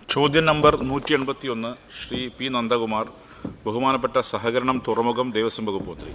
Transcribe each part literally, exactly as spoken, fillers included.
ചോദ്യം നമ്പർ നൂറ്റി എൺപത്തി ഒന്ന് ശ്രീ പി നന്ദകുമാർ, ബഹുമാനപ്പെട്ട സഹകരണം, തുറമുഖം, ദേവസ്വം വകുപ്പ് മന്ത്രി.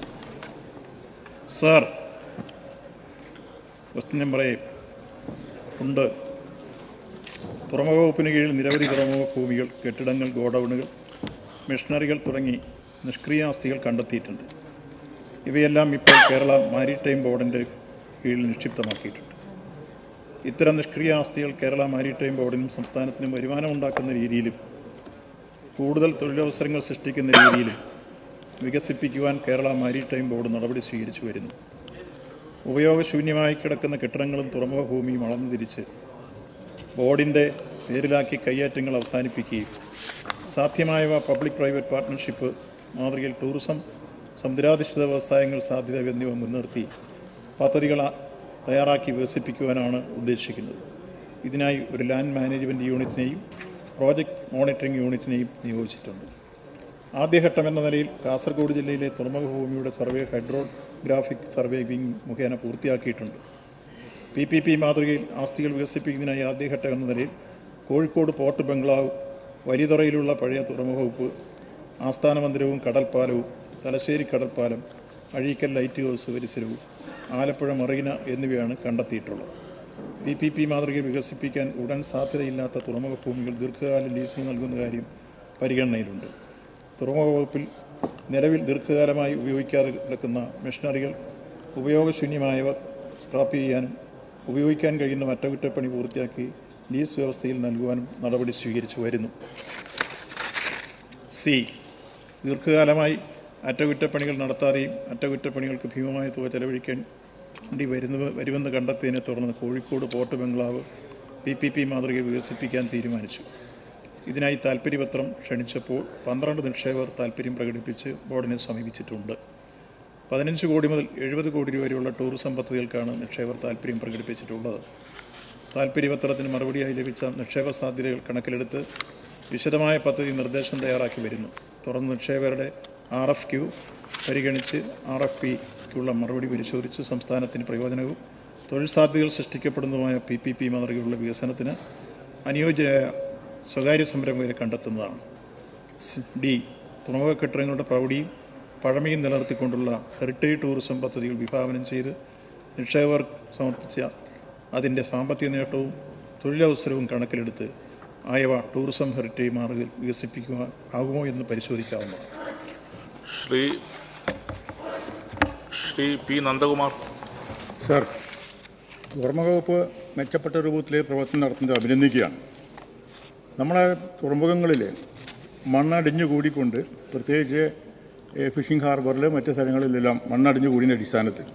സാർ, ക്വസ്റ്റ്യൻ നമ്പർ എ ഉണ്ട്. തുറമുഖ വകുപ്പിന് കീഴിൽ നിരവധി തുറമുഖ ഭൂമികൾ, കെട്ടിടങ്ങൾ, ഗോഡൌണുകൾ, മെഷീനറികൾ തുടങ്ങി നിഷ്ക്രിയ ആസ്തികൾ കണ്ടെത്തിയിട്ടുണ്ട്. ഇവയെല്ലാം ഇപ്പോൾ കേരള മാരിടൈം ബോർഡിൻ്റെ കീഴിൽ നിക്ഷിപ്തമാക്കിയിട്ടുണ്ട്. ഇത്തരം നിഷ്ക്രിയ ആസ്തികൾ കേരള മാരിടൈം ബോർഡിനും സംസ്ഥാനത്തിനും വരുമാനമുണ്ടാക്കുന്ന രീതിയിലും കൂടുതൽ തൊഴിലവസരങ്ങൾ സൃഷ്ടിക്കുന്ന രീതിയിലും വികസിപ്പിക്കുവാൻ കേരള മാരിടൈം ബോർഡ് നടപടി സ്വീകരിച്ചു വരുന്നു. ഉപയോഗശൂന്യമായി കിടക്കുന്ന കെട്ടിടങ്ങളും തുറമുഖ ഭൂമിയും അളന്നു തിരിച്ച് ബോർഡിൻ്റെ പേരിലാക്കി കയ്യേറ്റങ്ങൾ അവസാനിപ്പിക്കുകയും സാധ്യമായവ പബ്ലിക് പ്രൈവറ്റ് പാർട്ട്ണർഷിപ്പ് മാതൃകയിൽ ടൂറിസം, സമുദ്രാധിഷ്ഠിത വ്യവസായങ്ങൾ സാധ്യത എന്നിവ മുൻനിർത്തി പദ്ധതികൾ തയ്യാറാക്കി വികസിപ്പിക്കുവാനാണ് ഉദ്ദേശിക്കുന്നത്. ഇതിനായി ഒരു ലാൻഡ് മാനേജ്മെൻറ്റ് യൂണിറ്റിനെയും പ്രോജക്റ്റ് മോണിറ്ററിംഗ് യൂണിറ്റിനെയും നിയോഗിച്ചിട്ടുണ്ട്. ആദ്യഘട്ടം എന്ന നിലയിൽ കാസർഗോഡ് ജില്ലയിലെ തുറമുഖ ഭൂമിയുടെ സർവേ ഹൈഡ്രോഗ്രാഫിക് സർവേ വിങ് മുഖേന പൂർത്തിയാക്കിയിട്ടുണ്ട്. പി പി പി മാതൃകയിൽ ആസ്തികൾ വികസിപ്പിക്കുന്നതിനായി ആദ്യഘട്ടം എന്ന നിലയിൽ കോഴിക്കോട് പോർട്ട് ബംഗ്ലാവ്, വലിയതുറയിലുള്ള പഴയ തുറമുഖ വകുപ്പ് ആസ്ഥാന മന്ദിരവും കടൽപ്പാലവും, തലശ്ശേരി കടൽപ്പാലം, അഴീക്കൽ ലൈറ്റ് ഹൗസ് പരിസരവും, ആലപ്പുഴ മറീന എന്നിവയാണ് കണ്ടെത്തിയിട്ടുള്ളത്. പി പി പി മാതൃകയിൽ വികസിപ്പിക്കാൻ ഉടൻ സാധ്യതയില്ലാത്ത തുറമുഖ ഭൂമികൾ ദീർഘകാല ലീസിന് നൽകുന്ന കാര്യം പരിഗണനയിലുണ്ട്. തുറമുഖ വകുപ്പിൽ നിലവിൽ ദീർഘകാലമായി ഉപയോഗിക്കാതെ കിടക്കുന്ന മെഷീനറികൾ, ഉപയോഗശൂന്യമായവ സ്ക്രാപ്പ് ചെയ്യാനും ഉപയോഗിക്കാൻ കഴിയുന്ന അറ്റകുറ്റപ്പണി പൂർത്തിയാക്കി ലീസ് വ്യവസ്ഥയിൽ നൽകുവാനും നടപടി സ്വീകരിച്ചു വരുന്നു. സി. ദീർഘകാലമായി അറ്റകുറ്റപ്പണികൾ നടത്താതെയും അറ്റകുറ്റപ്പണികൾക്ക് ഭീമമായ തുക ചെലവഴിക്കേണ്ടി വരുന്ന വരുമെന്ന് കണ്ടെത്തിയതിനെ തുടർന്ന് Kozhikode port bungalow P P P മാതൃക വികസിപ്പിക്കാൻ തീരുമാനിച്ചു. ഇതിനായി താൽപ്പര്യപത്രം ക്ഷണിച്ചപ്പോൾ പന്ത്രണ്ട് നിക്ഷേപകർ താൽപ്പര്യം പ്രകടിപ്പിച്ച് ബോർഡിനെ സമീപിച്ചിട്ടുണ്ട്. പതിനഞ്ച് കോടി മുതൽ എഴുപത് കോടി രൂപ വരെയുള്ള ടൂറിസം പദ്ധതികൾക്കാണ് നിക്ഷേപകർ താൽപ്പര്യം പ്രകടിപ്പിച്ചിട്ടുള്ളത്. താൽപ്പര്യപത്രത്തിന് മറുപടിയായി ലഭിച്ച നിക്ഷേപ സാധ്യതകൾ കണക്കിലെടുത്ത് വിശദമായ പദ്ധതി നിർദ്ദേശം തയ്യാറാക്കി വരുന്നു. തുടർന്ന് നിക്ഷേപകരുടെ ആർ എഫ് ക്യു പരിഗണിച്ച് ആർ എഫ് പിക്കുള്ള മറുപടി പരിശോധിച്ച് സംസ്ഥാനത്തിന് പ്രയോജനവും തൊഴിൽ സാധ്യതകൾ സൃഷ്ടിക്കപ്പെടുന്നതുമായ പി പി പി മാതൃകയുള്ള വികസനത്തിന് അനുയോജ്യരായ സ്വകാര്യ സംരംഭകരെ കണ്ടെത്തുന്നതാണ്. ഡി. തുറമുഖ കെട്ടിടങ്ങളുടെ പ്രൗഢിയും പഴമയും നിലനിർത്തിക്കൊണ്ടുള്ള ഹെറിറ്റേജ് ടൂറിസം പദ്ധതികൾ വിഭാവനം ചെയ്ത് നിക്ഷേപകർ സമർപ്പിച്ച അതിൻ്റെ സാമ്പത്തിക നേട്ടവും തൊഴിലവസരവും കണക്കിലെടുത്ത് ആയവ ടൂറിസം ഹെറിറ്റേജ് മാർഗത്തിൽ വികസിപ്പിക്കുക ആകുമോ എന്ന് പരിശോധിക്കാവുന്നതാണ്. ശ്രീ ശ്രീ പി നന്ദകുമാർ. സർ, തുറമുഖ വകുപ്പ് മെച്ചപ്പെട്ട രൂപത്തിൽ പ്രവർത്തനം നടത്തുന്നത് അഭിനന്ദിക്കുകയാണ്. നമ്മളെ തുറമുഖങ്ങളിൽ മണ്ണടിഞ്ഞു കൂടിക്കൊണ്ട്, പ്രത്യേകിച്ച് ഫിഷിംഗ് ഹാർബറിൽ മറ്റ് സ്ഥലങ്ങളിലെല്ലാം മണ്ണടിഞ്ഞു കൂടിയ അടിസ്ഥാനത്തിൽ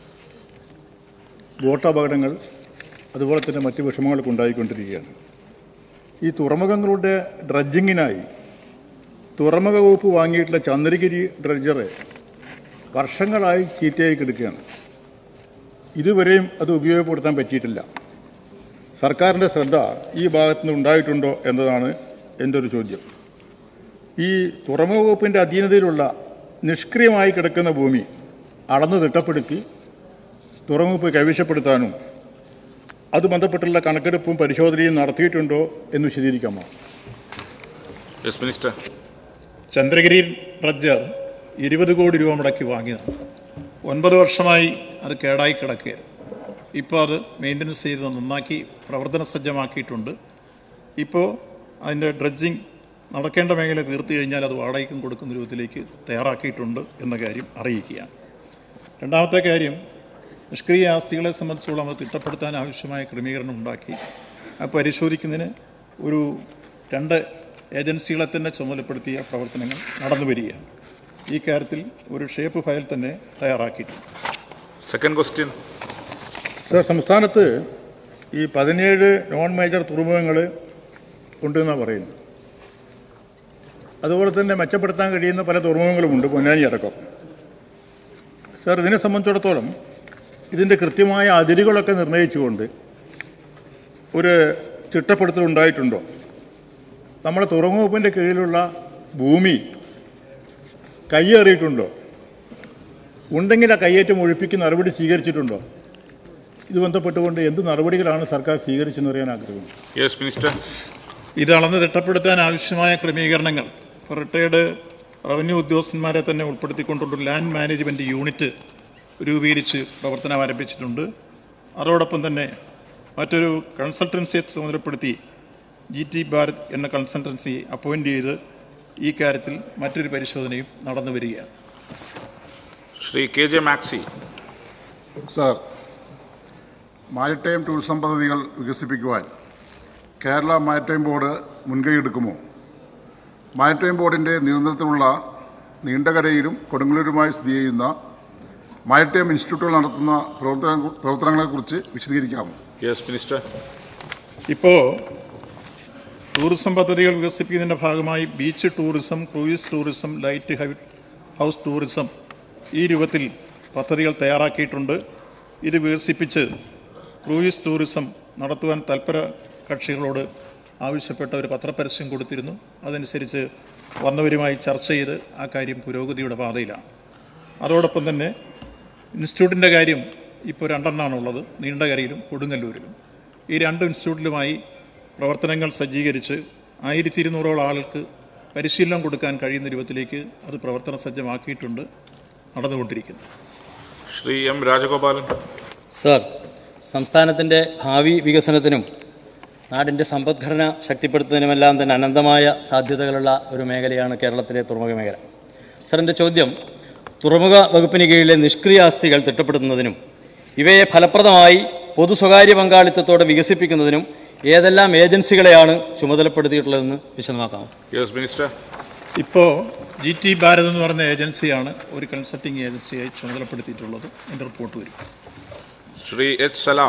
ബോട്ട് അപകടങ്ങൾ അതുപോലെ തന്നെ മറ്റ് വിഷമങ്ങളൊക്കെ ഉണ്ടായിക്കൊണ്ടിരിക്കുകയാണ്. ഈ തുറമുഖങ്ങളുടെ ഡ്രഡ്ജിങ്ങിനായി തുറമുഖ വകുപ്പ് വാങ്ങിയിട്ടുള്ള ചന്ദ്രഗിരി ഡ്രഡ്ജറ് വർഷങ്ങളായി ചീത്തയായി കിടക്കുകയാണ്. ഇതുവരെയും അത് ഉപയോഗപ്പെടുത്താൻ പറ്റിയിട്ടില്ല. സർക്കാരിൻ്റെ ശ്രദ്ധ ഈ ഭാഗത്തു നിന്ന് ഉണ്ടായിട്ടുണ്ടോ എന്നതാണ് എൻ്റെ ഒരു ചോദ്യം. ഈ തുറമുഖ വകുപ്പിൻ്റെ അധീനതയിലുള്ള നിഷ്ക്രിയമായി കിടക്കുന്ന ഭൂമി അളന്ന് തിട്ടപ്പെടുത്തി തുറമുഖ കൈവശപ്പെടുത്താനും അത് ബന്ധപ്പെട്ടുള്ള കണക്കെടുപ്പും പരിശോധനയും നടത്തിയിട്ടുണ്ടോ എന്ന് വിശദീകരിക്കാമോ? Yes minister. ചന്ദ്രഗിരി ഡ്രഡ്ജർ ഇരുപത് കോടി രൂപ മുടക്കി വാങ്ങിയതാണ്. ഒൻപത് വർഷമായി അത് കേടായി കിടക്കുകയായിരുന്നു. ഇപ്പോൾ അത് മെയിൻ്റനൻസ് ചെയ്ത് നന്നാക്കി പ്രവർത്തന സജ്ജമാക്കിയിട്ടുണ്ട്. ഇപ്പോൾ അതിൻ്റെ ഡ്രഡ്ജിങ് നടക്കേണ്ട മേഖല തീർത്തു കഴിഞ്ഞാൽ അത് വാടകയ്ക്കും കൊടുക്കുന്ന രൂപത്തിലേക്ക് തയ്യാറാക്കിയിട്ടുണ്ട് എന്ന കാര്യം അറിയിക്കുകയാണ്. രണ്ടാമത്തെ കാര്യം, നിഷ്ക്രിയ ആസ്തികളെ സംബന്ധിച്ചോളം അത് തിട്ടപ്പെടുത്താൻ ആവശ്യമായ ക്രമീകരണം ഉണ്ടാക്കി അത് പരിശോധിക്കുന്നതിന് ഒരു രണ്ട് ഏജൻസികളെ തന്നെ ചുമതലപ്പെടുത്തിയ പ്രവർത്തനങ്ങൾ നടന്നു വരികയാണ്. ഈ കാര്യത്തിൽ ഒരു ഷേപ്പ് ഫയൽ തന്നെ തയ്യാറാക്കിയിട്ടുണ്ട്. Second question. സർ, സംസ്ഥാനത്ത് ഈ പതിനേഴ് നോൺ മേജർ തുറമുഖങ്ങൾ ഉണ്ടെന്നാണ് പറയുന്നത്. അതുപോലെ തന്നെ മെച്ചപ്പെടുത്താൻ കഴിയുന്ന പല തുറമുഖങ്ങളുമുണ്ട്, പൊന്നാനി അടക്കം. സർ, ഇതിനെ സംബന്ധിച്ചിടത്തോളം ഇതിൻ്റെ കൃത്യമായ അതിരുകളൊക്കെ നിർണ്ണയിച്ചുകൊണ്ട് ഒരു ചിട്ടപ്പെടുത്തൽ ഉണ്ടായിട്ടുണ്ടോ? നമ്മുടെ തുറമുഖ വകുപ്പിൻ്റെ കീഴിലുള്ള ഭൂമി കയ്യേറിയിട്ടുണ്ടോ? ഉണ്ടെങ്കിൽ ആ കയ്യേറ്റം ഒഴിപ്പിക്കുന്ന നടപടി സ്വീകരിച്ചിട്ടുണ്ടോ? ഇത് ബന്ധപ്പെട്ടുകൊണ്ട് എന്ത് നടപടികളാണ് സർക്കാർ സ്വീകരിച്ചെന്ന് അറിയാൻ ആഗ്രഹിക്കുന്നത്. Yes minister. ഇത് അളന്ന് തിട്ടപ്പെടുത്താൻ ആവശ്യമായ ക്രമീകരണങ്ങൾ റിട്ടയർഡ് റവന്യൂ ഉദ്യോഗസ്ഥന്മാരെ തന്നെ ഉൾപ്പെടുത്തിക്കൊണ്ടുള്ള ലാൻഡ് മാനേജ്മെൻറ്റ് യൂണിറ്റ് രൂപീകരിച്ച് പ്രവർത്തനം ആരംഭിച്ചിട്ടുണ്ട്. അതോടൊപ്പം തന്നെ മറ്റൊരു കൺസൾട്ടൻസിയെ ചുമതലപ്പെടുത്തി ജി ടി ഭാരത് എന്ന കൺസൾട്ടൻസി അപ്പോയിൻ്റ് ചെയ്ത് ഈ കാര്യത്തിൽ മറ്റൊരു പരിശോധനയും നടന്നു വരികയാണ്. Shri K J Maxi. Sir, maritime tourism പദ്ധതികൾ വികസിപ്പിക്കുവാൻ കേരള മാരിടൈം ബോർഡ് മുൻകൈയെടുക്കുമോ? മാരിടൈം ബോർഡിൻ്റെ നിയന്ത്രണത്തിലുള്ള നീണ്ടകരയിലും കൊടുങ്ങല്ലൂരുമായി സ്ഥിതി ചെയ്യുന്ന മാരിടൈം ഇൻസ്റ്റിറ്റ്യൂട്ടുകൾ നടത്തുന്ന പ്രവർത്തന പ്രവർത്തനങ്ങളെക്കുറിച്ച് വിശദീകരിക്കാമോ? Yes minister. ഇപ്പോൾ ടൂറിസം പദ്ധതികൾ വികസിപ്പിക്കുന്നതിൻ്റെ ഭാഗമായി beach tourism, cruise tourism, light house tourism ഈ രൂപത്തിൽ പദ്ധതികൾ തയ്യാറാക്കിയിട്ടുണ്ട്. ഇത് വികസിപ്പിച്ച് ക്രൂയിസ് ടൂറിസം നടത്തുവാൻ തൽപര കക്ഷികളോട് ആവശ്യപ്പെട്ട ഒരു പത്രപരസ്യം കൊടുത്തിരുന്നു. അതനുസരിച്ച് വന്നവരുമായി ചർച്ച ചെയ്ത് ആ കാര്യം പുരോഗതിയുടെ പാതയിലാണ്. അതോടൊപ്പം തന്നെ ഇൻസ്റ്റിറ്റ്യൂട്ടിൻ്റെ കാര്യം ഇപ്പോൾ രണ്ടെണ്ണമാണുള്ളത്, നീണ്ടകരയിലും കൊടുങ്ങല്ലൂരിലും. ഈ രണ്ട് ഇൻസ്റ്റിറ്റ്യൂട്ടിലുമായി പ്രവർത്തനങ്ങൾ സജ്ജീകരിച്ച് ആയിരത്തി ഇരുന്നൂറോളം ആൾക്ക് പരിശീലനം കൊടുക്കാൻ കഴിയുന്ന രൂപത്തിലേക്ക് അത് പ്രവർത്തന സജ്ജമാക്കിയിട്ടുണ്ട്, നടന്നുകൊണ്ടിരിക്കുന്നു. ശ്രീ എം രാജഗോപാലൻ. സർ, സംസ്ഥാനത്തിൻ്റെ ഭാവി വികസനത്തിനും നാടിൻ്റെ സമ്പദ്ഘടന ശക്തിപ്പെടുത്തുന്നതിനുമെല്ലാം തന്നെ അനന്തമായ സാധ്യതകളുള്ള ഒരു മേഖലയാണ് കേരളത്തിലെ തുറമുഖ മേഖല. സർ, എൻ്റെ ചോദ്യം തുറമുഖ വകുപ്പിന് കീഴിലെ നിഷ്ക്രിയ ആസ്തികൾ തിട്ടപ്പെടുത്തുന്നതിനും ഇവയെ ഫലപ്രദമായി പൊതു സ്വകാര്യ പങ്കാളിത്തത്തോടെ വികസിപ്പിക്കുന്നതിനും ഏതെല്ലാം ഏജൻസികളെയാണ് ചുമതലപ്പെടുത്തിയിട്ടുള്ളതെന്ന് വിശദമാക്കാമോ? Yes minister. ഇപ്പോൾ ജി ടി ഭാരത് എന്ന് പറയുന്ന ഏജൻസിയാണ് ഒരു കൺസൾട്ടിംഗ് ഏജൻസിയായി ചുമതലപ്പെടുത്തിയിട്ടുള്ളത്. എൻ്റെ റിപ്പോർട്ട് വരും. ശ്രീ എച്ച് സലാം.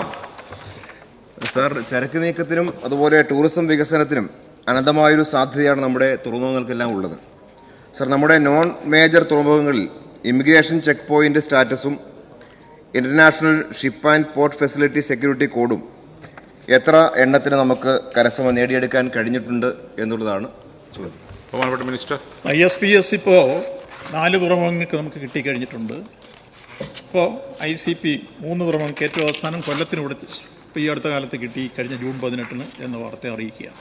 സാർ, ചരക്ക് നീക്കത്തിനും അതുപോലെ ടൂറിസം വികസനത്തിനും അനന്തമായൊരു സാധ്യതയാണ് നമ്മുടെ തുറമുഖങ്ങൾക്കെല്ലാം ഉള്ളത്. സാർ, നമ്മുടെ നോൺ മേജർ തുറമുഖങ്ങളിൽ ഇമിഗ്രേഷൻ ചെക്ക് പോയിൻ്റ് സ്റ്റാറ്റസും international ship and port facility security കോഡും എത്ര എണ്ണത്തിന് നമുക്ക് കരസ്ഥമാ നേടിയെടുക്കാൻ കഴിഞ്ഞിട്ടുണ്ട് എന്നുള്ളതാണ് ചോദ്യം. ബഹുമാനപ്പെട്ട minister. I S P S ഇപ്പോൾ നാല് തുറമുഖങ്ങൾക്ക് നമുക്ക് കിട്ടിക്കഴിഞ്ഞിട്ടുണ്ട്. ഇപ്പോൾ ഐ സി പി മൂന്ന് തുറമുഖങ്ങൾക്ക് ഏറ്റവും അവസാനം കൊല്ലത്തിന് കൊടുത്ത് ഇപ്പോൾ ഈ അടുത്ത കാലത്ത് കിട്ടി, കഴിഞ്ഞ ജൂൺ പതിനെട്ടിന് എന്ന വാർത്ത അറിയിക്കുകയാണ്.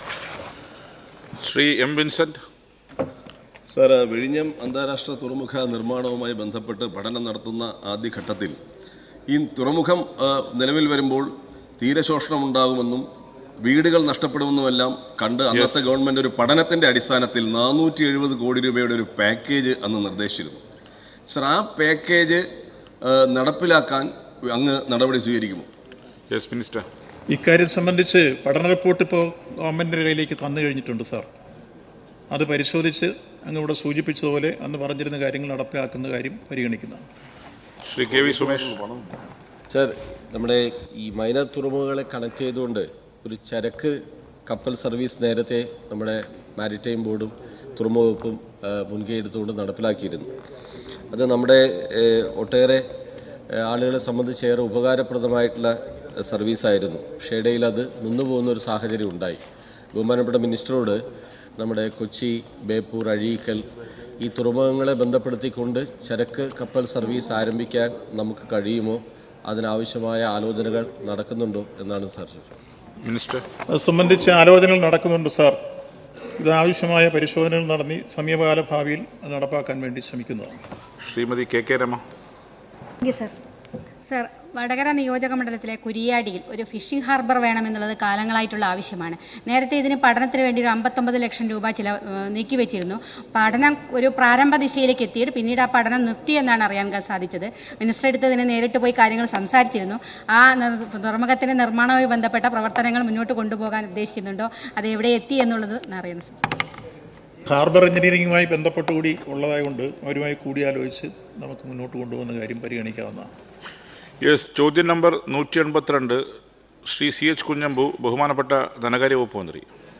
Shri M Vincent. സാർ, വിഴിഞ്ഞം അന്താരാഷ്ട്ര തുറമുഖ നിർമ്മാണവുമായി ബന്ധപ്പെട്ട് പഠനം നടത്തുന്ന ആദ്യഘട്ടത്തിൽ ഈ തുറമുഖം നിലവിൽ വരുമ്പോൾ തീരശോഷണം ഉണ്ടാകുമെന്നും വീടുകൾ നഷ്ടപ്പെടുമെന്നുമെല്ലാം കണ്ട് അന്നത്തെ ഗവൺമെൻറ് ഒരു പഠനത്തിൻ്റെ അടിസ്ഥാനത്തിൽ നാനൂറ്റി എഴുപത് കോടി രൂപയുടെ ഒരു പാക്കേജ് അന്ന് നിർദ്ദേശിച്ചിരുന്നു. സർ, ആ പാക്കേജ് നടപ്പിലാക്കാൻ അങ്ങ് നടപടി സ്വീകരിക്കുമോ? Yes minister. ഇക്കാര്യം സംബന്ധിച്ച് പഠന റിപ്പോർട്ട് ഇപ്പോൾ ഗവൺമെൻറ്റിൻ്റെ കയ്യിലേക്ക് തന്നു കഴിഞ്ഞിട്ടുണ്ട് സാർ. അത് പരിശോധിച്ച് അങ്ങ് ഇവിടെ സൂചിപ്പിച്ചതുപോലെ അന്ന് പറഞ്ഞിരുന്ന കാര്യങ്ങൾ നടപ്പിലാക്കുന്ന കാര്യം പരിഗണിക്കുന്നതാണ്. Shri K V Sumesh. Sir, നമ്മുടെ ഈ മൈനർ തുറമുഖങ്ങളെ കണക്ട് ചെയ്തുകൊണ്ട് ഒരു ചരക്ക് കപ്പൽ സർവീസ് നേരത്തെ നമ്മുടെ മാരിടൈം ബോർഡും തുറമുഖ വകുപ്പും മുൻകൈ എടുത്തുകൊണ്ട് നടപ്പിലാക്കിയിരുന്നു. അത് നമ്മുടെ ഒട്ടേറെ ആളുകളെ സംബന്ധിച്ച് ഏറെ ഉപകാരപ്രദമായിട്ടുള്ള സർവീസായിരുന്നു. പക്ഷേ ഇടയിൽ അത് നിന്നുപോകുന്ന ഒരു സാഹചര്യം ഉണ്ടായി. ബഹുമാനപ്പെട്ട മിനിസ്റ്ററോട് നമ്മുടെ കൊച്ചി, ബേപ്പൂർ, അഴീക്കൽ ഈ തുറമുഖങ്ങളെ ബന്ധപ്പെടുത്തിക്കൊണ്ട് ചരക്ക് കപ്പൽ സർവീസ് ആരംഭിക്കാൻ നമുക്ക് കഴിയുമോ, അതിനാവശ്യമായ ആലോചനകൾ നടക്കുന്നുണ്ടോ എന്നാണ് സാർ. മിനിസ്റ്റർ. അത് സംബന്ധിച്ച് ആലോചനകൾ നടക്കുന്നുണ്ട് സാർ. ഇതാവശ്യമായ പരിശോധനകൾ നടത്തി സമീപകാല ഭാവിയിൽ അത് നടപ്പാക്കാൻ വേണ്ടി ശ്രമിക്കുന്നതാണ്. Shrimati K K Rema. Sir sir Vadakara നിയോജക മണ്ഡലത്തിലെ കുരിയാടിയിൽ ഒരു ഫിഷിംഗ് ഹാർബർ വേണമെന്നുള്ളത് കാലങ്ങളായിട്ടുള്ള ആവശ്യമാണ്. നേരത്തെ ഇതിന് പഠനത്തിന് വേണ്ടി ഒരു അമ്പത്തൊമ്പത് ലക്ഷം രൂപ ചില നീക്കിവെച്ചിരുന്നു. പഠനം ഒരു പ്രാരംഭ ദിശയിലേക്ക് എത്തിയിട്ട് പിന്നീട് ആ പഠനം നിർത്തിയെന്നാണ് അറിയാൻ സാധിച്ചത്. മിനിസ്റ്റർ അടുത്തതിന് നേരിട്ട് പോയി കാര്യങ്ങൾ സംസാരിച്ചിരുന്നു. ആ തുറമുഖത്തിൻ്റെ നിർമ്മാണവുമായി ബന്ധപ്പെട്ട പ്രവർത്തനങ്ങൾ മുന്നോട്ട് കൊണ്ടുപോകാൻ ഉദ്ദേശിക്കുന്നുണ്ടോ, അത് എവിടെ എത്തി എന്നുള്ളത് അറിയണം സർ. ഹാർബർ എഞ്ചിനീയറിംഗുമായി ബന്ധപ്പെട്ടുകൂടി ഉള്ളതായതുകൊണ്ട് അവരുമായി കൂടിയാലോചിച്ച് നമുക്ക് മുന്നോട്ട് കൊണ്ടുപോകുന്ന കാര്യം പരിഗണിക്കാവുന്നതാണ്. യെസ്. ചോദ്യം നമ്പർ നൂറ്റി എൺപത്തിരണ്ട് ശ്രീ സി എച്ച് കുഞ്ഞമ്പു, ബഹുമാനപ്പെട്ട ധനകാര്യ വകുപ്പ് മന്ത്രി.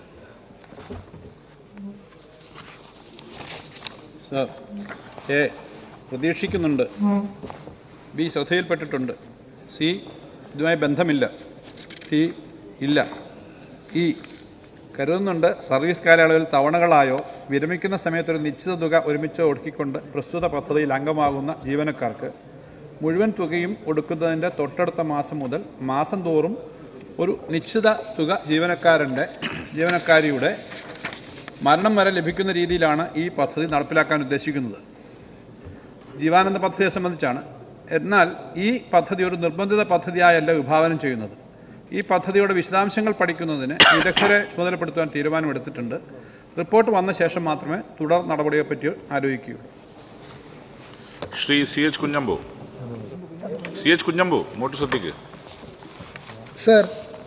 സാർ, എ പ്രതീക്ഷിക്കുന്നുണ്ട്, ബി ശ്രദ്ധയിൽപ്പെട്ടിട്ടുണ്ട്, സി ഇതുമായി ബന്ധമില്ല, ഡി ഇല്ല, ഇ കരുതുന്നുണ്ട്. സർവീസ് കാലയളവിൽ തവണകളായോ വിരമിക്കുന്ന സമയത്തൊരു നിശ്ചിത തുക ഒരുമിച്ച് ഒടുക്കിക്കൊണ്ട് പ്രസ്തുത പദ്ധതിയിൽ അംഗമാകുന്ന ജീവനക്കാർക്ക് മുഴുവൻ തുകയും ഒടുക്കുന്നതിൻ്റെ തൊട്ടടുത്ത മാസം മുതൽ മാസം തോറും ഒരു നിശ്ചിത തുക ജീവനക്കാരൻ്റെ ജീവനക്കാരിയുടെ മരണം വരെ ലഭിക്കുന്ന രീതിയിലാണ് ഈ പദ്ധതി നടപ്പിലാക്കാൻ ഉദ്ദേശിക്കുന്നത്. ജീവാനന്ദ പദ്ധതിയെ സംബന്ധിച്ചാണ്. എന്നാൽ ഈ പദ്ധതി ഒരു നിർബന്ധിത പദ്ധതിയായല്ല വിഭാവനം ചെയ്യുന്നത്. ഈ പദ്ധതിയുടെ വിശദാംശങ്ങൾ പഠിക്കുന്നതിന് വിദഗ്ധരെ ചുമതലപ്പെടുത്താൻ തീരുമാനമെടുത്തിട്ടുണ്ട്. റിപ്പോർട്ട് വന്ന ശേഷം മാത്രമേ തുടർ നടപടിയെപ്പറ്റി ആലോചിക്കുകയുള്ളൂ. Shri C H Kunhambu C H Kunhambu മോട്ടു ശ്രദ്ധിക്കുക. സർ,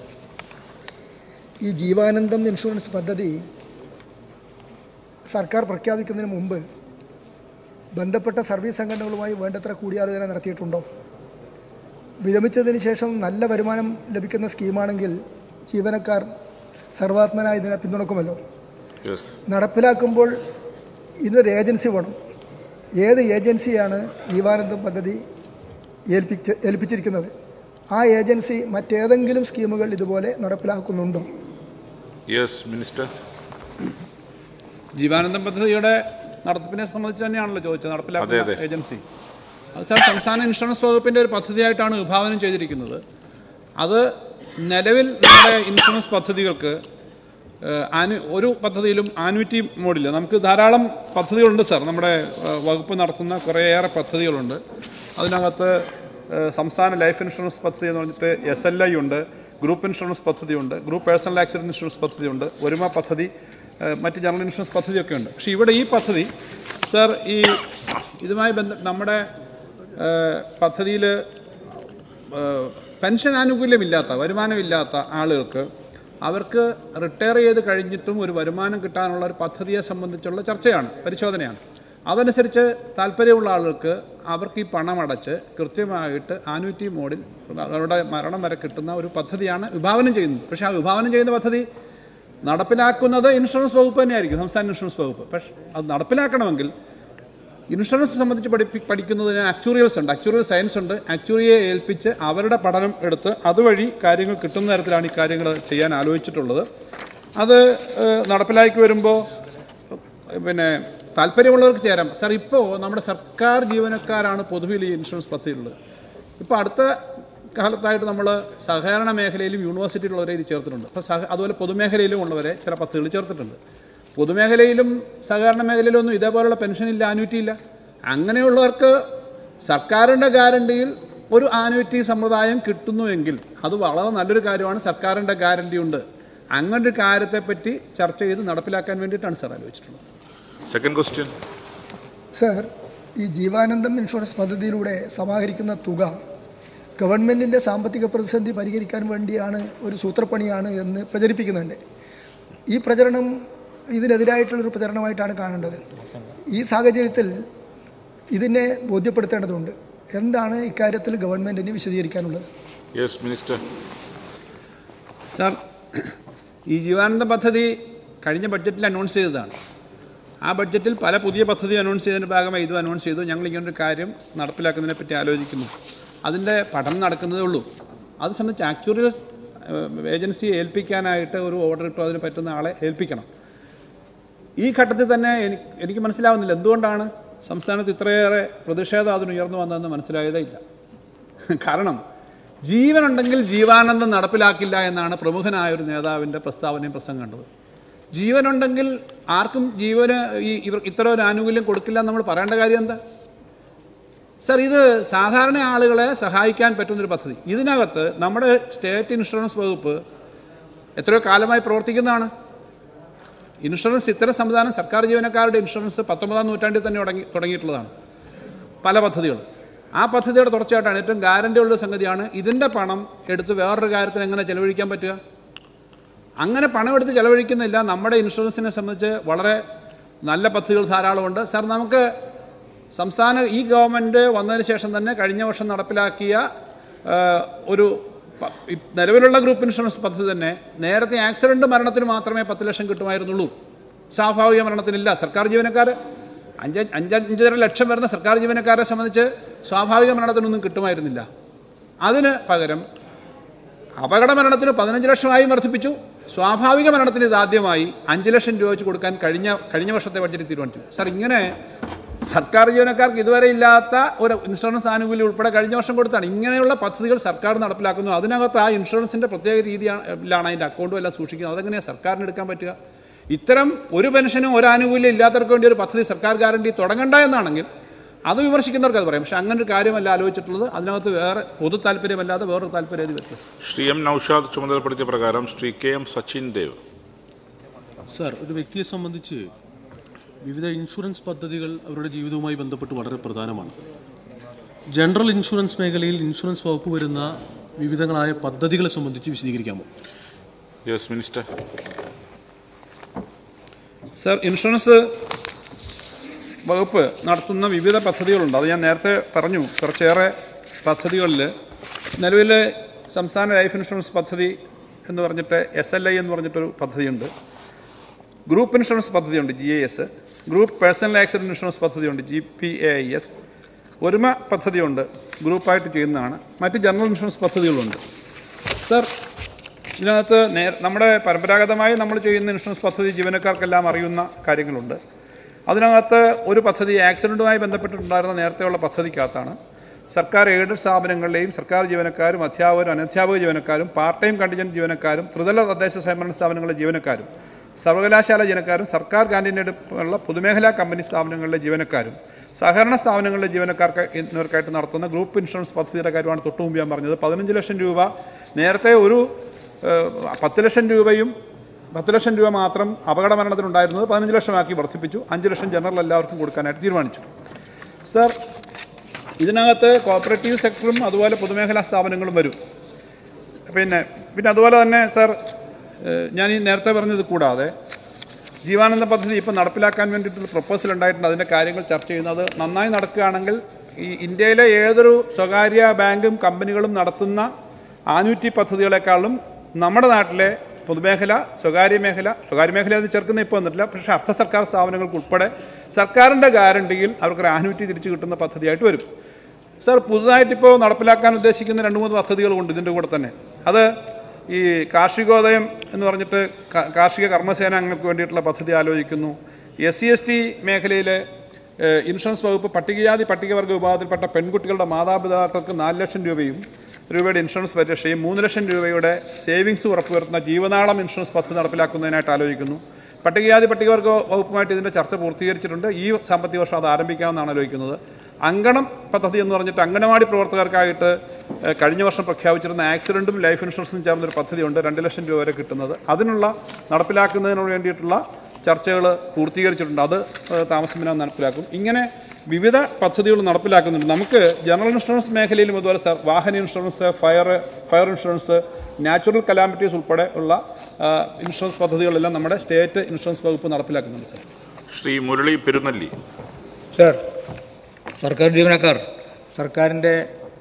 ഈ ജീവാനന്ദം ഇൻഷുറൻസ് പദ്ധതി സർക്കാർ പ്രഖ്യാപിക്കുന്നതിന് മുമ്പ് ബന്ധപ്പെട്ട സർവീസ് സംഘടനകളുമായി വേണ്ടത്ര കൂടിയാലോചന നടത്തിയിട്ടുണ്ടോ? വിരമിച്ചതിന് ശേഷം നല്ല വരുമാനം ലഭിക്കുന്ന സ്കീമാണെങ്കിൽ ജീവനക്കാർ സർവാത്മന ഇതിനെ പിന്തുണക്കുമല്ലോ. നടപ്പിലാക്കുമ്പോൾ ഇതിനൊരു ഏജൻസി വേണം. ഏത് ഏജൻസിയാണ് ജീവാനന്ദം പദ്ധതി ഏൽപ്പിച്ച് ഏൽപ്പിച്ചിരിക്കുന്നത്? ആ ഏജൻസി മറ്റേതെങ്കിലും സ്കീമുകൾ ഇതുപോലെ നടപ്പിലാക്കുന്നുണ്ടോ? Yes minister. ജീവാനന്ദം പദ്ധതിയുടെ നടത്തിപ്പിനെ സംബന്ധിച്ച് തന്നെയാണല്ലോ ചോദിച്ചത്. നടപ്പിലാക്കുന്ന ഏജൻസി അത് സാർ സംസ്ഥാന ഇൻഷുറൻസ് വകുപ്പിൻ്റെ ഒരു പദ്ധതിയായിട്ടാണ് വിഭാവനം ചെയ്തിരിക്കുന്നത്. അത് നിലവിൽ നമ്മുടെ ഇൻഷുറൻസ് പദ്ധതികൾക്ക് ആനു ഒരു പദ്ധതിയിലും ആനുവിറ്റി മോഡില്ല. നമുക്ക് ധാരാളം പദ്ധതികളുണ്ട് സാർ. നമ്മുടെ വകുപ്പ് നടത്തുന്ന കുറേയേറെ പദ്ധതികളുണ്ട്. അതിനകത്ത് സംസ്ഥാന ലൈഫ് ഇൻഷുറൻസ് പദ്ധതി എന്ന് പറഞ്ഞിട്ട് എസ് എൽ ഐ ഉണ്ട്, ഗ്രൂപ്പ് ഇൻഷുറൻസ് പദ്ധതിയുണ്ട്, ഗ്രൂപ്പ് പേഴ്സണൽ ആക്സിഡൻറ്റ് ഇൻഷുറൻസ് പദ്ധതിയുണ്ട്, ഒരുമ പദ്ധതി, മറ്റ് ജനറൽ ഇൻഷുറൻസ് പദ്ധതിയൊക്കെ ഉണ്ട്. പക്ഷേ ഇവിടെ ഈ പദ്ധതി സാർ ഈ ഇതുമായി ബന്ധ നമ്മുടെ പദ്ധതിയിൽ പെൻഷൻ ആനുകൂല്യമില്ലാത്ത വരുമാനമില്ലാത്ത ആളുകൾക്ക് അവർക്ക് റിട്ടയർ ചെയ്ത് കഴിഞ്ഞിട്ടും ഒരു വരുമാനം കിട്ടാനുള്ള ഒരു പദ്ധതിയെ സംബന്ധിച്ചുള്ള ചർച്ചയാണ്, പരിശോധനയാണ്. അതനുസരിച്ച് താല്പര്യമുള്ള ആളുകൾക്ക് അവർക്ക് ഈ പണം അടച്ച് കൃത്യമായിട്ട് ആനുവിറ്റി മോഡിൽ അവരുടെ മരണം വരെ കിട്ടുന്ന ഒരു പദ്ധതിയാണ് വിഭാവനം ചെയ്യുന്നത്. പക്ഷേ ആ വിഭാവനം ചെയ്യുന്ന പദ്ധതി നടപ്പിലാക്കുന്നത് ഇൻഷുറൻസ് വകുപ്പ് തന്നെയായിരിക്കും, സംസ്ഥാന ഇൻഷുറൻസ് വകുപ്പ്. പക്ഷേ അത് നടപ്പിലാക്കണമെങ്കിൽ ഇൻഷുറൻസ് സംബന്ധിച്ച് പഠിപ്പി പഠിക്കുന്നതിന് ആക്ച്വറിയൽസ് ഉണ്ട്, ആക്ച്വറിയൽ സയൻസ് ഉണ്ട്. ആക്ച്വറിയെ ഏൽപ്പിച്ച് അവരുടെ പഠനം എടുത്ത് അതുവഴി കാര്യങ്ങൾ കിട്ടുന്ന തരത്തിലാണ് ഈ കാര്യങ്ങൾ ചെയ്യാൻ ആലോചിച്ചിട്ടുള്ളത്. അത് നടപ്പിലാക്കി വരുമ്പോൾ പിന്നെ താല്പര്യമുള്ളവർക്ക് ചേരാം. സാർ, ഇപ്പോൾ നമ്മുടെ സർക്കാർ ജീവനക്കാരാണ് പൊതുവിൽ ഈ ഇൻഷുറൻസ് പദ്ധതിയിലുള്ളത്. ഇപ്പോൾ അടുത്ത കാലത്തായിട്ട് നമ്മൾ സഹകരണ മേഖലയിലും യൂണിവേഴ്സിറ്റിയിലുള്ളവരെ ഇത് ചേർത്തിട്ടുണ്ട്. അപ്പോൾ സഹ അതുപോലെ പൊതുമേഖലയിലും ഉള്ളവരെ ചില പദ്ധതികൾ ചേർത്തിട്ടുണ്ട്. പൊതുമേഖലയിലും സഹകരണ മേഖലയിലും ഒന്നും ഇതേപോലുള്ള പെൻഷനില്ല, ആനുവിറ്റി ഇല്ല. അങ്ങനെയുള്ളവർക്ക് സർക്കാരിൻ്റെ ഗ്യാരണ്ടിയിൽ ഒരു ആനുവിറ്റി സമ്പ്രദായം കിട്ടുന്നുവെങ്കിൽ അത് വളരെ നല്ലൊരു കാര്യമാണ്. സർക്കാരിൻ്റെ ഗ്യാരണ്ടി ഉണ്ട്. അങ്ങനൊരു കാര്യത്തെപ്പറ്റി ചർച്ച ചെയ്ത് നടപ്പിലാക്കാൻ വേണ്ടിയിട്ടാണ് സാർ ആലോചിച്ചിട്ടുള്ളത്. Second question. സാർ, ഈ ജീവാനന്ദം ഇൻഷുറൻസ് പദ്ധതിയിലൂടെ സമാഹരിക്കുന്ന തുക ഗവൺമെൻറ്റിൻ്റെ സാമ്പത്തിക പ്രതിസന്ധി പരിഹരിക്കാൻ വേണ്ടിയാണ്, ഒരു സൂത്രപ്പണിയാണ് എന്ന് പ്രചരിപ്പിക്കുന്നുണ്ട്. ഈ പ്രചരണം ഇതിനെതിരായിട്ടുള്ളൊരു പ്രചരണമായിട്ടാണ് കാണേണ്ടത്. ഈ സാഹചര്യത്തിൽ ഇതിനെ ബോധ്യപ്പെടുത്തേണ്ടതുണ്ട്. എന്താണ് ഇക്കാര്യത്തിൽ ഗവൺമെൻറ്റിന് വിശദീകരിക്കാനുള്ളത്? Yes minister. സാർ, ഈ ജീവാനന്ദ പദ്ധതി കഴിഞ്ഞ ബഡ്ജറ്റിൽ അനൗൺസ് ചെയ്തതാണ്. ആ ബഡ്ജറ്റിൽ പല പുതിയ പദ്ധതി അനൗൺസ് ചെയ്തതിൻ്റെ ഭാഗമായി ഇതും അനൗൺസ് ചെയ്തു. ഞങ്ങൾ ഇങ്ങനൊരു കാര്യം നടപ്പിലാക്കുന്നതിനെ പറ്റി ആലോചിക്കുന്നു. അതിൻ്റെ പഠനം നടക്കുന്നതേ ഉള്ളൂ. അത് സംബന്ധിച്ച് ആക്ച്വറിയൽ ഏജൻസിയെ ഏൽപ്പിക്കാനായിട്ട് ഒരു ഓർഡർ ഇട്ടു, അതിന് പറ്റുന്ന ആളെ ഏൽപ്പിക്കണം. ഈ ഘട്ടത്തിൽ തന്നെ എനിക്ക് എനിക്ക് മനസ്സിലാവുന്നില്ല എന്തുകൊണ്ടാണ് സംസ്ഥാനത്ത് ഇത്രയേറെ പ്രതിഷേധം അതിന് ഉയർന്നു വന്നതെന്ന് മനസ്സിലായതേ ഇല്ല. കാരണം ജീവനുണ്ടെങ്കിൽ ജീവാനന്ദം നടപ്പിലാക്കില്ല എന്നാണ് പ്രമുഖനായ ഒരു നേതാവിൻ്റെ പ്രസ്താവനയും പ്രസംഗം കണ്ടത്. ജീവനുണ്ടെങ്കിൽ ആർക്കും ജീവന് ഈ ഇവർ ഇത്തരം ഒരു ആനുകൂല്യം കൊടുക്കില്ല എന്ന് നമ്മൾ പറയേണ്ട കാര്യം എന്താ? സർ, ഇത് സാധാരണ ആളുകളെ സഹായിക്കാൻ പറ്റുന്നൊരു പദ്ധതി. ഇതിനകത്ത് നമ്മുടെ സ്റ്റേറ്റ് ഇൻഷുറൻസ് വകുപ്പ് എത്രയോ കാലമായി പ്രവർത്തിക്കുന്നതാണ്. ഇൻഷുറൻസ് ഇത്തരം സംവിധാനം സർക്കാർ ജീവനക്കാരുടെ ഇൻഷുറൻസ് പത്തൊമ്പതാം നൂറ്റാണ്ടിൽ തന്നെ തുടങ്ങി തുടങ്ങിയിട്ടുള്ളതാണ് പല പദ്ധതികളും. ആ പദ്ധതിയുടെ തുടർച്ചയായിട്ടാണ് ഏറ്റവും ഗ്യാരണ്ടി ഉള്ള സംഗതിയാണ് ഇതിൻ്റെ പണം എടുത്ത് വേറൊരു കാര്യത്തിന് എങ്ങനെ ചെലവഴിക്കാൻ പറ്റുക. അങ്ങനെ പണം എടുത്ത് ചെലവഴിക്കുന്നില്ല. നമ്മുടെ ഇൻഷുറൻസിനെ സംബന്ധിച്ച് വളരെ നല്ല പദ്ധതികൾ ധാരാളമുണ്ട്. സാർ, നമുക്ക് സംസ്ഥാന ഈ ഗവൺമെൻറ് വന്നതിന് ശേഷം തന്നെ കഴിഞ്ഞ വർഷം നടപ്പിലാക്കിയ ഒരു നിലവിലുള്ള ഗ്രൂപ്പ് ഇൻഷുറൻസ് പദ്ധതി തന്നെ നേരത്തെ ആക്സിഡൻറ്റ് മരണത്തിന് മാത്രമേ പത്ത് ലക്ഷം കിട്ടുമായിരുന്നുള്ളൂ. സ്വാഭാവിക മരണത്തിനില്ല. സർക്കാർ ജീവനക്കാർ അഞ്ച് അഞ്ചഞ്ചര ലക്ഷം വരുന്ന സർക്കാർ ജീവനക്കാരെ സംബന്ധിച്ച് സ്വാഭാവിക മരണത്തിനൊന്നും കിട്ടുമായിരുന്നില്ല. അതിന് പകരം അപകട മരണത്തിന് പതിനഞ്ച് ലക്ഷമായി വർദ്ധിപ്പിച്ചു. സ്വാഭാവിക മരണത്തിന് ഇതാദ്യമായി അഞ്ച് ലക്ഷം രൂപ വെച്ച് കൊടുക്കാൻ കഴിഞ്ഞ കഴിഞ്ഞ വർഷത്തെ ബഡ്ജറ്റിൽ തീരുമാനിച്ചു. സാർ, ഇങ്ങനെ സർക്കാർ ജീവനക്കാർക്ക് ഇതുവരെ ഇല്ലാത്ത ഒരു ഇൻഷുറൻസ് ആനുകൂല്യം ഉൾപ്പെടെ കഴിഞ്ഞ വർഷം കൊടുത്താണ്. ഇങ്ങനെയുള്ള പദ്ധതികൾ സർക്കാർ നടപ്പിലാക്കുന്നു. അതിനകത്ത് ആ ഇൻഷുറൻസിൻ്റെ പ്രത്യേക രീതിയിലാണ് അതിൻ്റെ അക്കൗണ്ടും എല്ലാം സൂക്ഷിക്കുന്നത്. അതെങ്ങനെയാണ് സർക്കാരിന് എടുക്കാൻ പറ്റുക? ഇത്തരം ഒരു പെൻഷനും ഒരു ആനുകൂല്യം ഇല്ലാത്തവർക്ക് വേണ്ടി ഒരു പദ്ധതി സർക്കാർ ഗ്യാരണ്ടി തുടങ്ങണ്ട എന്നാണെങ്കിൽ അത് വിമർശിക്കുന്നവർക്ക് അത് പറയും. പക്ഷേ അങ്ങനെ ഒരു കാര്യമല്ല ആലോചിച്ചിട്ടുള്ളത്. അതിനകത്ത് വേറെ പൊതു താല്പര്യമല്ലാതെ വേറൊരു താല്പര്യം ഇത് വ്യത്യസ്തം. ശ്രീ എം നൌഷാദ് ചുമതലപ്പെടുത്തിയ പ്രകാരം Shri K M Sachin Dev. Sir, ഒരു വ്യക്തിയെ സംബന്ധിച്ച് വിവിധ ഇൻഷുറൻസ് പദ്ധതികൾ അവരുടെ ജീവിതവുമായി ബന്ധപ്പെട്ട് വളരെ പ്രധാനമാണ്. ജനറൽ ഇൻഷുറൻസ് മേഖലയിൽ ഇൻഷുറൻസ് വകുപ്പ് വരുന്ന വിവിധങ്ങളായ പദ്ധതികളെ സംബന്ധിച്ച് വിശദീകരിക്കാമോ? Yes minister. സർ, ഇൻഷുറൻസ് വകുപ്പ് നടത്തുന്ന വിവിധ പദ്ധതികളുണ്ട്. അത് ഞാൻ നേരത്തെ പറഞ്ഞു. കുറച്ചേറെ പദ്ധതികളിൽ നിലവിൽ സംസ്ഥാന ലൈഫ് ഇൻഷുറൻസ് പദ്ധതി എന്ന് പറഞ്ഞിട്ട് എസ് എൽ ഐ എന്ന് പറഞ്ഞിട്ടൊരു പദ്ധതിയുണ്ട്. ഗ്രൂപ്പ് ഇൻഷുറൻസ് പദ്ധതിയുണ്ട്, G I S. Group personal accident insurance പദ്ധതിയുണ്ട്, G P A I S. Oruma പദ്ധതിയുണ്ട്, ഗ്രൂപ്പായിട്ട് ചെയ്യുന്നതാണ്. മറ്റ് ജനറൽ ഇൻഷുറൻസ് പദ്ധതികളുണ്ട്. സർ, ഇതിനകത്ത് നേ നമ്മുടെ പരമ്പരാഗതമായി നമ്മൾ ചെയ്യുന്ന ഇൻഷുറൻസ് പദ്ധതി ജീവനക്കാർക്കെല്ലാം അറിയുന്ന കാര്യങ്ങളുണ്ട്. അതിനകത്ത് ഒരു പദ്ധതി ആക്സിഡൻറ്റുമായി ബന്ധപ്പെട്ടിട്ടുണ്ടായിരുന്ന നേരത്തെയുള്ള പദ്ധതിക്കകത്താണ് സർക്കാർ എയ്ഡഡ് സ്ഥാപനങ്ങളിലെയും സർക്കാർ ജീവനക്കാരും അധ്യാപകരും അനധ്യാപക ജീവനക്കാരും പാർട്ട് ടൈം കണ്ടിജന്റ് ജീവനക്കാരും ത്രിതല തദ്ദേശ സ്വയംഭരണ സ്ഥാപനങ്ങളിലെ ജീവനക്കാരും സർവകലാശാല ജീവനക്കാരും സർക്കാർ ക്യാൻറ്റീനുള്ള പൊതുമേഖലാ കമ്പനി സ്ഥാപനങ്ങളിലെ ജീവനക്കാരും സഹകരണ സ്ഥാപനങ്ങളിലെ ജീവനക്കാർക്ക് എന്നിവർക്കായിട്ട് നടത്തുന്ന ഗ്രൂപ്പ് ഇൻഷുറൻസ് പദ്ധതിയുടെ കാര്യമാണ് തൊട്ടു മുമ്പ് ഞാൻ പറഞ്ഞത്. പതിനഞ്ച് ലക്ഷം രൂപ നേരത്തെ ഒരു പത്ത് ലക്ഷം രൂപയും പത്ത് ലക്ഷം രൂപ മാത്രം അപകട മരണത്തിനുണ്ടായിരുന്നത് പതിനഞ്ച് ലക്ഷമാക്കി വർദ്ധിപ്പിച്ചു. അഞ്ച് ലക്ഷം ജനറൽ എല്ലാവർക്കും കൊടുക്കാനായിട്ട് തീരുമാനിച്ചു. സർ, ഇതിനകത്ത് കോപ്പറേറ്റീവ് സെക്ടറും അതുപോലെ പൊതുമേഖലാ സ്ഥാപനങ്ങളും വരും. പിന്നെ പിന്നെ അതുപോലെ തന്നെ സർ, ഞാൻ ഈ നേരത്തെ പറഞ്ഞത് കൂടാതെ ജീവാനന്ദ പദ്ധതി ഇപ്പോൾ നടപ്പിലാക്കാൻ വേണ്ടിയിട്ടുള്ള പ്രപ്പോസൽ ഉണ്ടായിട്ടുണ്ട്. അതിൻ്റെ കാര്യങ്ങൾ ചർച്ച ചെയ്യുന്നത് നന്നായി നടക്കുകയാണെങ്കിൽ ഈ ഇന്ത്യയിലെ ഏതൊരു സ്വകാര്യ ബാങ്കും കമ്പനികളും നടത്തുന്ന ആനുറ്റി പദ്ധതികളെക്കാളും നമ്മുടെ നാട്ടിലെ പൊതുമേഖല സ്വകാര്യ മേഖല സ്വകാര്യ മേഖല അത് ചേർക്കുന്ന ഇപ്പോൾ വന്നിട്ടില്ല, പക്ഷേ അർദ്ധ സർക്കാർ സ്ഥാപനങ്ങൾക്ക് ഉൾപ്പെടെ സർക്കാരിൻ്റെ ഗ്യാരണ്ടിയിൽ അവർക്കൊരു ആനുറ്റി തിരിച്ചു കിട്ടുന്ന പദ്ധതിയായിട്ട് വരും. സർ, പുതുതായിട്ടിപ്പോൾ നടപ്പിലാക്കാൻ ഉദ്ദേശിക്കുന്ന രണ്ട് മൂന്ന് പദ്ധതികളുണ്ട് ഇതിൻ്റെ കൂടെ തന്നെ. അത് ഈ കാർഷികോദയം എന്ന് പറഞ്ഞിട്ട് കാർഷിക കർമ്മസേനാംഗങ്ങൾക്ക് വേണ്ടിയിട്ടുള്ള പദ്ധതി ആലോചിക്കുന്നു. എസ് സി എസ് ടി മേഖലയിലെ ഇൻഷുറൻസ് വകുപ്പ് പട്ടികജാതി പട്ടികവർഗ വിഭാഗത്തിൽപ്പെട്ട പെൺകുട്ടികളുടെ മാതാപിതാക്കൾക്ക് നാല് ലക്ഷം രൂപയും രൂപയുടെ ഇൻഷുറൻസ് പരിരക്ഷയും മൂന്ന് ലക്ഷം രൂപയുടെ സേവിങ്സ് ഉറപ്പുവരുത്തുന്ന ജീവനാളം ഇൻഷുറൻസ് പദ്ധതി നടപ്പിലാക്കുന്നതിനായിട്ട് ആലോചിക്കുന്നു. പട്ടികജാതി പട്ടികവർഗ വകുപ്പുമായിട്ട് ഇതിൻ്റെ ചർച്ച പൂർത്തീകരിച്ചിട്ടുണ്ട്. ഈ സാമ്പത്തിക വർഷം അത് ആരംഭിക്കാമെന്നാണ് ആലോചിക്കുന്നത്. അങ്കണം പദ്ധതി എന്ന് പറഞ്ഞിട്ട് അംഗനവാടി പ്രവർത്തകർക്കായിട്ട് കഴിഞ്ഞ വർഷം പ്രഖ്യാപിച്ചിരുന്ന ആക്സിഡൻറ്റും ലൈഫ് ഇൻഷുറൻസും ചേർന്നൊരു പദ്ധതിയുണ്ട്, രണ്ട് ലക്ഷം രൂപ വരെ കിട്ടുന്നത്. അതിനുള്ള നടപ്പിലാക്കുന്നതിന് വേണ്ടിയിട്ടുള്ള ചർച്ചകൾ പൂർത്തീകരിച്ചിട്ടുണ്ട്. അത് താമസമില്ലാതെ നടപ്പിലാക്കും. ഇങ്ങനെ വിവിധ പദ്ധതികൾ നടപ്പിലാക്കുന്നുണ്ട്. നമുക്ക് ജനറൽ ഇൻഷുറൻസ് മേഖലയിലും അതുപോലെ സർ വാഹന insurance, fire fire insurance, natural calamities ഉൾപ്പെടെ ഉള്ള ഇൻഷുറൻസ് പദ്ധതികളെല്ലാം നമ്മുടെ സ്റ്റേറ്റ് ഇൻഷുറൻസ് വകുപ്പ് നടപ്പിലാക്കുന്നുണ്ട്. സർ, ശ്രീ മുരളി പെരുന്നല്ലി. സർ, സർക്കാർ ജീവനക്കാർ സർക്കാരിൻ്റെ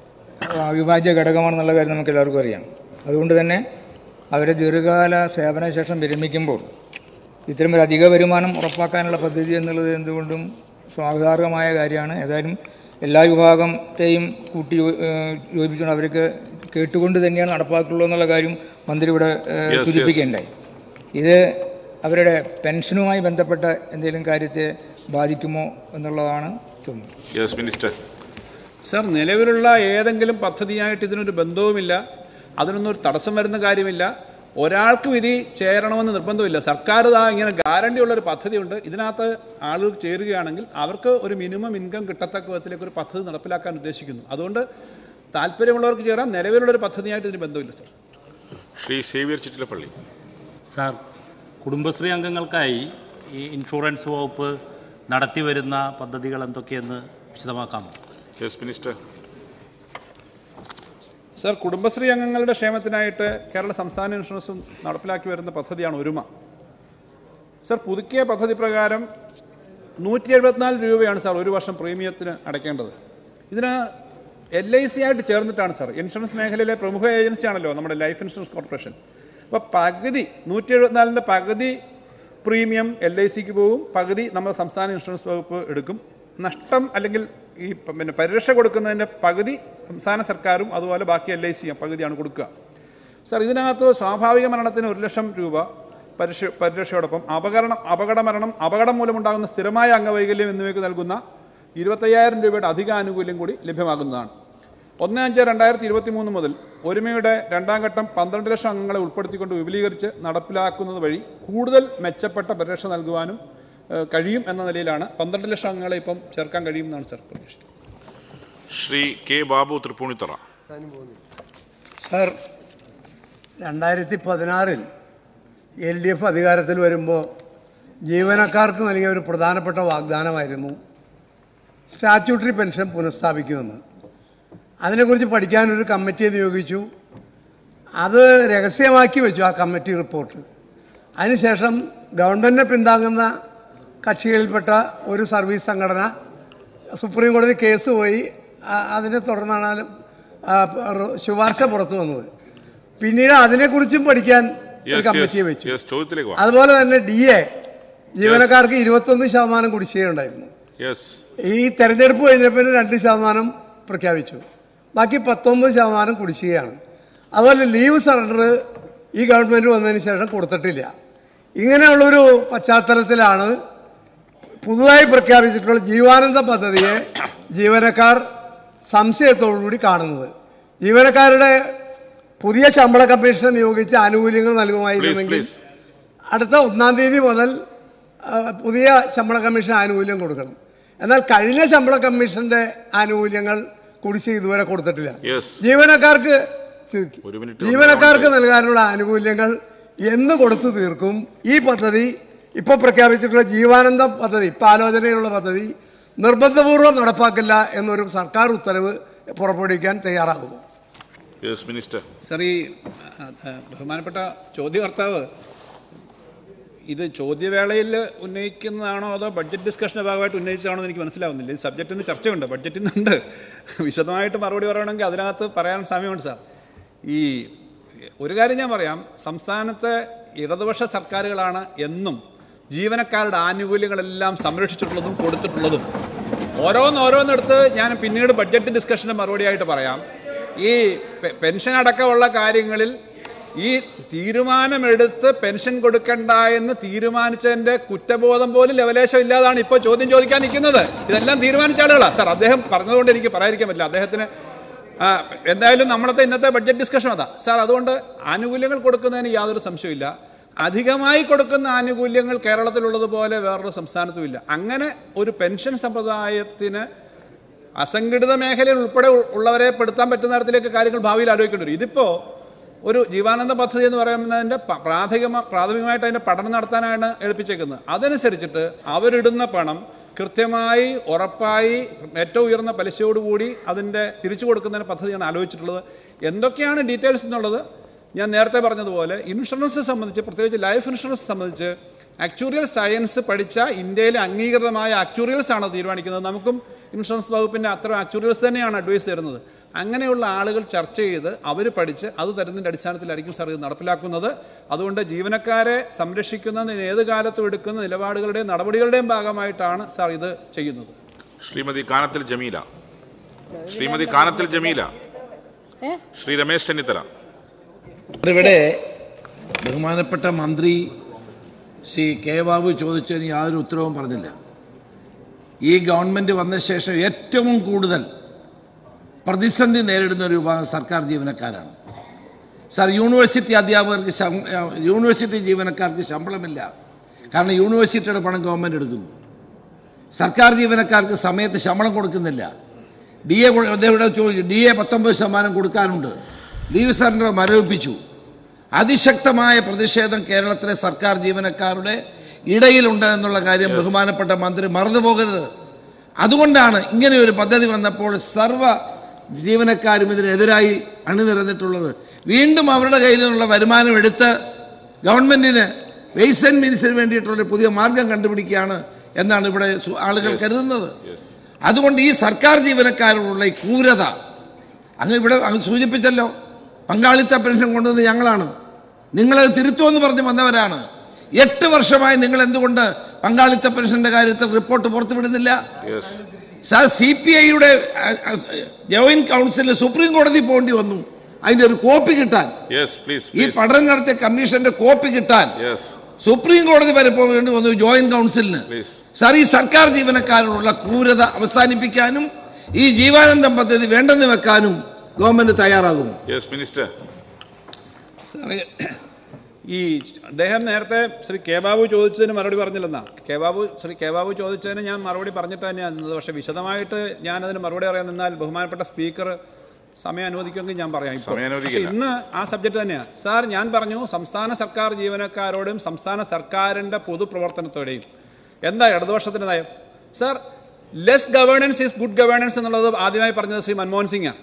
അവിഭാജ്യ ഘടകമാണെന്നുള്ള കാര്യം നമുക്ക് എല്ലാവർക്കും അറിയാം. അതുകൊണ്ട് തന്നെ അവരെ ദീർഘകാല സേവന ശേഷം വിരമിക്കുമ്പോൾ ഇത്തരമൊരു അധിക വരുമാനം ഉറപ്പാക്കാനുള്ള പദ്ധതി എന്നുള്ളത് എന്തുകൊണ്ടും സ്വാഗതാർഹമായ കാര്യമാണ്. ഏതായാലും എല്ലാ വിഭാഗത്തെയും കൂട്ടി യോജിപ്പിച്ചുകൊണ്ട് അവർക്ക് കേട്ടുകൊണ്ട് തന്നെയാണ് നടപ്പാക്കുള്ളൂ എന്നുള്ള കാര്യം മന്ത്രി ഇവിടെ സൂചിപ്പിക്കുകയുണ്ടായി. ഇത് അവരുടെ പെൻഷനുമായി ബന്ധപ്പെട്ട എന്തെങ്കിലും കാര്യത്തെ ബാധിക്കുമോ എന്നുള്ളതാണ് തോന്നുന്നത്. സർ, നിലവിലുള്ള ഏതെങ്കിലും പദ്ധതിയായിട്ട് ഇതിനൊരു ബന്ധവുമില്ല. അതിനൊന്നും ഒരു തടസ്സം വരുന്ന കാര്യമില്ല. ഒരാൾക്കും ഇത് ചേരണമെന്ന് നിർബന്ധമില്ല. സർക്കാർ ഇതാ ഇങ്ങനെ ഗ്യാരണ്ടി ഉള്ളൊരു പദ്ധതിയുണ്ട്. ഇതിനകത്ത് ആളുകൾ ചേരുകയാണെങ്കിൽ അവർക്ക് ഒരു മിനിമം ഇൻകം കിട്ടത്തക്ക വിധത്തിലേക്ക് ഒരു പദ്ധതി നടപ്പിലാക്കാൻ ഉദ്ദേശിക്കുന്നു. അതുകൊണ്ട് താല്പര്യമുള്ളവർക്ക് ചേരാം. നിലവിലുള്ളൊരു പദ്ധതിയായിട്ട് ഇതിന് ബന്ധമില്ല. Sir, Shri Xavier Chittilappilly. Sir, Kudumbashree അംഗങ്ങൾക്കായി ഈ ഇൻഷുറൻസ് വകുപ്പ് നടത്തി വരുന്ന പദ്ധതികൾ എന്തൊക്കെയെന്ന് വിശദമാക്കാമോ? Yes minister. സർ, കുടുംബശ്രീ അംഗങ്ങളുടെ ക്ഷേമത്തിനായിട്ട് കേരള സംസ്ഥാന ഇൻഷുറൻസും നടപ്പിലാക്കി വരുന്ന പദ്ധതിയാണ് ഒരുമ. സർ, പുതുക്കിയ പദ്ധതി പ്രകാരം നൂറ്റി എഴുപത്തിനാല് രൂപയാണ് സാർ ഒരു വർഷം പ്രീമിയത്തിന് അടയ്ക്കേണ്ടത്. ഇതിന് എൽ ഐ സി ആയിട്ട് ചേർന്നിട്ടാണ് സാർ. ഇൻഷുറൻസ് മേഖലയിലെ പ്രമുഖ ഏജൻസിയാണല്ലോ നമ്മുടെ ലൈഫ് ഇൻഷുറൻസ് കോർപ്പറേഷൻ. അപ്പോൾ പകുതി നൂറ്റി എഴുപത്തിനാലിൻ്റെ പകുതി പ്രീമിയം എൽ ഐ സിക്ക് പോകും, പകുതി നമ്മുടെ സംസ്ഥാന ഇൻഷുറൻസ് വകുപ്പ് എടുക്കും. നഷ്ടം അല്ലെങ്കിൽ ഈ പിന്നെ പരിരക്ഷ കൊടുക്കുന്നതിൻ്റെ പകുതി സംസ്ഥാന സർക്കാരും അതുപോലെ ബാക്കി എൽ ഐ സിയും പകുതിയാണ് കൊടുക്കുക. സാർ, ഇതിനകത്ത് സ്വാഭാവിക മരണത്തിന് ഒരു ലക്ഷം രൂപ പരിരക്ഷ പരിരക്ഷയോടൊപ്പം അപകടം അപകട മരണം അപകടം മൂലമുണ്ടാകുന്ന സ്ഥിരമായ അംഗവൈകല്യം എന്നിവയ്ക്ക് നൽകുന്ന ഇരുപത്തയ്യായിരം രൂപയുടെ അധിക ആനുകൂല്യം കൂടി ലഭ്യമാകുന്നതാണ്. ഒന്ന് അഞ്ച് രണ്ടായിരത്തി ഇരുപത്തി മൂന്ന് മുതൽ ഒരുമയുടെ രണ്ടാം ഘട്ടം പന്ത്രണ്ട് ലക്ഷം അംഗങ്ങളെ ഉൾപ്പെടുത്തിക്കൊണ്ട് വിപുലീകരിച്ച് നടപ്പിലാക്കുന്നത് വഴി കൂടുതൽ മെച്ചപ്പെട്ട പരിരക്ഷ നൽകുവാനും കഴിയും എന്ന നിലയിലാണ് പന്ത്രണ്ട് ലക്ഷം അംഗങ്ങളെ ഇപ്പം ചേർക്കാൻ കഴിയുമെന്നാണ് സർ പ്രതീക്ഷിക്കുന്നത്. ശ്രീ കെ ബാബു തൃപ്പൂണിത്തറ. സർ, രണ്ടായിരത്തി പതിനാറിൽ എൽ ഡി എഫ് അധികാരത്തിൽ വരുമ്പോൾ ജീവനക്കാർക്ക് നൽകിയ ഒരു പ്രധാനപ്പെട്ട വാഗ്ദാനമായിരുന്നു സ്റ്റാറ്റ്യൂട്ടറി പെൻഷൻ പുനഃസ്ഥാപിക്കുമെന്ന്. അതിനെക്കുറിച്ച് പഠിക്കാനൊരു കമ്മിറ്റിയെ നിയോഗിച്ചു. അത് രഹസ്യമാക്കി വെച്ചു ആ കമ്മിറ്റി റിപ്പോർട്ട്. അതിനുശേഷം ഗവൺമെൻറ്റിനെ പിന്താങ്ങുന്ന കക്ഷികളിൽപ്പെട്ട ഒരു സർവീസ് സംഘടന സുപ്രീം കോടതി കേസ് പോയി. അതിനെ തുടർന്നാണ് ശുപാർശ പുറത്തു വന്നത്. പിന്നീട് അതിനെക്കുറിച്ചും പഠിക്കാൻ ഒരു കമ്മിറ്റിയെ വെച്ചു. അതുപോലെ തന്നെ ഡി എ ജീവനക്കാർക്ക് ഇരുപത്തൊന്ന് ശതമാനം കുടിശ്ശികയുണ്ടായിരുന്നു. ഈ തെരഞ്ഞെടുപ്പ് കഴിഞ്ഞപ്പോൾ രണ്ട് ശതമാനം പ്രഖ്യാപിച്ചു. ബാക്കി പത്തൊമ്പത് ശതമാനം കുടിശ്ശികയാണ്. അതുപോലെ ലീവ് സറണ്ടർ ഈ ഗവൺമെൻറ് വന്നതിന് ശേഷം കൊടുത്തിട്ടില്ല. ഇങ്ങനെയുള്ളൊരു പശ്ചാത്തലത്തിലാണ് പുതുതായി പ്രഖ്യാപിച്ചിട്ടുള്ള ജീവാനന്ദ പദ്ധതിയെ ജീവനക്കാർ സംശയത്തോടുകൂടി കാണുന്നത്. ജീവനക്കാരുടെ പുതിയ ശമ്പള കമ്മീഷനെ നിയോഗിച്ച് ആനുകൂല്യങ്ങൾ നൽകുമായിരുന്നെങ്കിൽ അടുത്ത ഒന്നാം തീയതി മുതൽ പുതിയ ശമ്പള കമ്മീഷൻ ആനുകൂല്യം കൊടുക്കണം. എന്നാൽ കഴിഞ്ഞ ശമ്പള കമ്മീഷന്റെ ആനുകൂല്യങ്ങൾ കുടിശ്ശിക ഇതുവരെ കൊടുത്തിട്ടില്ല. ജീവനക്കാർക്ക് ജീവനക്കാർക്ക് നൽകാനുള്ള ആനുകൂല്യങ്ങൾ എന്ന് കൊടുത്തു തീർക്കും. ഈ പദ്ധതി ഇപ്പോൾ പ്രഖ്യാപിച്ചിട്ടുള്ള ജീവാനന്ദ പദ്ധതി, ഇപ്പം ആലോചനയിലുള്ള പദ്ധതി നിർബന്ധപൂർവ്വം നടപ്പാക്കില്ല എന്നൊരു സർക്കാർ ഉത്തരവ് പുറപ്പെടുവിക്കാൻ തയ്യാറാകുന്നു. സർ, ഈ ബഹുമാനപ്പെട്ട ചോദ്യകർത്താവ് ഇത് ചോദ്യവേളയിൽ ഉന്നയിക്കുന്നതാണോ അതോ ബഡ്ജറ്റ് ഡിസ്കഷൻ്റെ ഭാഗമായിട്ട് ഉന്നയിച്ചതാണോ എന്ന് എനിക്ക് മനസ്സിലാവുന്നില്ല. ഈ സബ്ജക്റ്റിൽ നിന്ന് ചർച്ചയുണ്ട്, ബഡ്ജറ്റിൽ നിന്നുണ്ട്. വിശദമായിട്ട് മറുപടി പറയണമെങ്കിൽ അതിനകത്ത് പറയാൻ സമയമുണ്ട് സാർ. ഈ ഒരു കാര്യം ഞാൻ പറയാം, സംസ്ഥാനത്തെ ഇടതുപക്ഷ സർക്കാരുകളാണ് എന്നും ജീവനക്കാരുടെ ആനുകൂല്യങ്ങളെല്ലാം സംരക്ഷിച്ചിട്ടുള്ളതും കൊടുത്തിട്ടുള്ളതും. ഓരോന്നോരോന്നെടുത്ത് ഞാൻ പിന്നീട് ബഡ്ജറ്റ് ഡിസ്കഷൻ്റെ മറുപടിയായിട്ട് പറയാം. ഈ പെൻഷൻ അടക്കമുള്ള കാര്യങ്ങളിൽ ഈ തീരുമാനമെടുത്ത് പെൻഷൻ കൊടുക്കണ്ട എന്ന് തീരുമാനിച്ചതിൻ്റെ കുറ്റബോധം പോലും ലവലേശം ഇല്ലാതാണ് ഇപ്പോൾ ചോദ്യം ചോദിക്കാൻ നിൽക്കുന്നത്. ഇതെല്ലാം തീരുമാനിച്ച ആളുകളാണ് സാർ. അദ്ദേഹം പറഞ്ഞതുകൊണ്ട് എനിക്ക് പറയാതിരിക്കാൻ പറ്റില്ല. അദ്ദേഹത്തിന് എന്തായാലും നമ്മളത്തെ ഇന്നത്തെ ബഡ്ജറ്റ് ഡിസ്കഷൻ അതാ സാർ. അതുകൊണ്ട് ആനുകൂല്യങ്ങൾ കൊടുക്കുന്നതിന് യാതൊരു സംശയമില്ല. അധികമായി കൊടുക്കുന്ന ആനുകൂല്യങ്ങൾ കേരളത്തിലുള്ളതുപോലെ വേറൊരു സംസ്ഥാനത്തുമില്ല. അങ്ങനെ ഒരു പെൻഷൻ സമ്പ്രദായത്തിന് അസംഘടിത മേഖലയിൽ ഉൾപ്പെടെ ഉള്ളവരെ പെടുത്താൻ പറ്റുന്ന തരത്തിലേക്ക് കാര്യങ്ങൾ ഭാവിയിൽ ആലോചിക്കേണ്ടി വരും. ഇതിപ്പോൾ ഒരു ജീവാനന്ദ പദ്ധതി എന്ന് പറയുന്നതിൻ്റെ പ്രാഥമിക പ്രാഥമികമായിട്ട് അതിൻ്റെ പഠനം നടത്താനാണ് ഏൽപ്പിച്ചേക്കുന്നത്. അതനുസരിച്ചിട്ട് അവരിടുന്ന പണം കൃത്യമായി ഉറപ്പായി ഏറ്റവും ഉയർന്ന പലിശയോടുകൂടി അതിൻ്റെ തിരിച്ചു കൊടുക്കുന്നതിന് പദ്ധതിയാണ് ആലോചിച്ചിട്ടുള്ളത്. എന്തൊക്കെയാണ് ഡീറ്റെയിൽസ് എന്നുള്ളത് ഞാൻ നേരത്തെ പറഞ്ഞതുപോലെ ഇൻഷുറൻസ് സംബന്ധിച്ച്, പ്രത്യേകിച്ച് ലൈഫ് ഇൻഷുറൻസ് സംബന്ധിച്ച് ആക്ച്വറിയൽ സയൻസ് പഠിച്ച ഇന്ത്യയിലെ അംഗീകൃതമായ ആക്ച്വറിയൽസ് ആണ് തീരുമാനിക്കുന്നത്. നമുക്കും ഇൻഷുറൻസ് വകുപ്പിൻ്റെ അത്ര ആക്ച്വറിയൽസ് തന്നെയാണ് അഡ്വൈസ് തരുന്നത്. അങ്ങനെയുള്ള ആളുകൾ ചർച്ച ചെയ്ത് അവർ പഠിച്ച് അത് തരുന്നതിൻ്റെ അടിസ്ഥാനത്തിലായിരിക്കും സാർ ഇത് നടപ്പിലാക്കുന്നത്. അതുകൊണ്ട് ജീവനക്കാരെ സംരക്ഷിക്കുന്നതിന് ഏത് കാലത്തും എടുക്കുന്ന നിലപാടുകളുടെയും നടപടികളുടെയും ഭാഗമായിട്ടാണ് സാർ ഇത് ചെയ്യുന്നത്. ശ്രീമതി കാനത്തിൽ ജമീല. ശ്രീമതി കാനത്തിൽ ജമീല. ശ്രീ രമേശ് ചെന്നിത്തല. ഇവിടെ ബഹുമാനപ്പെട്ട മന്ത്രി ശ്രീ കെ ബാബു ചോദിച്ചതിന് യാതൊരു ഉത്തരവും പറഞ്ഞില്ല. ഈ ഗവൺമെൻറ് വന്ന ശേഷം ഏറ്റവും കൂടുതൽ പ്രതിസന്ധി നേരിടുന്ന ഒരു വിഭാഗം സർക്കാർ ജീവനക്കാരാണ്. സാർ, യൂണിവേഴ്സിറ്റി അധ്യാപകർക്ക് യൂണിവേഴ്സിറ്റി ജീവനക്കാർക്ക് ശമ്പളമില്ല. കാരണം യൂണിവേഴ്സിറ്റിയുടെ പണം ഗവൺമെൻറ് എടുക്കുന്നു. സർക്കാർ ജീവനക്കാർക്ക് സമയത്ത് ശമ്പളം കൊടുക്കുന്നില്ല. ഡി എ ചോദിച്ചു, ഡി എ പത്തൊമ്പത് ശതമാനം കൊടുക്കാനുണ്ട്. ലീവ് സറണ്ടർ മരവിപ്പിച്ചു. അതിശക്തമായ പ്രതിഷേധം കേരളത്തിലെ സർക്കാർ ജീവനക്കാരുടെ ഇടയിലുണ്ട് എന്നുള്ള കാര്യം ബഹുമാനപ്പെട്ട മന്ത്രി മറന്നുപോകരുത്. അതുകൊണ്ടാണ് ഇങ്ങനെ ഒരു പദ്ധതി വന്നപ്പോൾ സർവ്വ ജീവനക്കാരും ഇതിനെതിരായി അണിനിരന്നിട്ടുള്ളത്. വീണ്ടും അവരുടെ കയ്യിൽ നിന്നുള്ള വരുമാനം എടുത്ത് ഗവൺമെൻറ്റിന് വെയ്സ് ആൻഡ് മീൻസിന് വേണ്ടിയിട്ടുള്ള പുതിയ മാർഗം കണ്ടുപിടിക്കുകയാണ് എന്നാണ് ഇവിടെ ആളുകൾ കരുതുന്നത്. അതുകൊണ്ട് ഈ സർക്കാർ ജീവനക്കാരോടുള്ള ഈ ക്രൂരത അങ്ങ് ഇവിടെ അങ്ങ് സൂചിപ്പിച്ചല്ലോ. പങ്കാളിത്ത പെൻഷൻ കൊണ്ടുവന്ന് ഞങ്ങളാണ്, നിങ്ങളത് തിരുത്തുമെന്ന് പറഞ്ഞ് വന്നവരാണ്. എട്ട് വർഷമായി നിങ്ങൾ എന്തുകൊണ്ട് പങ്കാളിത്ത പെൻഷന്റെ കാര്യത്തിൽ റിപ്പോർട്ട് പുറത്തുവിടുന്നില്ല? സാർ, സി പി ഐയുടെ ജോയിന്റ് കൗൺസിലിൽ സുപ്രീം കോടതി പോകേണ്ടി വന്നു അതിന്റെ ഒരു കോപ്പി കിട്ടാൻ. ഈ പഠനം നടത്തിയ കമ്മീഷന്റെ കോപ്പി കിട്ടാൻ സുപ്രീം കോടതി വരെ പോകേണ്ടി വന്നു ജോയിന്റ് കൗൺസിലിന്. സാർ, ഈ സർക്കാർ ജീവനക്കാരോടുള്ള ക്രൂരത അവസാനിപ്പിക്കാനും ഈ ജീവാനന്ദം പദ്ധതി വേണ്ടെന്ന് വെക്കാനും ഗവൺമെന്റ് തയ്യാറാകുമോ? മിനിസ്റ്റർ. സാറേ, ഈ അദ്ദേഹം നേരത്തെ ശ്രീ കെ ബാബു ചോദിച്ചതിന് മറുപടി പറഞ്ഞില്ലെന്നാ. കെ ബാബു ശ്രീ കെ ബാബു ചോദിച്ചതിന് ഞാൻ മറുപടി പറഞ്ഞിട്ട് തന്നെയാണ് നിന്നത്. പക്ഷേ വിശദമായിട്ട് ഞാനതിന് മറുപടി പറയാൻ നിന്നാൽ ബഹുമാനപ്പെട്ട സ്പീക്കർ സമയം അനുവദിക്കുമെങ്കിൽ ഞാൻ പറയാം. ഇപ്പോൾ ഇന്ന് ആ സബ്ജക്റ്റ് തന്നെയാണ്. സാർ, ഞാൻ പറഞ്ഞു സംസ്ഥാന സർക്കാർ ജീവനക്കാരോടും സംസ്ഥാന സർക്കാരിൻ്റെ പൊതുപ്രവർത്തനത്തോടെയും എന്താ ഇടതുപക്ഷത്തിൻ്റെ നയം? Sir, less governance is good governance എന്നുള്ളത് ആദ്യമായി പറഞ്ഞത് ശ്രീ മൻമോഹൻ സിംഗാണ്.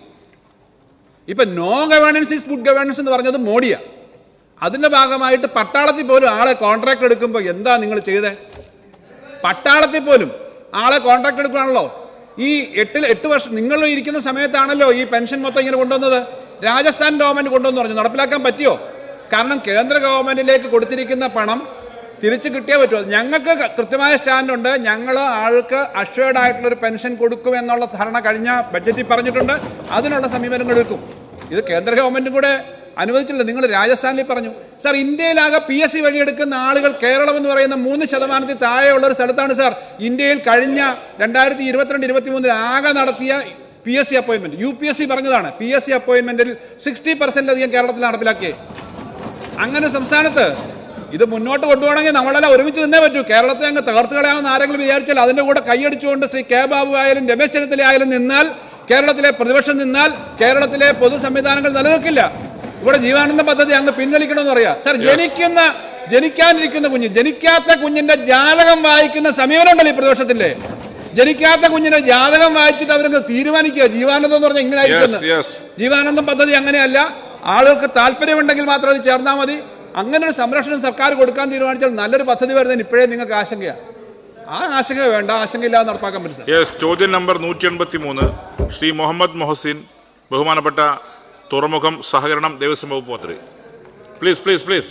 ഇപ്പം no governance is good governance എന്ന് പറഞ്ഞത് മോഡിയാണ്. അതിൻ്റെ ഭാഗമായിട്ട് പട്ടാളത്തിൽ പോലും ആളെ കോൺട്രാക്ട് എടുക്കുമ്പോൾ എന്താ നിങ്ങൾ ചെയ്തേ? പട്ടാളത്തിൽ പോലും ആളെ കോൺട്രാക്ട് എടുക്കുകയാണല്ലോ. ഈ എട്ടിൽ എട്ട് വർഷം നിങ്ങൾ ഇരിക്കുന്ന സമയത്താണല്ലോ ഈ പെൻഷൻ മൊത്തം ഇങ്ങനെ കൊണ്ടുവന്നത്. രാജസ്ഥാൻ ഗവൺമെന്റ് കൊണ്ടുവന്ന് പറഞ്ഞു, നടപ്പിലാക്കാൻ പറ്റിയോ? കാരണം കേന്ദ്ര ഗവൺമെന്റിലേക്ക് കൊടുത്തിരിക്കുന്ന പണം തിരിച്ചു കിട്ടിയേ പറ്റുമോ? ഞങ്ങൾക്ക് കൃത്യമായ സ്റ്റാൻഡുണ്ട്. ഞങ്ങൾ ആൾക്ക് അഷ്വേർഡ് ആയിട്ടുള്ളൊരു പെൻഷൻ കൊടുക്കും എന്നുള്ള ധാരണ കഴിഞ്ഞ ബഡ്ജറ്റിൽ പറഞ്ഞിട്ടുണ്ട്. അതിനുള്ള സമീപനങ്ങൾ എടുക്കും. ഇത് കേന്ദ്ര ഗവൺമെന്റും കൂടെ അനുവദിച്ചില്ല. നിങ്ങൾ രാജസ്ഥാനിൽ പറഞ്ഞു. സാർ, ഇന്ത്യയിലാകെ പി എസ് സി വഴിയെടുക്കുന്ന ആളുകൾ കേരളം എന്ന് പറയുന്ന മൂന്ന് ശതമാനത്തിൽ താഴെയുള്ള ഒരു സ്ഥലത്താണ് സാർ ഇന്ത്യയിൽ കഴിഞ്ഞ രണ്ടായിരത്തി ഇരുപത്തിരണ്ട് ഇരുപത്തി മൂന്നിൽ ആകെ നടത്തിയ P S C appointment. U P S C പറഞ്ഞതാണ് പി എസ് സി അപ്പോയിന്റ്മെന്റിൽ സിക്സ്റ്റി പെർസെന്റ് അധികം കേരളത്തിൽ നടപ്പിലാക്കിയത്. അങ്ങനെ സംസ്ഥാനത്ത് ഇത് മുന്നോട്ട് കൊണ്ടുപോകണമെങ്കിൽ നമ്മളെല്ലാം ഒരുമിച്ച് നിന്നേ പറ്റൂ. കേരളത്തെ അങ്ങ് തകർത്ത് കളയാമെന്ന് ആരെങ്കിലും വിചാരിച്ചാൽ അതിന്റെ കൂടെ കൈയടിച്ചുകൊണ്ട് ശ്രീ കെ ബാബു ആയാലും രമേശ് ചെന്നിത്തല ആയാലും നിന്നാൽ, കേരളത്തിലെ പ്രതിപക്ഷം നിന്നാൽ കേരളത്തിലെ പൊതു സംവിധാനങ്ങൾ നിലനിൽക്കില്ല. ഇവിടെ ജീവാനന്ദ പദ്ധതി അങ്ങ് പിൻവലിക്കണമെന്ന് പറയാ. സാർ, ജനിക്കുന്ന ജനിക്കാനിരിക്കുന്ന കുഞ്ഞ്, ജനിക്കാത്ത കുഞ്ഞിന്റെ ജാതകം വായിക്കുന്ന സമീപനം ഉണ്ടല്ലോ ഈ പ്രതിപക്ഷത്തിന്റെ. ജനിക്കാത്ത കുഞ്ഞിന്റെ ജാതകം വായിച്ചിട്ട് അവർക്ക് തീരുമാനിക്കുക ജീവാനന്ദം എന്ന് പറഞ്ഞാൽ ഇങ്ങനെ ആയിരിക്കും. ജീവാനന്ദം പദ്ധതി അങ്ങനെയല്ല. ആളുകൾക്ക് താല്പര്യമുണ്ടെങ്കിൽ മാത്രം അത് ചേർന്നാൽ മതി. അങ്ങനെ ഒരു സംരക്ഷണം സർക്കാർ കൊടുക്കാൻ തീരുമാനിച്ചാൽ നല്ലൊരു പദ്ധതി വരുന്നതിന് ഇപ്പോഴേ നിങ്ങൾക്ക് ആശങ്കയാണ്. ആ ആശങ്ക വേണ്ട, ആശങ്കയില്ലാതെ നടപ്പാക്കാൻ പറ്റും. ചോദ്യം നമ്പർ നൂറ്റി എൺപത്തി മൂന്ന് ശ്രീ മുഹമ്മദ് മൊഹസിൻ, ബഹുമാനപ്പെട്ട തുറമുഖം സഹകരണം ദേവസ്വം വകുപ്പ് മന്ത്രി. പ്ലീസ് പ്ലീസ് പ്ലീസ്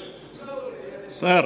സാർ,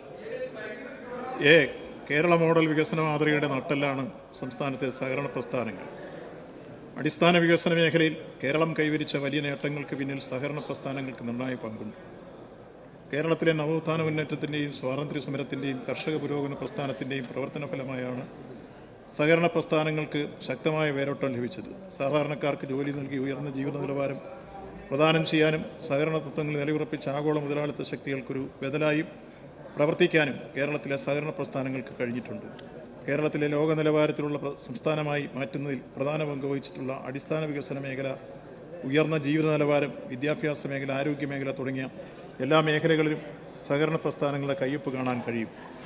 ഏ കേരള മോഡൽ വികസന മാതൃകയുടെ നട്ടെല്ലാണ് സംസ്ഥാനത്തെ സഹകരണ പ്രസ്ഥാനങ്ങൾ. അടിസ്ഥാന വികസന മേഖലയിൽ കേരളം കൈവരിച്ച വലിയ നേട്ടങ്ങൾക്ക് പിന്നിൽ സഹകരണ പ്രസ്ഥാനങ്ങൾക്ക് നിർണായക പങ്കുണ്ട്. കേരളത്തിലെ നവോത്ഥാന മുന്നേറ്റത്തിൻ്റെയും സ്വാതന്ത്ര്യ സമരത്തിൻ്റെയും കർഷക പുരോഗമന പ്രസ്ഥാനത്തിൻ്റെയും പ്രവർത്തന ഫലമായാണ് സഹകരണ പ്രസ്ഥാനങ്ങൾക്ക് ശക്തമായ വേരോട്ടം ലഭിച്ചത്. സാധാരണക്കാർക്ക് ജോലി നൽകി ഉയർന്ന ജീവിത നിലവാരം പ്രദാനം ചെയ്യാനും സഹകരണ തത്വങ്ങൾ നിലയുറപ്പിച്ച ആഗോള മുതലാളിത്ത ശക്തികൾക്കൊരു ബദലായും പ്രവർത്തിക്കാനും കേരളത്തിലെ സഹകരണ പ്രസ്ഥാനങ്ങൾക്ക് കഴിഞ്ഞിട്ടുണ്ട്. കേരളത്തിലെ ലോക നിലവാരത്തിലുള്ള സംസ്ഥാനമായി മാറ്റുന്നതിൽ പ്രധാന പങ്ക് വഹിച്ചിട്ടുള്ള അടിസ്ഥാന വികസന മേഖല, ഉയർന്ന ജീവിത നിലവാരം, വിദ്യാഭ്യാസ മേഖല, ആരോഗ്യ മേഖല തുടങ്ങിയ എല്ലാ മേഖലകളിലും സഹകരണ പ്രസ്ഥാനങ്ങളുടെ കയ്യൊപ്പ് കാണാൻ കഴിയും.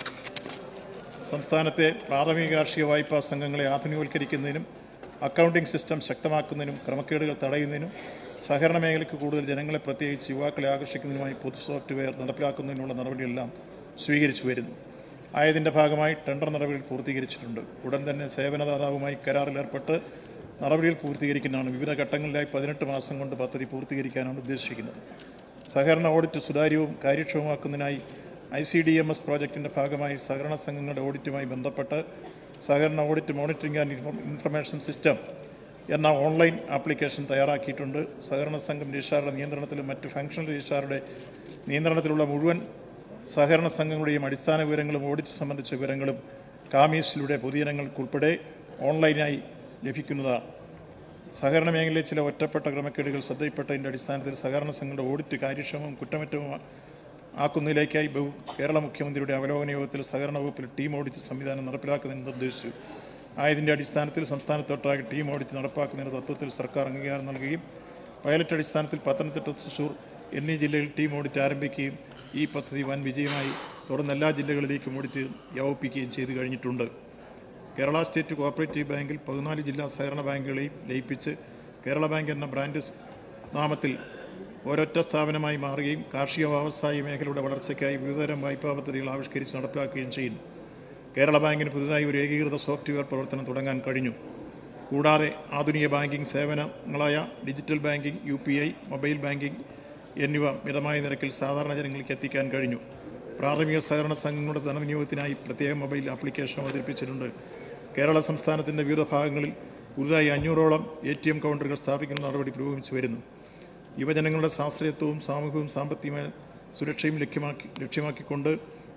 സംസ്ഥാനത്തെ പ്രാഥമിക കാർഷിക വായ്പാ സംഘങ്ങളെ ആധുനികവൽക്കരിക്കുന്നതിനും അക്കൗണ്ടിംഗ് സിസ്റ്റം ശക്തമാക്കുന്നതിനും ക്രമക്കേടുകൾ തടയുന്നതിനും സഹകരണ മേഖലയ്ക്ക് കൂടുതൽ ജനങ്ങളെ, പ്രത്യേകിച്ച് യുവാക്കളെ ആകർഷിക്കുന്നതിനുമായി പൊതു സോഫ്റ്റ്വെയർ നടപ്പിലാക്കുന്നതിനുള്ള നടപടികളെല്ലാം സ്വീകരിച്ചു വരുന്നു. ആയതിൻ്റെ ഭാഗമായി ടെൻഡർ നടപടികൾ പൂർത്തീകരിച്ചിട്ടുണ്ട്. ഉടൻ തന്നെ സേവനദാതാവുമായി കരാറിലേർപ്പെട്ട് നടപടികൾ പൂർത്തീകരിക്കുന്നതാണ്. വിവിധ ഘട്ടങ്ങളിലായി പതിനെട്ട് മാസം കൊണ്ട് പദ്ധതി പൂർത്തീകരിക്കാനാണ് ഉദ്ദേശിക്കുന്നത്. സഹകരണ ഓഡിറ്റ് സുതാര്യവും കാര്യക്ഷമമാക്കുന്നതിനായി I C D M S പ്രോജക്റ്റിൻ്റെ ഭാഗമായി സഹകരണ സംഘങ്ങളുടെ ഓഡിറ്റുമായി ബന്ധപ്പെട്ട് സഹകരണ audit monitoring and information system എന്ന ഓൺലൈൻ ആപ്ലിക്കേഷൻ തയ്യാറാക്കിയിട്ടുണ്ട്. സഹകരണ സംഘം രജിസ്ട്രാറുടെ നിയന്ത്രണത്തിലും മറ്റ് ഫംഗ്ഷണൽ രജിസ്ട്രാറുടെ നിയന്ത്രണത്തിലുള്ള മുഴുവൻ സഹകരണ സംഘങ്ങളുടെയും അടിസ്ഥാന വിവരങ്ങളും ഓഡിറ്റ് സംബന്ധിച്ച വിവരങ്ങളും കാമീസിലൂടെ പൊതുജനങ്ങൾക്കുൾപ്പെടെ ഓൺലൈനായി ലഭിക്കുന്നതാണ്. സഹകരണ മേഖലയിലെ ചില ഒറ്റപ്പെട്ട ക്രമക്കേടുകൾ ശ്രദ്ധയിൽപ്പെട്ടതിൻ്റെ അടിസ്ഥാനത്തിൽ സഹകരണ സംഘങ്ങളുടെ ഓഡിറ്റ് കാര്യക്ഷമവും കുറ്റമറ്റവും ആക്കുന്നതിലേക്കായി കേരള മുഖ്യമന്ത്രിയുടെ അവലോകന യോഗത്തിൽ സഹകരണ വകുപ്പിൽ ടീം ഓഡിറ്റ് സംവിധാനം നടപ്പിലാക്കുന്നതിന് നിർദ്ദേശിച്ചു. ആയതിൻ്റെ അടിസ്ഥാനത്തിൽ സംസ്ഥാനത്തൊട്ടാകെ ടീം ഓഡിറ്റ് നടപ്പാക്കുന്നതിന് തത്വത്തിൽ സർക്കാർ അംഗീകാരം നൽകുകയും പൈലറ്റ് അടിസ്ഥാനത്തിൽ പത്തനംതിട്ട, തൃശൂർ എന്നീ ജില്ലകളിൽ ടീം ഓഡിറ്റ് ആരംഭിക്കുകയും ഈ പദ്ധതി വൻ വിജയമായി തുടർന്ന് എല്ലാ ജില്ലകളിലേക്കും ഓഡിറ്റ് വ്യാപിപ്പിക്കുകയും ചെയ്തു കഴിഞ്ഞിട്ടുണ്ട്. കേരള സ്റ്റേറ്റ് കോഓപ്പറേറ്റീവ് ബാങ്കിൽ പതിനാല് ജില്ലാ സഹകരണ ബാങ്കുകളെയും ലയിപ്പിച്ച് കേരള ബാങ്ക് എന്ന ബ്രാൻഡ് നാമത്തിൽ ഒരൊറ്റ സ്ഥാപനമായി മാറുകയും കാർഷിക വ്യവസായ മേഖലയുടെ വളർച്ചയ്ക്കായി വിവിധതരം വായ്പാ പദ്ധതികൾ ആവിഷ്കരിച്ച് നടപ്പിലാക്കുകയും ചെയ്യുന്നു. കേരള ബാങ്കിന് പുതുതായി ഒരു ഏകീകൃത സോഫ്റ്റ്വെയർ പ്രവർത്തനം തുടങ്ങാൻ കഴിഞ്ഞു. കൂടാതെ ആധുനിക ബാങ്കിംഗ് സേവനങ്ങളായ digital banking, U P I, mobile banking എന്നിവ മിതമായ നിരക്കിൽ സാധാരണ ജനങ്ങൾക്ക് എത്തിക്കാൻ കഴിഞ്ഞു. പ്രാഥമിക സഹകരണ സംഘങ്ങളുടെ ധനവിനിയോഗത്തിനായി പ്രത്യേക മൊബൈൽ ആപ്ലിക്കേഷൻ അവതരിപ്പിച്ചിട്ടുണ്ട്. കേരള സംസ്ഥാനത്തിൻ്റെ വിവിധ ഭാഗങ്ങളിൽ പുതുതായി അഞ്ഞൂറോളം എ ടി എം കൗണ്ടറുകൾ സ്ഥാപിക്കുന്ന നടപടി പുരോഗമിച്ചു വരുന്നു. യുവജനങ്ങളുടെ സ്വാശ്രയത്വവും സാമൂഹികവും സാമ്പത്തികമായ സുരക്ഷയും ലക്ഷ്യമാക്കി ലക്ഷ്യമാക്കിക്കൊണ്ട്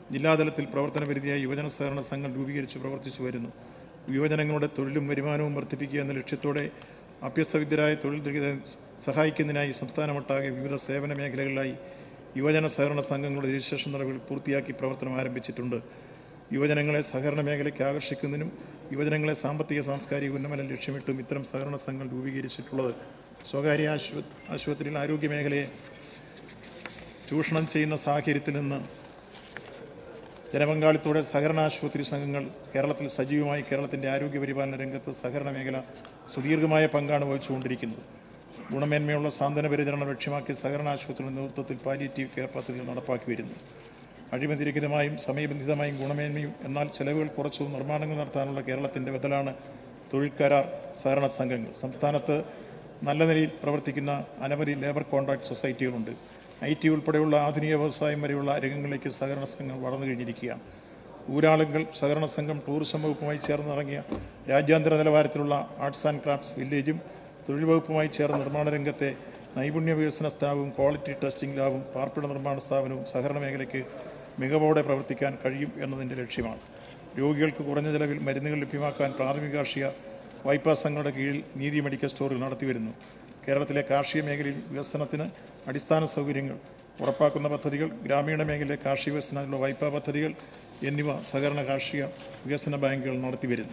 ജില്ലാതലത്തിൽ പ്രവർത്തനപരിധിയായി യുവജന സഹകരണ സംഘം രൂപീകരിച്ച് പ്രവർത്തിച്ചു വരുന്നു. യുവജനങ്ങളുടെ തൊഴിലും വരുമാനവും വർദ്ധിപ്പിക്കുക എന്ന ലക്ഷ്യത്തോടെ അഭ്യസ്തവിദ്യരായ തൊഴിൽ രഹിതരെ സഹായിക്കുന്നതിനായി സംസ്ഥാനമൊട്ടാകെ വിവിധ സേവന മേഖലകളിലായി യുവജന സഹകരണ സംഘങ്ങളുടെ രജിസ്ട്രേഷൻ നടപടികൾ പൂർത്തിയാക്കി പ്രവർത്തനം ആരംഭിച്ചിട്ടുണ്ട്. യുവജനങ്ങളെ സഹകരണ മേഖലയ്ക്ക് ആകർഷിക്കുന്നതിനും യുവജനങ്ങളെ സാമ്പത്തിക സാംസ്കാരിക ഉന്നമനം ലക്ഷ്യമിട്ടും ഇത്തരം സഹകരണ സംഘം രൂപീകരിച്ചിട്ടുള്ളത്. സ്വകാര്യ ആശുപ ആശുപത്രിയിൽ ആരോഗ്യ മേഖലയെ ചൂഷണം ചെയ്യുന്ന സാഹചര്യത്തിൽ നിന്ന് ജനപങ്കാളിത്തോടെ സഹകരണ ആശുപത്രി സംഘങ്ങൾ കേരളത്തിൽ സജീവമായി കേരളത്തിൻ്റെ ആരോഗ്യ പരിപാലന രംഗത്ത് സഹകരണ മേഖല സുദീർഘമായ പങ്കാണ് വഹിച്ചുകൊണ്ടിരിക്കുന്നത്. ഗുണമേന്മയുള്ള സാന്ത്വന പരിചരണം ലക്ഷ്യമാക്കി സഹകരണ ആശുപത്രിയുടെ നേതൃത്വത്തിൽ പാലിയേറ്റീവ് കെയർ പദ്ധതികൾ നടപ്പാക്കി വരുന്നു. അഴിമതിരഹിതമായും സമയബന്ധിതമായും ഗുണമേന്മയും എന്നാൽ ചെലവുകൾ കുറച്ചും നിർമ്മാണങ്ങൾ നടത്താനുള്ള കേരളത്തിൻ്റെ ബദലാണ് തൊഴിൽ കരാർ സഹകരണ സംഘങ്ങൾ. സംസ്ഥാനത്ത് നല്ല നിലയിൽ പ്രവർത്തിക്കുന്ന അനവധി ലേബർ കോൺട്രാക്ട് സൊസൈറ്റികളുണ്ട്. ഐ ടി ഉൾപ്പെടെയുള്ള ആധുനിക വ്യവസായം വരെയുള്ള രംഗങ്ങളിലേക്ക് സഹകരണ സംഘം വളർന്നു കഴിഞ്ഞിരിക്കുകയാണ്. ഊരാളുങ്കൽ സഹകരണ സംഘം ടൂറിസം വകുപ്പുമായി ചേർന്നിറങ്ങിയ രാജ്യാന്തര നിലവാരത്തിലുള്ള ആർട്സ് ആൻഡ് ക്രാഫ്റ്റ്സ് വില്ലേജും തൊഴിൽ വകുപ്പുമായി ചേർന്ന നിർമ്മാണ രംഗത്തെ നൈപുണ്യ വികസന സ്ഥാപനവും ക്വാളിറ്റി ടെസ്റ്റിംഗ് ലാബും പാർപ്പിട നിർമ്മാണ സ്ഥാപനവും സഹകരണ മേഖലയ്ക്ക് മികവോടെ പ്രവർത്തിക്കാൻ കഴിയും എന്നതിൻ്റെ ലക്ഷ്യമാണ്. രോഗികൾക്ക് കുറഞ്ഞ ചെലവിൽ മരുന്നുകൾ ലഭ്യമാക്കാൻ പ്രാഥമിക കാർഷിക വായ്പാ സംഘങ്ങളുടെ കീഴിൽ നീതി മെഡിക്കൽ സ്റ്റോറുകൾ നടത്തിവരുന്നു. കേരളത്തിലെ കാർഷിക മേഖലയിൽ വികസനത്തിന് അടിസ്ഥാന സൗകര്യങ്ങൾ ഉറപ്പാക്കുന്ന പദ്ധതികൾ, ഗ്രാമീണ മേഖലയിലെ കാർഷിക വികസനത്തിനുള്ള വായ്പാ പദ്ധതികൾ എന്നിവ സഹകരണ കാർഷിക വികസന ബാങ്കുകൾ നടത്തിവരുന്നു.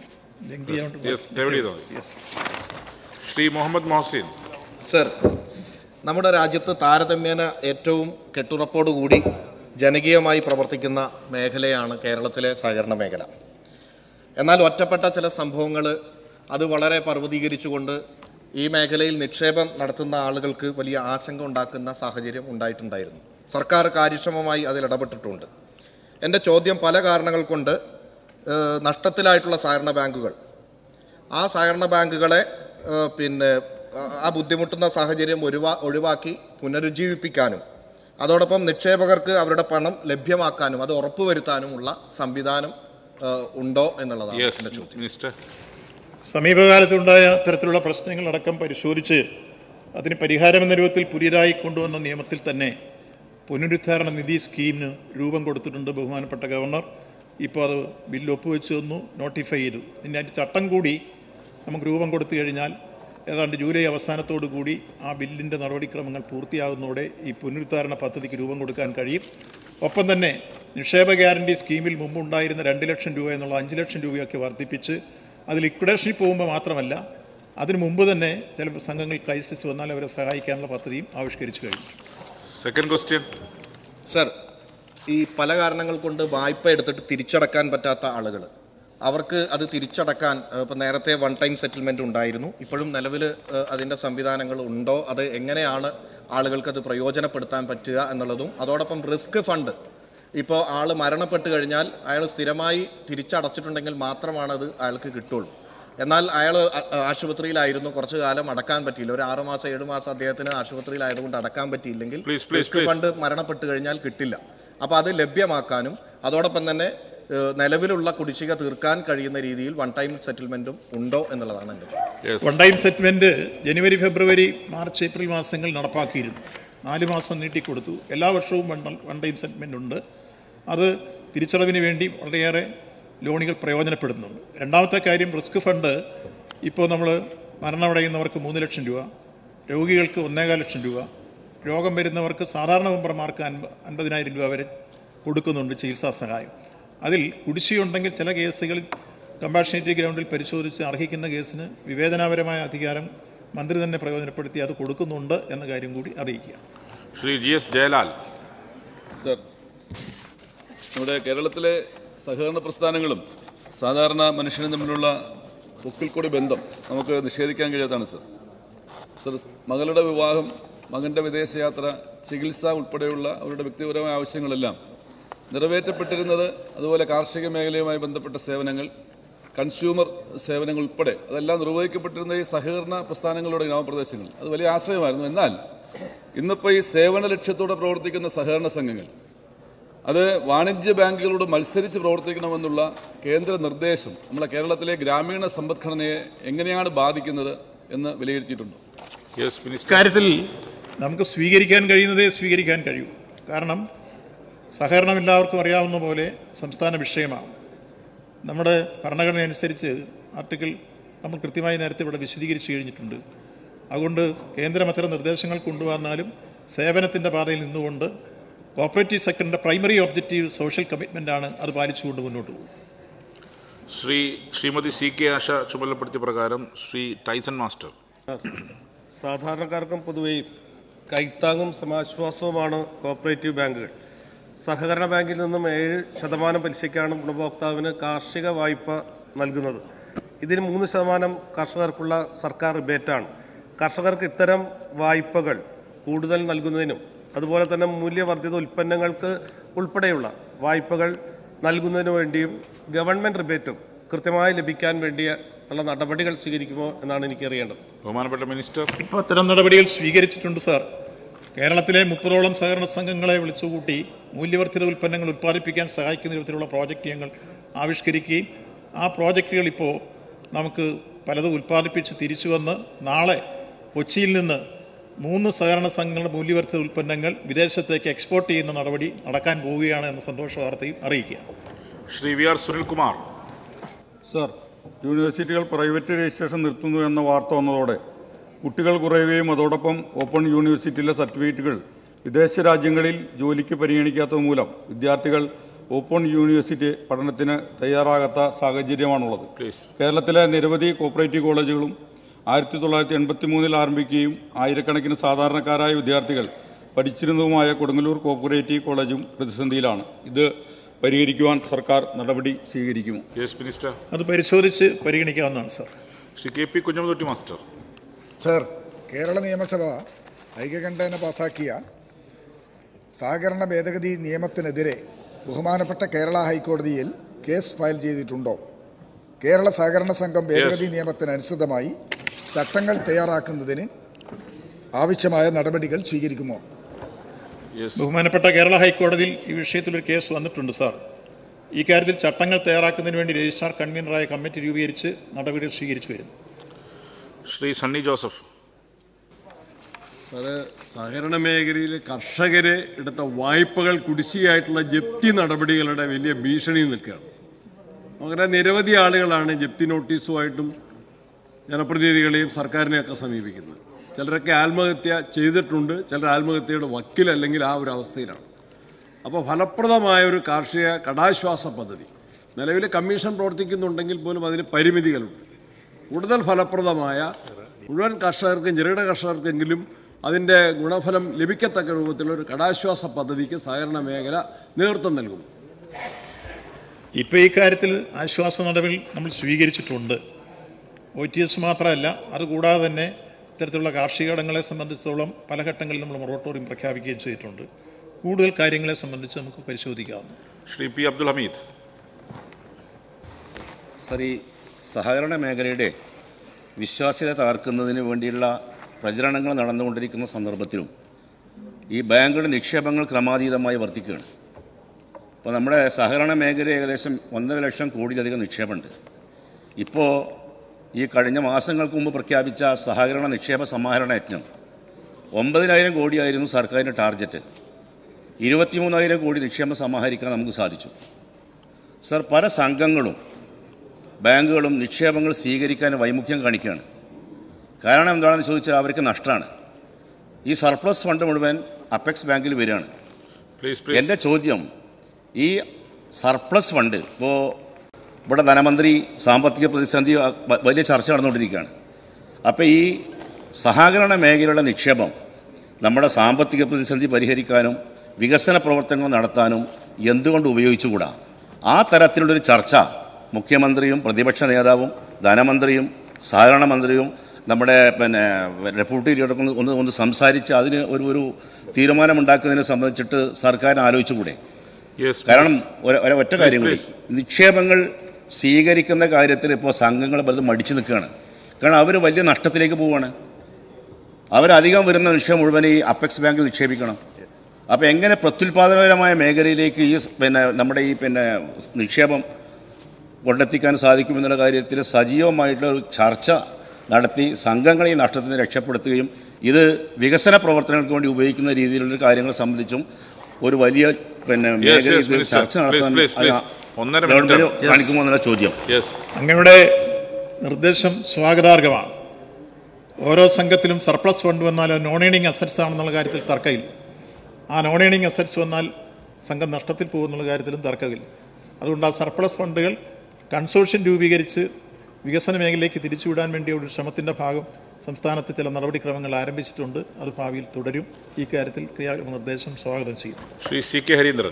ശ്രീ മുഹമ്മദ് മൊഹസിൻ. സർ, നമ്മുടെ രാജ്യത്ത് താരതമ്യേന ഏറ്റവും കെട്ടുറപ്പോടുകൂടി ജനകീയമായി പ്രവർത്തിക്കുന്ന മേഖലയാണ് കേരളത്തിലെ സഹകരണ മേഖല. എന്നാൽ ഒറ്റപ്പെട്ട ചില സംഭവങ്ങൾ അത് വളരെ പർവ്വതീകരിച്ചുകൊണ്ട് ഈ മേഖലയിൽ നിക്ഷേപം നടത്തുന്ന ആളുകൾക്ക് വലിയ ആശങ്ക ഉണ്ടാക്കുന്ന സാഹചര്യം ഉണ്ടായിട്ടുണ്ടായിരുന്നു. സർക്കാർ കാര്യക്ഷമമായി അതിൽ ഇടപെട്ടിട്ടുണ്ട്. എൻ്റെ ചോദ്യം, പല കാരണങ്ങൾ കൊണ്ട് നഷ്ടത്തിലായിട്ടുള്ള സഹകരണ ബാങ്കുകൾ, ആ സഹകരണ ബാങ്കുകളെ പിന്നെ ആ ബുദ്ധിമുട്ടുന്ന സാഹചര്യം ഒഴിവാ ഒഴിവാക്കി പുനരുജ്ജീവിപ്പിക്കാനും അതോടൊപ്പം നിക്ഷേപകർക്ക് അവരുടെ പണം ലഭ്യമാക്കാനും അത് ഉറപ്പുവരുത്താനുമുള്ള സംവിധാനം ഉണ്ടോ എന്നുള്ളതാണ് എൻ്റെ ചോദ്യം. സമീപകാലത്തുണ്ടായ തരത്തിലുള്ള പ്രശ്നങ്ങളടക്കം പരിശോധിച്ച് അതിന് പരിഹാരമെന്ന രൂപത്തിൽ പുതിയതായി കൊണ്ടുവന്ന നിയമത്തിൽ തന്നെ പുനരുദ്ധാരണ നിധി സ്കീമിന് രൂപം കൊടുത്തിട്ടുണ്ട് ബഹുമാനപ്പെട്ട ഗവർണർ. ഇപ്പോൾ അത് ബില്ല് ഒപ്പുവെച്ച് തന്നു, നോട്ടിഫൈ ചെയ്തു. ഇതിൻ്റെ ചട്ടം കൂടി നമുക്ക് രൂപം കൊടുത്തു കഴിഞ്ഞാൽ ഏതാണ്ട് ജൂലൈ അവസാനത്തോടു കൂടി ആ ബില്ലിൻ്റെ നടപടിക്രമങ്ങൾ പൂർത്തിയാകുന്നതോടെ ഈ പുനരുദ്ധാരണ പദ്ധതിക്ക് രൂപം കൊടുക്കാൻ കഴിയും. ഒപ്പം തന്നെ നിക്ഷേപ ഗ്യാരണ്ടി സ്കീമിൽ മുമ്പുണ്ടായിരുന്ന രണ്ട് ലക്ഷം രൂപ എന്നുള്ള അഞ്ച് ലക്ഷം രൂപയൊക്കെ വർദ്ധിപ്പിച്ച് അത് ലിക്വിഡേഷനിൽ പോകുമ്പോൾ മാത്രമല്ല അതിനു മുമ്പ് തന്നെ ചില സംഘങ്ങൾ ക്രൈസിസ് വന്നാൽ അവരെ സഹായിക്കാനുള്ള പദ്ധതിയും ആവിഷ്കരിച്ചു കഴിഞ്ഞു. Second question. സർ, ഈ പല കാരണങ്ങൾ കൊണ്ട് വായ്പ എടുത്തിട്ട് തിരിച്ചടക്കാൻ പറ്റാത്ത ആളുകൾ, അവർക്ക് അത് തിരിച്ചടക്കാൻ ഇപ്പം നേരത്തെ വൺ ടൈം സെറ്റിൽമെൻറ്റ് ഉണ്ടായിരുന്നു, ഇപ്പോഴും നിലവിൽ അതിൻ്റെ സംവിധാനങ്ങൾ ഉണ്ടോ, അത് എങ്ങനെയാണ് ആളുകൾക്ക് അത് പ്രയോജനപ്പെടുത്താൻ പറ്റുക എന്നുള്ളതും, അതോടൊപ്പം റിസ്ക് ഫണ്ട് ഇപ്പോൾ ആൾ മരണപ്പെട്ട് കഴിഞ്ഞാൽ അയാൾ സ്ഥിരമായി തിരിച്ചടച്ചിട്ടുണ്ടെങ്കിൽ മാത്രമാണ് അത് അയാൾക്ക് കിട്ടുള്ളൂ. എന്നാൽ അയാൾ ആശുപത്രിയിലായിരുന്നു, കുറച്ചു കാലം അടക്കാൻ പറ്റിയില്ല, ഒരു ആറ് മാസം ഏഴ് മാസം അദ്ദേഹത്തിന് ആശുപത്രിയിലായതുകൊണ്ട് അടക്കാൻ പറ്റിയില്ലെങ്കിൽ റിസ്ക് ഫണ്ട് മരണപ്പെട്ട് കഴിഞ്ഞാൽ കിട്ടില്ല. അപ്പോൾ അത് ലഭ്യമാക്കാനും അതോടൊപ്പം തന്നെ നിലവിലുള്ള കുടിശ്ശിക തീർക്കാൻ കഴിയുന്ന രീതിയിൽ വൺ ടൈം സെറ്റിൽമെന്റും ഉണ്ടോ എന്നുള്ളതാണ് എൻ്റെ ചോദ്യം. വൺ ടൈം സെറ്റിൽമെന്റ് ജനുവരി ഫെബ്രുവരി മാർച്ച് ഏപ്രിൽ മാസങ്ങളിൽ നടപ്പാക്കിയിരുന്നു. നാല് മാസം നീട്ടിക്കൊടുത്തു. എല്ലാ വർഷവും വൺ ടൈം സെറ്റിൽമെന്റ് ഉണ്ട്. അത് തിരിച്ചടവിന് വേണ്ടി വളരെയേറെ ലോണുകൾ പ്രയോജനപ്പെടുന്നുണ്ട്. രണ്ടാമത്തെ കാര്യം, റിസ്ക് ഫണ്ട് ഇപ്പോൾ നമ്മൾ മരണമടയുന്നവർക്ക് മൂന്ന് ലക്ഷം രൂപ, രോഗികൾക്ക് ഒന്നേകാൽ ലക്ഷം രൂപ, രോഗം വരുന്നവർക്ക് സാധാരണ മെമ്പർമാർക്ക് അൻപ അൻപതിനായിരം രൂപ വരെ കൊടുക്കുന്നുണ്ട് ചികിത്സാ സഹായം. അതിൽ കുടിശ്ശിയുണ്ടെങ്കിൽ ചില കേസുകളിൽ കമ്പാഷനേറ്റീവ് ഗ്രൗണ്ടിൽ പരിശോധിച്ച് അർഹിക്കുന്ന കേസിന് വിവേചനാപരമായ അധികാരം മന്ത്രി തന്നെ പ്രയോജനപ്പെടുത്തി അത് കൊടുക്കുന്നുണ്ട് എന്ന കാര്യം കൂടി അറിയിക്കുക. Shri G S Jayalal. Sir, നമ്മുടെ കേരളത്തിലെ സഹകരണ പ്രസ്ഥാനങ്ങളും സാധാരണ മനുഷ്യനും തമ്മിലുള്ള പൊക്കിൽക്കൊടി ബന്ധം നമുക്ക് നിഷേധിക്കാൻ കഴിയാത്തതാണ് സർ. സർ, മകളുടെ വിവാഹം, മകൻ്റെ വിദേശയാത്ര, ചികിത്സ ഉൾപ്പെടെയുള്ള അവരുടെ വ്യക്തിപരമായ ആവശ്യങ്ങളെല്ലാം നിറവേറ്റപ്പെട്ടിരുന്നത്, അതുപോലെ കാർഷിക മേഖലയുമായി ബന്ധപ്പെട്ട സേവനങ്ങൾ, കൺസ്യൂമർ സേവനങ്ങൾ ഉൾപ്പെടെ അതെല്ലാം നിർവഹിക്കപ്പെട്ടിരുന്ന ഈ സഹകരണ പ്രസ്ഥാനങ്ങളുടെ ഗ്രാമപ്രദേശങ്ങളിൽ അത് വലിയ ആശ്രയമായിരുന്നു. എന്നാൽ ഇന്നിപ്പോൾ ഈ സേവന ലക്ഷ്യത്തോടെ പ്രവർത്തിക്കുന്ന സഹകരണ സംഘങ്ങൾ അത് വാണിജ്യ ബാങ്കുകളോട് മത്സരിച്ച് പ്രവർത്തിക്കണമെന്നുള്ള കേന്ദ്ര നിർദ്ദേശം നമ്മളെ കേരളത്തിലെ ഗ്രാമീണ സമ്പദ്ഘടനയെ എങ്ങനെയാണ് ബാധിക്കുന്നത് എന്ന് വിലയിരുത്തിയിട്ടുണ്ടോ? ഇക്കാര്യത്തിൽ നമുക്ക് സ്വീകരിക്കാൻ കഴിയുന്നതേ സ്വീകരിക്കാൻ കഴിയൂ. കാരണം സഹകരണം എല്ലാവർക്കും അറിയാവുന്ന പോലെ സംസ്ഥാന വിഷയമാണ്. നമ്മുടെ ഭരണഘടന അനുസരിച്ച് ആർട്ടിക്കിൾ നമ്മൾ കൃത്യമായി നേരത്തെ ഇവിടെ വിശദീകരിച്ചു കഴിഞ്ഞിട്ടുണ്ട്. അതുകൊണ്ട് കേന്ദ്രം അത്തരം നിർദ്ദേശങ്ങൾ കൊണ്ടുവന്നാലും സേവനത്തിൻ്റെ പാതയിൽ നിന്നുകൊണ്ട് കോപ്പറേറ്റീവ് സെക്ടറിൻ്റെ പ്രൈമറി ഒബ്ജക്റ്റീവ് സോഷ്യൽ കമ്മിറ്റ്മെൻ്റ് ആണ്. അത് പാലിച്ചുകൊണ്ട് മുന്നോട്ട് പോകും. ശ്രീ ശ്രീമതി സി കെ ആശ ചുമതലപ്പെടുത്തിയ പ്രകാരം ശ്രീ ടൈസൺ മാസ്റ്റർ. സാധാരണക്കാർക്കും പൊതുവെ കൈത്താങ്ങും സമാശ്വാസവുമാണ് കോപ്പറേറ്റീവ് ബാങ്കുകൾ. സഹകരണ ബാങ്കിൽ നിന്നും ഏഴ് ശതമാനം പലിശയ്ക്കാണ് ഗുണഭോക്താവിന് കാർഷിക വായ്പ നൽകുന്നത്. ഇതിന് മൂന്ന് ശതമാനം കർഷകർക്കുള്ള സർക്കാർ റിബേറ്റാണ്. കർഷകർക്ക് ഇത്തരം വായ്പകൾ കൂടുതൽ നൽകുന്നതിനും അതുപോലെ തന്നെ മൂല്യവർദ്ധിത ഉൽപ്പന്നങ്ങൾക്ക് ഉൾപ്പെടെയുള്ള വായ്പകൾ നൽകുന്നതിനു വേണ്ടിയും ഗവൺമെൻറ് റിബേറ്റും കൃത്യമായി ലഭിക്കാൻ വേണ്ടിയ ഉള്ള നടപടികൾ സ്വീകരിക്കുമോ എന്നാണ് എനിക്കറിയേണ്ടത്. ബഹുമാനപ്പെട്ട മിനിസ്റ്റർ. ഇപ്പോൾ അത്തരം നടപടികൾ സ്വീകരിച്ചിട്ടുണ്ട് സാർ. കേരളത്തിലെ മുപ്പതോളം സഹകരണ സംഘങ്ങളെ വിളിച്ചുകൂട്ടി മൂല്യവർദ്ധിത ഉൽപ്പന്നങ്ങൾ ഉൽപ്പാദിപ്പിക്കാൻ സഹായിക്കുന്ന വിധത്തിലുള്ള പ്രോജക്റ്റ് ഞങ്ങൾ ആവിഷ്കരിക്കുകയും ആ പ്രോജക്റ്റുകൾ ഇപ്പോൾ നമുക്ക് പലതും ഉൽപ്പാദിപ്പിച്ച് തിരിച്ചു വന്ന് നാളെ കൊച്ചിയിൽ നിന്ന് മൂന്ന് സഹകരണ സംഘങ്ങളുടെ മൂല്യവർദ്ധിത ഉൽപ്പന്നങ്ങൾ വിദേശത്തേക്ക് എക്സ്പോർട്ട് ചെയ്യുന്ന നടപടി നടക്കാൻ പോവുകയാണ് എന്ന സന്തോഷ വാർത്തയും അറിയിക്കുക. Shri V R Sunilkumar. Sir, യൂണിവേഴ്സിറ്റികൾ പ്രൈവറ്റ് രജിസ്ട്രേഷൻ നിർത്തുന്നു എന്ന വാർത്ത വന്നതോടെ കുട്ടികൾ കുറയുകയും അതോടൊപ്പം ഓപ്പൺ യൂണിവേഴ്സിറ്റിയിലെ സർട്ടിഫിക്കറ്റുകൾ വിദേശ രാജ്യങ്ങളിൽ ജോലിക്ക് പരിഗണിക്കാത്തത് മൂലം വിദ്യാർത്ഥികൾ ഓപ്പൺ യൂണിവേഴ്സിറ്റി പഠനത്തിന് തയ്യാറാകാത്ത സാഹചര്യമാണുള്ളത്. കേരളത്തിലെ നിരവധി കോപ്പറേറ്റീവ് കോളേജുകളും ആയിരത്തി തൊള്ളായിരത്തി എൺപത്തി മൂന്നിൽ ആരംഭിക്കുകയും ആയിരക്കണക്കിന് സാധാരണക്കാരായ വിദ്യാർത്ഥികൾ പഠിച്ചിരുന്നതുമായ കൊടുങ്ങല്ലൂർ കോപ്പറേറ്റീവ് കോളേജും പ്രതിസന്ധിയിലാണ്. ഇത് പരിഹരിക്കുവാൻ സർക്കാർ നടപടി സ്വീകരിക്കുമോ? Yes minister. അത് പരിശോധിച്ച് പരിഗണിക്കാവുന്നതാണ് sir. Shri K P Kunhammad master. Sir, Kerala നിയമസഭ ഐക്യകണ്ഠേന പാസാക്കിയ സഹകരണ ഭേദഗതി നിയമത്തിനെതിരെ ബഹുമാനപ്പെട്ട കേരള ഹൈക്കോടതിയിൽ കേസ് ഫയൽ ചെയ്തിട്ടുണ്ടോ? കേരള സഹകരണ സംഘം ഭേദഗതി നിയമത്തിനനുസൃതമായി ചട്ടങ്ങൾ തയ്യാറാക്കുന്നതിന് ആവശ്യമായ നടപടികൾ സ്വീകരിക്കുമോ? ബഹുമാനപ്പെട്ട കേരള ഹൈക്കോടതിയിൽ ഈ വിഷയത്തിലൊരു കേസ് വന്നിട്ടുണ്ട് സാർ. ഈ കാര്യത്തിൽ ചട്ടങ്ങൾ തയ്യാറാക്കുന്നതിന് വേണ്ടി രജിസ്ട്രാർ കൺവീനറായ കമ്മിറ്റി രൂപീകരിച്ച് നടപടികൾ സ്വീകരിച്ചു വരുന്നു. ശ്രീ സണ്ണി ജോസഫ്. സാറ്, സഹകരണ മേഖലയിൽ കർഷകരെ എടുത്ത വായ്പകൾ കുടിശ്ശികയായിട്ടുള്ള ജപ്തി നടപടികളുടെ വലിയ ഭീഷണി നിൽക്കുകയാണ്. അങ്ങനെ നിരവധി ആളുകളാണ് ജപ്തി നോട്ടീസുമായിട്ടും ജനപ്രതിനിധികളെയും സർക്കാരിനെയൊക്കെ സമീപിക്കുന്നത്. ചിലരൊക്കെ ആത്മഹത്യ ചെയ്തിട്ടുണ്ട്, ചിലർ ആത്മഹത്യയുടെ വക്കിൽ അല്ലെങ്കിൽ ആ ഒരു അവസ്ഥയിലാണ്. അപ്പോൾ ഫലപ്രദമായ ഒരു കാർഷിക കടാശ്വാസ പദ്ധതി നിലവിൽ കമ്മീഷൻ പ്രവർത്തിക്കുന്നുണ്ടെങ്കിൽ പോലും അതിന് പരിമിതികളുണ്ട്. കൂടുതൽ ഫലപ്രദമായ മുഴുവൻ കർഷകർക്കും ചെറുകിട കർഷകർക്കെങ്കിലും അതിൻ്റെ ഗുണഫലം ലഭിക്കത്തക്ക രൂപത്തിലുള്ള ഒരു കടാശ്വാസ പദ്ധതിക്ക് സഹകരണ മേഖല നേതൃത്വം നൽകും. ഇപ്പോൾ ഈ കാര്യത്തിൽ ആശ്വാസ നടപടി നമ്മൾ സ്വീകരിച്ചിട്ടുണ്ട്. ഒ ടി എസ് മാത്രമല്ല, അതുകൂടാതെ തന്നെ ഇത്തരത്തിലുള്ള കാർഷിക ഇടങ്ങളെ സംബന്ധിച്ചിടത്തോളം പല ഘട്ടങ്ങളിൽ നമ്മൾ മൊറട്ടോറിയം പ്രഖ്യാപിക്കുകയും ചെയ്തിട്ടുണ്ട്. കൂടുതൽ കാര്യങ്ങളെ സംബന്ധിച്ച് നമുക്ക് പരിശോധിക്കാവുന്നു. ശ്രീ പി അബ്ദുൽ ഹമീദ്. സർ, ഈ സഹകരണ മേഖലയുടെ വിശ്വാസ്യത തകർക്കുന്നതിന് വേണ്ടിയുള്ള പ്രചരണങ്ങൾ നടന്നുകൊണ്ടിരിക്കുന്ന സന്ദർഭത്തിലും ഈ ബാങ്കുകളുടെ നിക്ഷേപങ്ങൾ ക്രമാതീതമായി വർദ്ധിക്കുകയാണ്. ഇപ്പോൾ നമ്മുടെ സഹകരണ മേഖല ഏകദേശം ഒന്നര ലക്ഷം കോടിയിലധികം നിക്ഷേപമുണ്ട്. ഇപ്പോൾ ഈ കഴിഞ്ഞ മാസങ്ങൾക്ക് മുമ്പ് പ്രഖ്യാപിച്ച സഹകരണ നിക്ഷേപ സമാഹരണ യജ്ഞം ഒമ്പതിനായിരം കോടിയായിരുന്നു സർക്കാരിൻ്റെ ടാർഗറ്റ്. ഇരുപത്തിമൂന്നായിരം കോടി നിക്ഷേപം സമാഹരിക്കാൻ നമുക്ക് സാധിച്ചു. സർ, പല സംഘങ്ങളും ബാങ്കുകളും നിക്ഷേപങ്ങൾ സ്വീകരിക്കാൻ വൈമുഖ്യം കാണിക്കുകയാണ്. കാരണം എന്താണെന്ന് ചോദിച്ചാൽ അവർക്ക് നഷ്ടമാണ്. ഈ സർപ്ലസ് ഫണ്ട് മുഴുവൻ അപ്പെക്സ് ബാങ്കിൽ വരികയാണ്. എൻ്റെ ചോദ്യം, ഈ സർപ്ലസ് ഫണ്ട് ഇപ്പോൾ ഇവിടെ ധനമന്ത്രി സാമ്പത്തിക പ്രതിസന്ധി വലിയ ചർച്ച നടന്നുകൊണ്ടിരിക്കുകയാണ്. അപ്പോൾ ഈ സഹകരണ മേഖലയുടെ നിക്ഷേപം നമ്മുടെ സാമ്പത്തിക പ്രതിസന്ധി പരിഹരിക്കാനും വികസന പ്രവർത്തനങ്ങൾ നടത്താനും എന്തുകൊണ്ട് ഉപയോഗിച്ചുകൂടാ? ആ തരത്തിലുള്ളൊരു ചർച്ച മുഖ്യമന്ത്രിയും പ്രതിപക്ഷ നേതാവും ധനമന്ത്രിയും സഹകരണ മന്ത്രിയും നമ്മുടെ പിന്നെ ഡെപ്യൂട്ടി ലീഡർക്ക് ഒന്ന് ഒന്ന് സംസാരിച്ച് അതിന് ഒരു ഒരു തീരുമാനമുണ്ടാക്കുന്നതിനെ സംബന്ധിച്ചിട്ട് സർക്കാരിന് ആലോചിച്ചുകൂടെ? കാരണം ഒറ്റ കാര്യം കൂടി, നിക്ഷേപങ്ങൾ സ്വീകരിക്കുന്ന കാര്യത്തിൽ ഇപ്പോൾ സംഘങ്ങൾ പലതും മടിച്ചു നിൽക്കുകയാണ്. കാരണം അവർ വലിയ നഷ്ടത്തിലേക്ക് പോവുകയാണ്. അവരധികം വരുന്ന നിക്ഷേപം മുഴുവൻ ഈ അപ്പെക്സ് ബാങ്കിൽ നിക്ഷേപിക്കണം. അപ്പോൾ എങ്ങനെ പ്രത്യുൽപാദനപരമായ മേഖലയിലേക്ക് ഈ പിന്നെ നമ്മുടെ ഈ പിന്നെ നിക്ഷേപം കൊണ്ടെത്തിക്കാൻ സാധിക്കുമെന്നുള്ള കാര്യത്തിൽ സജീവമായിട്ടുള്ള ഒരു ചർച്ച നടത്തി സംഘങ്ങളെ ഈ നഷ്ടത്തിൽ നിന്ന് രക്ഷപ്പെടുത്തുകയും ഇത് വികസന പ്രവർത്തനങ്ങൾക്ക് വേണ്ടി ഉപയോഗിക്കുന്ന രീതിയിലുള്ള കാര്യങ്ങളെ സംബന്ധിച്ചും ഒരു വലിയ പിന്നെ Yes, മേഖലയിൽ yes, Minister. ചർച്ച Please, നടത്താൻ please, please. ഒന്നര ഗവൺമെന്റ് മിനിറ്റ്. കാണിക്കുമോ എന്നുള്ള ചോദ്യം. അങ്ങയുടെ നിർദ്ദേശം സ്വാഗതാർഹമാണ്. ഓരോ സംഘത്തിലും സർപ്ലസ് ഫണ്ട് വന്നാൽ അത് നോൺ ഏണിംഗ് അസറ്റ്സ് ആണെന്നുള്ള കാര്യത്തിൽ തർക്കമില്ല. ആ നോൺ ഏണിംഗ് അസറ്റ്സ് വന്നാൽ സംഘം നഷ്ടത്തിൽ പോകുന്നുള്ള കാര്യത്തിലും തർക്കമില്ല. അതുകൊണ്ട് ആ സർപ്ലസ് ഫണ്ടുകൾ കൺസോർഷ്യം രൂപീകരിച്ച് വികസന മേഖലയിലേക്ക് തിരിച്ചുവിടാൻ വേണ്ടിയ ഒരു ശ്രമത്തിൻ്റെ ഭാഗം സംസ്ഥാനത്ത് ചില നടപടിക്രമങ്ങൾ ആരംഭിച്ചിട്ടുണ്ട്. അത് ഭാവിയിൽ തുടരും. ഈ കാര്യത്തിൽ ക്രിയാ നിർദ്ദേശം സ്വാഗതം ചെയ്യുന്നു. Shri C K Harindran.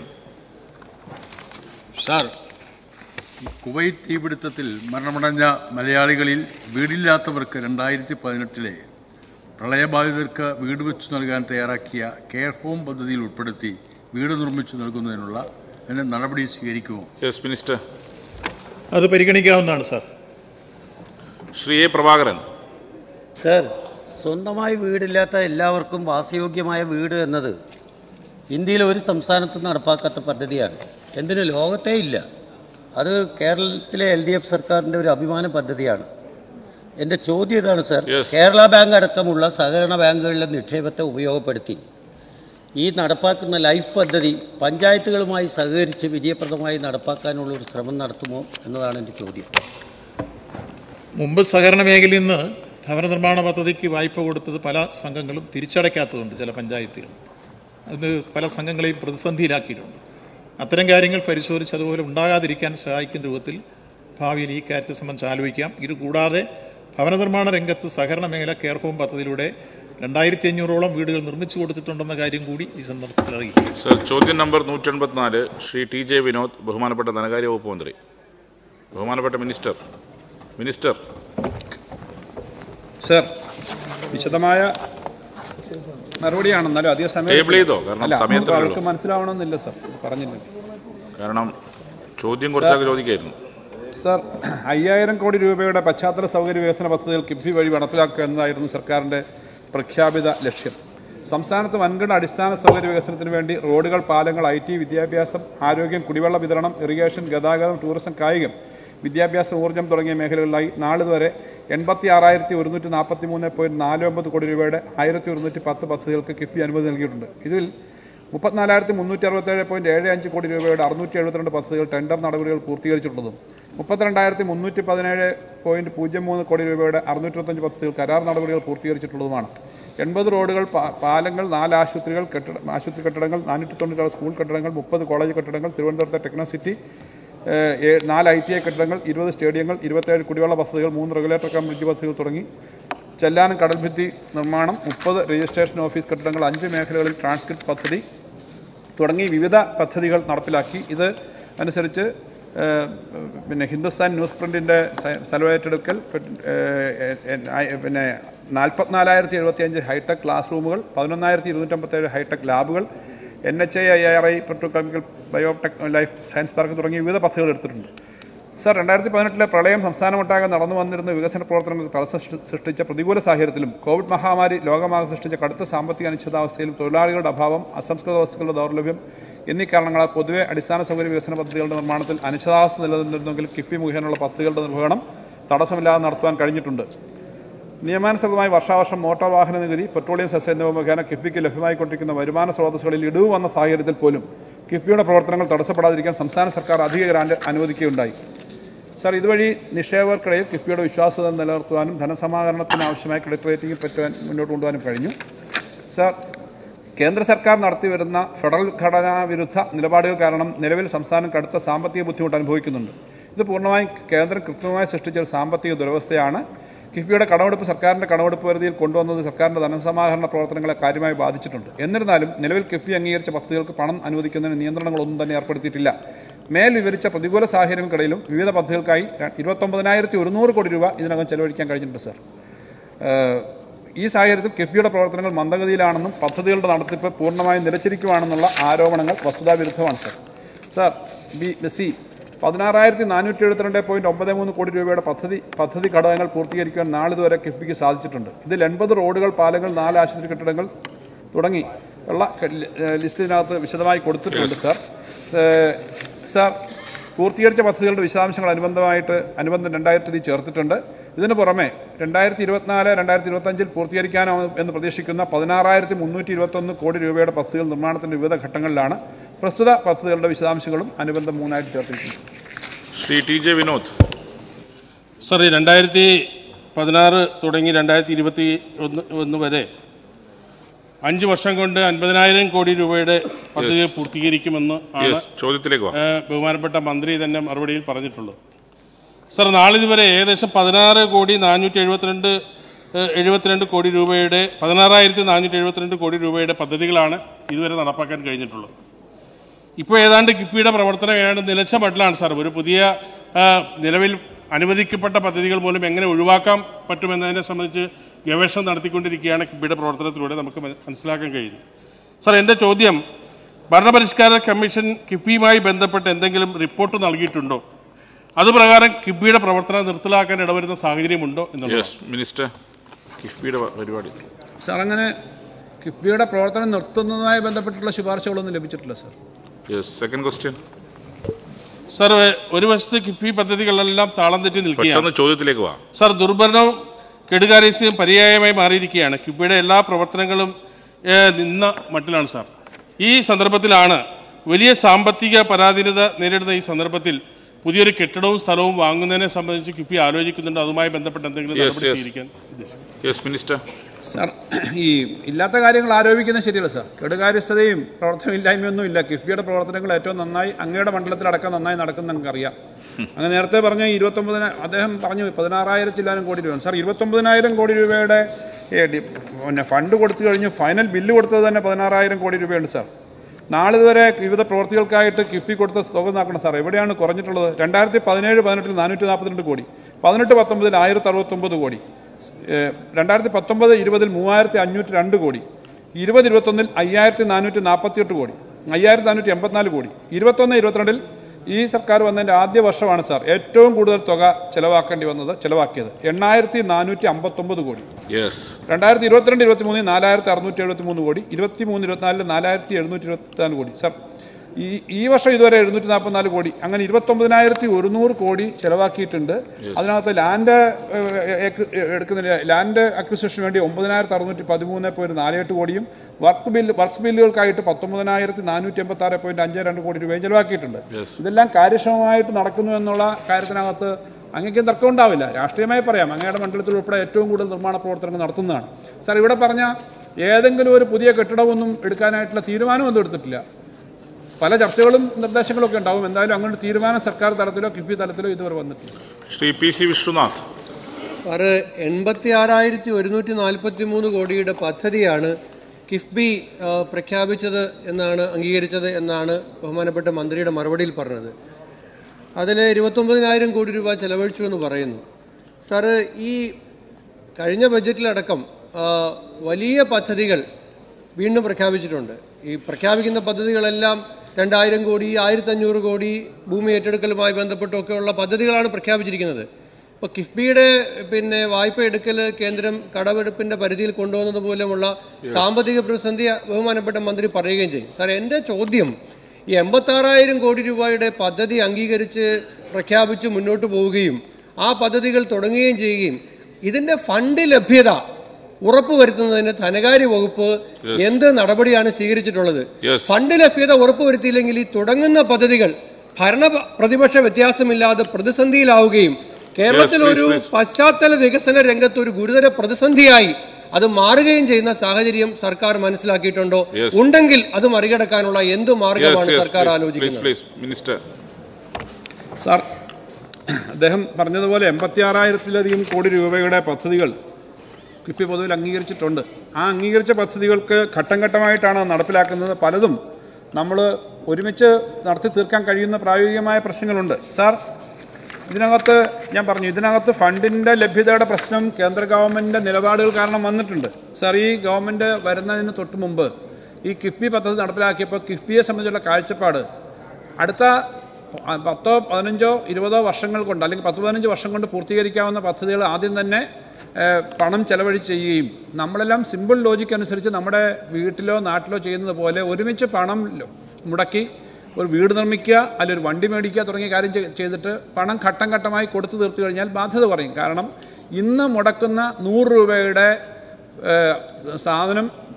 Sir, Kuwait തീപിടുത്തത്തിൽ മരണമടഞ്ഞ മലയാളികളിൽ വീടില്ലാത്തവർക്ക് രണ്ടായിരത്തി പതിനെട്ടിലെ പ്രളയബാധിതർക്ക് വീട് വെച്ചു നൽകാൻ തയ്യാറാക്കിയ കെയർ ഹോം പദ്ധതിയിൽ ഉൾപ്പെടുത്തി വീട് നിർമ്മിച്ചു നൽകുന്നതിനുള്ള അതിന് നടപടി സ്വീകരിക്കുമോ? Yes minister. അത് പരിഗണിക്കാവുന്നതാണ് sir. Shri A Prabhakaran. Sir, സ്വന്തമായി വീടില്ലാത്ത എല്ലാവർക്കും വാസയോഗ്യമായ വീട് എന്നത് ഇന്ത്യയിലെ ഒരു സംസ്ഥാനത്തും നടപ്പാക്കാത്ത പദ്ധതിയാണ്. എന്തിന് ലോകത്തേ ഇല്ല. അത് കേരളത്തിലെ എൽ ഡി എഫ് സർക്കാരിൻ്റെ ഒരു അഭിമാന പദ്ധതിയാണ്. എൻ്റെ ചോദ്യം ഇതാണ് സർ, കേരള ബാങ്ക് അടക്കമുള്ള സഹകരണ ബാങ്കുകളിലെ നിക്ഷേപത്തെ ഉപയോഗപ്പെടുത്തി ഈ നടപ്പാക്കുന്ന ലൈഫ് പദ്ധതി പഞ്ചായത്തുകളുമായി സഹകരിച്ച് വിജയപ്രദമായി നടപ്പാക്കാനുള്ള ഒരു ശ്രമം നടത്തുമോ എന്നതാണ് എൻ്റെ ചോദ്യം. മുമ്പ് സഹകരണ മേഖലയിൽ നിന്ന് ഭവന നിർമ്മാണ പദ്ധതിക്ക് വായ്പ കൊടുത്തത് പല സംഘങ്ങളും തിരിച്ചടയ്ക്കാത്തതുണ്ട്. ചില പഞ്ചായത്തുകൾ അത് പല സംഘങ്ങളെയും പ്രതിസന്ധിയിലാക്കിയിട്ടുണ്ട്. അത്തരം കാര്യങ്ങൾ പരിശോധിച്ച് അതുപോലെ ഉണ്ടാകാതിരിക്കാൻ സഹായിക്കുന്ന രൂപത്തിൽ ഭാവിയിൽ ഈ കാര്യത്തെ സംബന്ധിച്ച് ആലോചിക്കാം. ഇത് കൂടാതെ ഭവന നിർമ്മാണ രംഗത്ത് സഹകരണ മേഖല കെയർ ഹോം പദ്ധതിയിലൂടെ രണ്ടായിരത്തി അഞ്ഞൂറോളം വീടുകൾ നിർമ്മിച്ചു കൊടുത്തിട്ടുണ്ടെന്ന കാര്യം കൂടി ഈ സന്ദർഭത്തിൽ അറിയിക്കും. സർ, ചോദ്യം നമ്പർ നൂറ്റി എൺപത്തിനാല് ശ്രീ ടി ജെ വിനോദ്, ബഹുമാനപ്പെട്ട ധനകാര്യ വകുപ്പ് മന്ത്രി. ബഹുമാനപ്പെട്ട മിനിസ്റ്റർ. മിനിസ്റ്റർ. സർ, വിശദമായ മറുപടിയാണ്. എന്നാലും അധിക സമയം ടേബിൾ ചെയ്തോ? കാരണം സമയത്ത് അവർക്ക് മനസ്സിലാവണമെന്നില്ല സർ, പറഞ്ഞില്ല. കാരണം ചോദ്യം കുറച്ചൊക്കെ ചോദിക്കായിരുന്നു. സർ, അയ്യായിരം കോടി രൂപയുടെ പശ്ചാത്തല സൗകര്യ വികസന പദ്ധതികൾ കിഫ്ബി വഴി നടപ്പിലാക്കുക എന്നതായിരുന്നു സർക്കാരിൻ്റെ പ്രഖ്യാപിത ലക്ഷ്യം. സംസ്ഥാനത്ത് വൻകിട അടിസ്ഥാന സൗകര്യ വികസനത്തിന് വേണ്ടി റോഡുകൾ, പാലങ്ങൾ, ഐ ടി, വിദ്യാഭ്യാസം, ആരോഗ്യം, കുടിവെള്ള വിതരണം, ഇറിഗേഷൻ, ഗതാഗതം, ടൂറിസം, കായികം, വിദ്യാഭ്യാസം, ഊർജ്ജം തുടങ്ങിയ മേഖലകളിലായി നാളിതുവരെ എൺപത്തി ആറായിരത്തി ഒരുന്നൂറ്റി നാൽപ്പത്തി മൂന്ന് പോയിന്റ് നാല് ഒമ്പത് കോടി രൂപയുടെ ആയിരത്തി ഒരുന്നൂറ്റി പത്ത് പദ്ധതികൾക്ക് കിഫ്ബി അനുമതി നൽകിയിട്ടുണ്ട്. ഇതിൽ മുപ്പത്തിനാലായിരത്തി മുന്നൂറ്റി അറുപത്തേഴ് പോയിന്റ് ഏഴ് അഞ്ച് കോടി രൂപയുടെ അറുന്നൂറ്റി എഴുപത്തിരണ്ട് പദ്ധതികൾ ടെൻഡർ നടപടികൾ പൂർത്തീകരിച്ചിട്ടുള്ളതും മുപ്പത്തിരണ്ടായിരത്തി മുന്നൂറ്റി പതിനേഴ് പോയിന്റ് പൂജ്യം മൂന്ന് കോടി രൂപയുടെ അറുന്നൂറ്റി ഇരുപത്തഞ്ച് പദ്ധതികൾ കരാർ നടപടികൾ പൂർത്തീകരിച്ചിട്ടുള്ളതുമാണ്. എൺപത് റോഡുകൾ, പാലങ്ങൾ, നാല് ആശുപത്രികൾ, കെട്ടിട ആശുപത്രി കെട്ടിടങ്ങൾ, നാനൂറ്റി തൊണ്ണൂറ്റാറ് സ്കൂൾ കെട്ടിടങ്ങൾ, മുപ്പത് കോളേജ് കെട്ടിടങ്ങൾ, തിരുവനന്തപുരത്തെ ടെക്നോ സിറ്റി, നാല് ഐ ടി ഐ കെട്ടിടങ്ങൾ, ഇരുപത് സ്റ്റേഡിയങ്ങൾ, ഇരുപത്തേഴ് കുടിവെള്ള പദ്ധതികൾ, മൂന്ന് റെഗുലേറ്റർ കം ബ്രിഡ്ജ് പദ്ധതികൾ തുടങ്ങി ചെല്ലാനം കടൽഭിത്തി നിർമ്മാണം, മുപ്പത് രജിസ്ട്രേഷൻ ഓഫീസ് കെട്ടിടങ്ങൾ, അഞ്ച് മേഖലകളിൽ ട്രാൻസ്ക്രിപ്റ്റ് പദ്ധതി തുടങ്ങി വിവിധ പദ്ധതികൾ നടപ്പിലാക്കി. ഇത് അനുസരിച്ച് പിന്നെ ഹിന്ദുസ്ഥാൻ ന്യൂസ് പ്രിൻറ്റിൻ്റെ സ്ഥലമേറ്റെടുക്കൽ, പിന്നെ നാൽപ്പത്തിനാലായിരത്തി എഴുപത്തി അഞ്ച് ഹൈടെക് ക്ലാസ് റൂമുകൾ, പതിനൊന്നായിരത്തി ഇരുന്നൂറ്റമ്പത്തേഴ് ഹൈടെക് ലാബുകൾ, N H I, I R I, petrochemical, biotech, life science park തുടങ്ങിയ വിവിധ പദ്ധതികൾ എടുത്തിട്ടുണ്ട്. സർ, രണ്ടായിരത്തി പതിനെട്ടിലെ പ്രളയം സംസ്ഥാനമൊട്ടാകെ നടന്നു വന്നിരുന്ന വികസന പ്രവർത്തനങ്ങൾക്ക് തടസ്സം സൃഷ്ടിച്ച പ്രതികൂല സാഹചര്യത്തിലും കോവിഡ് മഹാമാരി ലോകമാകെ സൃഷ്ടിച്ച കടുത്ത സാമ്പത്തിക അനിശ്ചിതാവസ്ഥയിലും തൊഴിലാളികളുടെ അഭാവം, അസംസ്കൃത വസ്തുക്കളുടെ ദൗർലഭ്യം എന്നീ കാരണങ്ങളാൽ പൊതുവെ അടിസ്ഥാന സൗകര്യ വികസന പദ്ധതികളുടെ നിർമ്മാണത്തിൽ അനിശ്ചിതാവസ്ഥ നിലനിന്നിരുന്നെങ്കിൽ കിഫ്ബി മുഖേനയുള്ള പദ്ധതികളുടെ നിർവഹണം തടസ്സമില്ലാതെ നടത്തുവാൻ കഴിഞ്ഞിട്ടുണ്ട്. നിയമാനുസൃതമായി വർഷാവർഷം മോട്ടോർ വാഹന നികുതി, പെട്രോളിയം സെസ് എന്നിവ മുഖേന കിഫ്ബിക്ക് ലഭ്യമായിക്കൊണ്ടിരിക്കുന്ന വരുമാന സ്രോതസ്സുകളിൽ ഇടിവ് വന്ന സാഹചര്യത്തിൽ പോലും കിഫ്ബിയുടെ പ്രവർത്തനങ്ങൾ തടസ്സപ്പെടാതിരിക്കാൻ സംസ്ഥാന സർക്കാർ അധിക ഗ്രാന്റ് അനുവദിക്കുകയുണ്ടായി. സർ, ഇതുവഴി നിക്ഷേപകർക്കിടയിൽ കിഫ്ബിയുടെ വിശ്വാസ്യത നിലനിർത്തുവാനും ധനസമാഹരണത്തിന് ആവശ്യമായ ക്രെഡിറ്റ് റേറ്റിംഗ് പറ്റുവാൻ മുന്നോട്ട് കൊണ്ടുപോകാനും കഴിഞ്ഞു. സർ, കേന്ദ്ര സർക്കാർ നടത്തിവരുന്ന ഫെഡറൽ ഘടനാ വിരുദ്ധ നിലപാടുകൾ കാരണം നിലവിൽ സംസ്ഥാനം കടുത്ത സാമ്പത്തിക ബുദ്ധിമുട്ട് അനുഭവിക്കുന്നുണ്ട്. ഇത് പൂർണ്ണമായും കേന്ദ്രം കൃത്രിമമായി സൃഷ്ടിച്ച ഒരു സാമ്പത്തിക ദുരവസ്ഥയാണ്. കിഫ്ബിയുടെ കടമെടുപ്പ് സർക്കാരിൻ്റെ കടമെടുപ്പ് പരിധിയിൽ കൊണ്ടുവന്നത് സർക്കാരിൻ്റെ ധനസമാഹരണ പ്രവർത്തനങ്ങളെ കാര്യമായി ബാധിച്ചിട്ടുണ്ട്. എന്നിരുന്നാലും നിലവിൽ കിഫ്ബി അംഗീകരിച്ച പദ്ധതികൾക്ക് പണം അനുവദിക്കുന്നതിന് നിയന്ത്രണങ്ങളൊന്നും തന്നെ ഏർപ്പെടുത്തിയിട്ടില്ല. മേൽ വിവരിച്ച പ്രതികൂല സാഹചര്യങ്ങൾക്കിടയിലും വിവിധ പദ്ധതികൾക്കായി ഇരുപത്തൊമ്പതിനായിരത്തി ഒരുന്നൂറ് കോടി രൂപ ഇതിനകം ചെലവഴിക്കാൻ കഴിഞ്ഞിട്ടുണ്ട്. സർ, ഈ സാഹചര്യത്തിൽ കിഫ്ബിയുടെ പ്രവർത്തനങ്ങൾ മന്ദഗതിയിലാണെന്നും പദ്ധതികളുടെ നടത്തിപ്പ് പൂർണ്ണമായും നിലച്ചിരിക്കുകയാണെന്നുള്ള ആരോപണങ്ങൾ വസ്തുതാവിരുദ്ധമാണ്. സർ സർ ബി സി പതിനാറായിരത്തി നാനൂറ്റി എഴുപത്തിരണ്ട് പോയിന്റ് ഒമ്പത് മൂന്ന് കോടി രൂപയുടെ പദ്ധതി പദ്ധതി ഘടകങ്ങൾ പൂർത്തീകരിക്കാൻ നാളിതുവരെ കിഫ്ബിക്ക് സാധിച്ചിട്ടുണ്ട്. ഇതിൽ എൺപത് റോഡുകൾ, പാലങ്ങൾ, നാല് ആശുപത്രി കെട്ടിടങ്ങൾ തുടങ്ങി ഉള്ള ലിസ്റ്റിനകത്ത് വിശദമായി കൊടുത്തിട്ടുണ്ട്. സാർ സാർ പൂർത്തീകരിച്ച പദ്ധതികളുടെ വിശദാംശങ്ങൾ അനുബന്ധമായിട്ട് അനുബന്ധം രണ്ടായിരത്തി ചേർത്തിട്ടുണ്ട്. ഇതിനു പുറമെ രണ്ടായിരത്തി ഇരുപത്തിനാല് രണ്ടായിരത്തി ഇരുപത്തഞ്ചിൽ പൂർത്തീകരിക്കാനോ എന്ന് പ്രതീക്ഷിക്കുന്ന പതിനാറായിരത്തി മുന്നൂറ്റി ഇരുപത്തൊന്ന് കോടി രൂപയുടെ പദ്ധതികൾ നിർമ്മാണത്തിൻ്റെ വിവിധ ഘട്ടങ്ങളിലാണ്. പ്രസ്തുത പദ്ധതികളുടെ വിശദാംശങ്ങളും അനുബന്ധം മൂന്നായിട്ട് ചേർത്തിട്ടുണ്ട്. Shri T J Vinod. Sir, രണ്ടായിരത്തി പതിനാറ് തുടങ്ങി രണ്ടായിരത്തി ഇരുപത്തി ഒന്ന് ഒന്ന് വരെ അഞ്ച് വർഷം കൊണ്ട് അൻപതിനായിരം കോടി രൂപയുടെ പദ്ധതി പൂർത്തീകരിക്കുമെന്ന് ആണ് ചോദ്യത്തിലേക്ക് ബഹുമാനപ്പെട്ട മന്ത്രി തന്നെ മറുപടിയിൽ പറഞ്ഞിട്ടുള്ളത്. സർ, നാളിതുവരെ ഏകദേശം പതിനാറ് കോടി നാനൂറ്റി എഴുപത്തിരണ്ട് എഴുപത്തിരണ്ട് കോടി രൂപയുടെ പതിനാറായിരത്തി നാനൂറ്റി എഴുപത്തിരണ്ട് കോടി രൂപയുടെ പദ്ധതികളാണ് ഇതുവരെ നടപ്പാക്കാൻ കഴിഞ്ഞിട്ടുള്ളത്. ഇപ്പോൾ ഏതാണ്ട് കിഫ്ബിയുടെ പ്രവർത്തനം ഏതാണ്ട് നിലച്ച മട്ടിലാണ് സാർ. ഒരു പുതിയ നിലവിൽ അനുവദിക്കപ്പെട്ട പദ്ധതികൾ പോലും എങ്ങനെ ഒഴിവാക്കാൻ പറ്റുമെന്നതിനെ സംബന്ധിച്ച് ഗവേഷണം നടത്തിക്കൊണ്ടിരിക്കുകയാണ് കിഫ്ബിയുടെ പ്രവർത്തനത്തിലൂടെ നമുക്ക് മനസ്സിലാക്കാൻ കഴിയുന്നു. സാർ, എൻ്റെ ചോദ്യം, ഭരണപരിഷ്കാര കമ്മീഷൻ കിഫ്ബിയുമായി ബന്ധപ്പെട്ട് എന്തെങ്കിലും റിപ്പോർട്ട് നൽകിയിട്ടുണ്ടോ? അതുപ്രകാരം കിഫ്ബിയുടെ പ്രവർത്തനം നിർത്തലാക്കാൻ ഇടവരുന്ന സാഹചര്യമുണ്ടോ എന്നുള്ളത്. മിനിസ്റ്റർ, കിഫ്ബിയുടെ പരിപാടി. സാർ, അങ്ങനെ കിഫ്ബിയുടെ പ്രവർത്തനം നിർത്തുന്നതുമായി ബന്ധപ്പെട്ടുള്ള ശുപാർശകളൊന്നും ലഭിച്ചിട്ടില്ല സാർ. Second question. സാർ, ഒരു വശത്ത് കിഫ്ബി പദ്ധതികളെല്ലാം താളം തെറ്റി നിൽക്കുകയാണ്. ചോദ്യത്തിലേക്ക് വാ. സാർ, ദുർഭരണവും കെടുകാര്യസ്ഥയും പര്യായമായി മാറിയിരിക്കുകയാണ്. കിഫ്ബിയുടെ എല്ലാ പ്രവർത്തനങ്ങളും നിന്ന മട്ടിലാണ് സാർ. ഈ സന്ദർഭത്തിലാണ് വലിയ സാമ്പത്തിക പരാധീനത നേരിടുന്ന ഈ സന്ദർഭത്തിൽ പുതിയൊരു കെട്ടിടവും സ്ഥലവും വാങ്ങുന്നതിനെ സംബന്ധിച്ച് കിഫ്ബി ആലോചിക്കുന്നുണ്ട്. അതുമായി ബന്ധപ്പെട്ട് എന്തെങ്കിലും നടപടി സ്വീകരിക്കാൻ മിനിസ്റ്റർ. സാർ, ഈ ഇല്ലാത്ത കാര്യങ്ങൾ ആരോപിക്കുന്നത് ശരിയല്ല സാർ. കെടുകാര്യസ്ഥതയും പ്രവർത്തനമില്ലായ്മയൊന്നും ഇല്ല. കിഫ്ബിയുടെ പ്രവർത്തനങ്ങൾ ഏറ്റവും നന്നായി അങ്ങയുടെ മണ്ഡലത്തിലടക്കം നന്നായി നടക്കുന്ന നമുക്കറിയാം. അങ്ങ് നേരത്തെ പറഞ്ഞ ഇരുപത്തൊമ്പതിന അദ്ദേഹം പറഞ്ഞു പതിനാറായിരത്തിലായിരം കോടി രൂപ. സാർ, ഇരുപത്തൊമ്പതിനായിരം കോടി രൂപയുടെ പിന്നെ ഫണ്ട് കൊടുത്തു കഴിഞ്ഞു. ഫൈനൽ ബില്ല് കൊടുത്തത് തന്നെ പതിനാറായിരം കോടി രൂപയുണ്ട് സാർ. നാളിതുവരെ വിവിധ പ്രവൃത്തികൾക്കായിട്ട് കിഫ്ബി കൊടുത്ത തുക നോക്കണം സാർ. എവിടെയാണ് കുറഞ്ഞിട്ടുള്ളത്? രണ്ടായിരത്തി പതിനേഴ് പതിനെട്ടിൽ നാനൂറ്റി നാൽപ്പത്തിരണ്ട് കോടി, പതിനെട്ട് പത്തൊമ്പതിൽ ആയിരത്തി അറുപത്തൊമ്പത് കോടി, രണ്ടായിരത്തി പത്തൊമ്പത് ഇരുപതിൽ മൂവായിരത്തി അഞ്ഞൂറ്റി രണ്ട് കോടി, ഇരുപത് ഇരുപത്തൊന്നിൽ അയ്യായിരത്തി നാനൂറ്റി നാൽപ്പത്തി എട്ട് കോടി, അയ്യായിരത്തി നാനൂറ്റി എൺപത്തിനാല് കോടി, ഇരുപത്തൊന്ന് ഇരുപത്തിരണ്ടിൽ ഈ സർക്കാർ വന്നതിൻ്റെ ആദ്യ വർഷമാണ് സാർ ഏറ്റവും കൂടുതൽ തുക ചെലവാക്കേണ്ടി വന്നത് ചെലവാക്കിയത് എണ്ണായിരത്തി നാനൂറ്റി അമ്പത്തൊമ്പത് കോടി. രണ്ടായിരത്തി ഇരുപത്തിരണ്ട് ഇരുപത്തി മൂന്നിൽ നാലായിരത്തി അറുന്നൂറ്റി എഴുപത്തി മൂന്ന് കോടി, ഇരുപത്തി മൂന്ന് ഇരുപത്തിനാലിൽ നാലായിരത്തി എഴുന്നൂറ്റി ഇരുപത്തിനാല് കോടി. സാർ, ഈ ഈ വർഷം ഇതുവരെ എഴുന്നൂറ്റി നാൽപ്പത്തിനാല് കോടി, അങ്ങനെ ഇരുപത്തൊമ്പതിനായിരത്തി ഒരുന്നൂറ് കോടി ചെലവാക്കിയിട്ടുണ്ട്. അതിനകത്ത് ലാൻഡ് എടുക്കുന്ന ലാൻഡ് അക്വിസിഷന് വേണ്ടി ഒമ്പതിനായിരത്തി അറുന്നൂറ്റി പതിമൂന്ന് പോയിന്റ് നാല് എട്ട് കോടിയും വർക്ക് ബില്ല് വർക്ക്സ് ബില്ലുകൾക്കായിട്ട് പത്തൊമ്പതിനായിരത്തി നാനൂറ്റി എൺപത്തി ആറ് പോയിന്റ് അഞ്ച് രണ്ട് കോടി രൂപയും ചെലവാക്കിയിട്ടുണ്ട്. ഇതെല്ലാം കാര്യക്ഷമമായിട്ട് നടക്കുന്നു എന്നുള്ള കാര്യത്തിനകത്ത് അങ്ങേക്കും തർക്കം ഉണ്ടാവില്ല. രാഷ്ട്രീയമായി പറയാം, അങ്ങയുടെ മണ്ഡലത്തിൽ ഉൾപ്പെടെ ഏറ്റവും കൂടുതൽ നിർമ്മാണ പ്രവർത്തനങ്ങൾ നടത്തുന്നതാണ്. സാർ, ഇവിടെ പറഞ്ഞ ഏതെങ്കിലും ഒരു പുതിയ കെട്ടിടമൊന്നും എടുക്കാനായിട്ടുള്ള തീരുമാനമൊന്നും എടുത്തിട്ടില്ല. പല ചർച്ചകളും നിർദ്ദേശങ്ങളും ഒക്കെ ഉണ്ടാവും. എന്തായാലും അങ്ങനെ തീരുമാനം സർക്കാർ തലത്തിലോ കിഫ്ബി തലത്തിലോ ഇതുവരെ വന്നിട്ടില്ല. Shri P C Vishwanath. Sir, എൺപത്തി ആറായിരത്തി ഒരുന്നൂറ്റി നാൽപ്പത്തി മൂന്ന് കോടിയുടെ പദ്ധതിയാണ് കിഫ്ബി പ്രഖ്യാപിച്ചത് എന്നാണ് അംഗീകരിച്ചത് എന്നാണ് ബഹുമാനപ്പെട്ട മന്ത്രിയുടെ മറുപടിയിൽ പറഞ്ഞത്. അതിൽ ഇരുപത്തൊമ്പതിനായിരം കോടി രൂപ ചെലവഴിച്ചു എന്ന് പറയുന്നു. സാറ്, ഈ കഴിഞ്ഞ ബഡ്ജറ്റിലടക്കം വലിയ പദ്ധതികൾ വീണ്ടും പ്രഖ്യാപിച്ചിട്ടുണ്ട്. ഈ പ്രഖ്യാപിക്കുന്ന പദ്ധതികളെല്ലാം രണ്ടായിരം കോടി, ആയിരത്തി അഞ്ഞൂറ് കോടി ഭൂമി ഏറ്റെടുക്കലുമായി ബന്ധപ്പെട്ടൊക്കെയുള്ള പദ്ധതികളാണ് പ്രഖ്യാപിച്ചിരിക്കുന്നത്. ഇപ്പോൾ കിഫ്ബിയുടെ പിന്നെ വായ്പ എടുക്കൽ കേന്ദ്രം കടമെടുപ്പിന്റെ പരിധിയിൽ കൊണ്ടുവന്നത് മൂലമുള്ള സാമ്പത്തിക പ്രതിസന്ധി ബഹുമാനപ്പെട്ട മന്ത്രി പറയുകയും ചെയ്യും. സാർ, എൻ്റെ ചോദ്യം, ഈ എൺപത്തി ആറായിരം കോടി രൂപയുടെ പദ്ധതി അംഗീകരിച്ച് പ്രഖ്യാപിച്ച് മുന്നോട്ട് പോവുകയും ആ പദ്ധതികൾ തുടങ്ങുകയും ചെയ്യുകയും ഇതിന്റെ ഫണ്ട് ലഭ്യത ഉറപ്പുവരുത്തുന്നതിന് ധനകാര്യ വകുപ്പ് എന്ത് നടപടിയാണ് സ്വീകരിച്ചിട്ടുള്ളത്? ഫണ്ട് ലഭ്യത ഉറപ്പുവരുത്തിയില്ലെങ്കിൽ ഈ തുടങ്ങുന്ന പദ്ധതികൾ ഭരണ പ്രതിപക്ഷ വ്യത്യാസമില്ലാതെ പ്രതിസന്ധിയിലാവുകയും കേരളത്തിൽ ഒരു പശ്ചാത്തല വികസന രംഗത്ത് ഒരു ഗുരുതര പ്രതിസന്ധിയായി അത് മാറുകയും ചെയ്യുന്ന സാഹചര്യം സർക്കാർ മനസ്സിലാക്കിയിട്ടുണ്ടോ? ഉണ്ടെങ്കിൽ അത് മറികടക്കാനുള്ള എന്ത് മാർഗമാണ് സർക്കാർ ആലോചിക്കുന്നത്? സാർ, അദ്ദേഹം പറഞ്ഞതുപോലെ എൺപത്തി ആറായിരത്തിലധികം കോടി രൂപയുടെ പദ്ധതികൾ കിഫ്ബി പൊതുവിൽ അംഗീകരിച്ചിട്ടുണ്ട്. ആ അംഗീകരിച്ച പദ്ധതികൾക്ക് ഘട്ടം ഘട്ടമായിട്ടാണ് നടപ്പിലാക്കുന്നത്. പലതും നമ്മൾ ഒരുമിച്ച് നടത്തി തീർക്കാൻ കഴിയുന്ന പ്രായോഗികമായ പ്രശ്നങ്ങളുണ്ട്. സാർ, ഇതിനകത്ത് ഞാൻ പറഞ്ഞു, ഇതിനകത്ത് ഫണ്ടിൻ്റെ ലഭ്യതയുടെ പ്രശ്നം കേന്ദ്ര ഗവൺമെൻറ്റിൻ്റെ നിലപാടുകൾ കാരണം വന്നിട്ടുണ്ട്. സാർ, ഈ ഗവൺമെൻറ് വരുന്നതിന് തൊട്ട് മുമ്പ് ഈ കിഫ്ബി പദ്ധതി നടപ്പിലാക്കിയപ്പോൾ കിഫ്ബിയെ സംബന്ധിച്ചുള്ള കാഴ്ചപ്പാട് അടുത്ത പത്തോ പതിനഞ്ചോ ഇരുപതോ വർഷങ്ങൾ കൊണ്ട് അല്ലെങ്കിൽ പത്ത് പതിനഞ്ച് വർഷം കൊണ്ട് പൂർത്തീകരിക്കാവുന്ന പദ്ധതികൾ ആദ്യം തന്നെ പണം ചെലവഴിച്ച് ചെയ്യുകയും നമ്മളെല്ലാം സിമ്പിൾ ലോജിക്ക് അനുസരിച്ച് നമ്മുടെ വീട്ടിലോ നാട്ടിലോ ചെയ്യുന്നത് പോലെ ഒരുമിച്ച് പണം മുടക്കി ഒരു വീട് നിർമ്മിക്കുക, അല്ലെങ്കിൽ ഒരു വണ്ടി മേടിക്കുക തുടങ്ങിയ കാര്യം ചെയ്തിട്ട് പണം ഘട്ടം ഘട്ടമായി കൊടുത്തു തീർത്തു കഴിഞ്ഞാൽ ബാധ്യത കുറയും. കാരണം ഇന്ന് മുടക്കുന്ന നൂറ് രൂപയുടെ സാധനം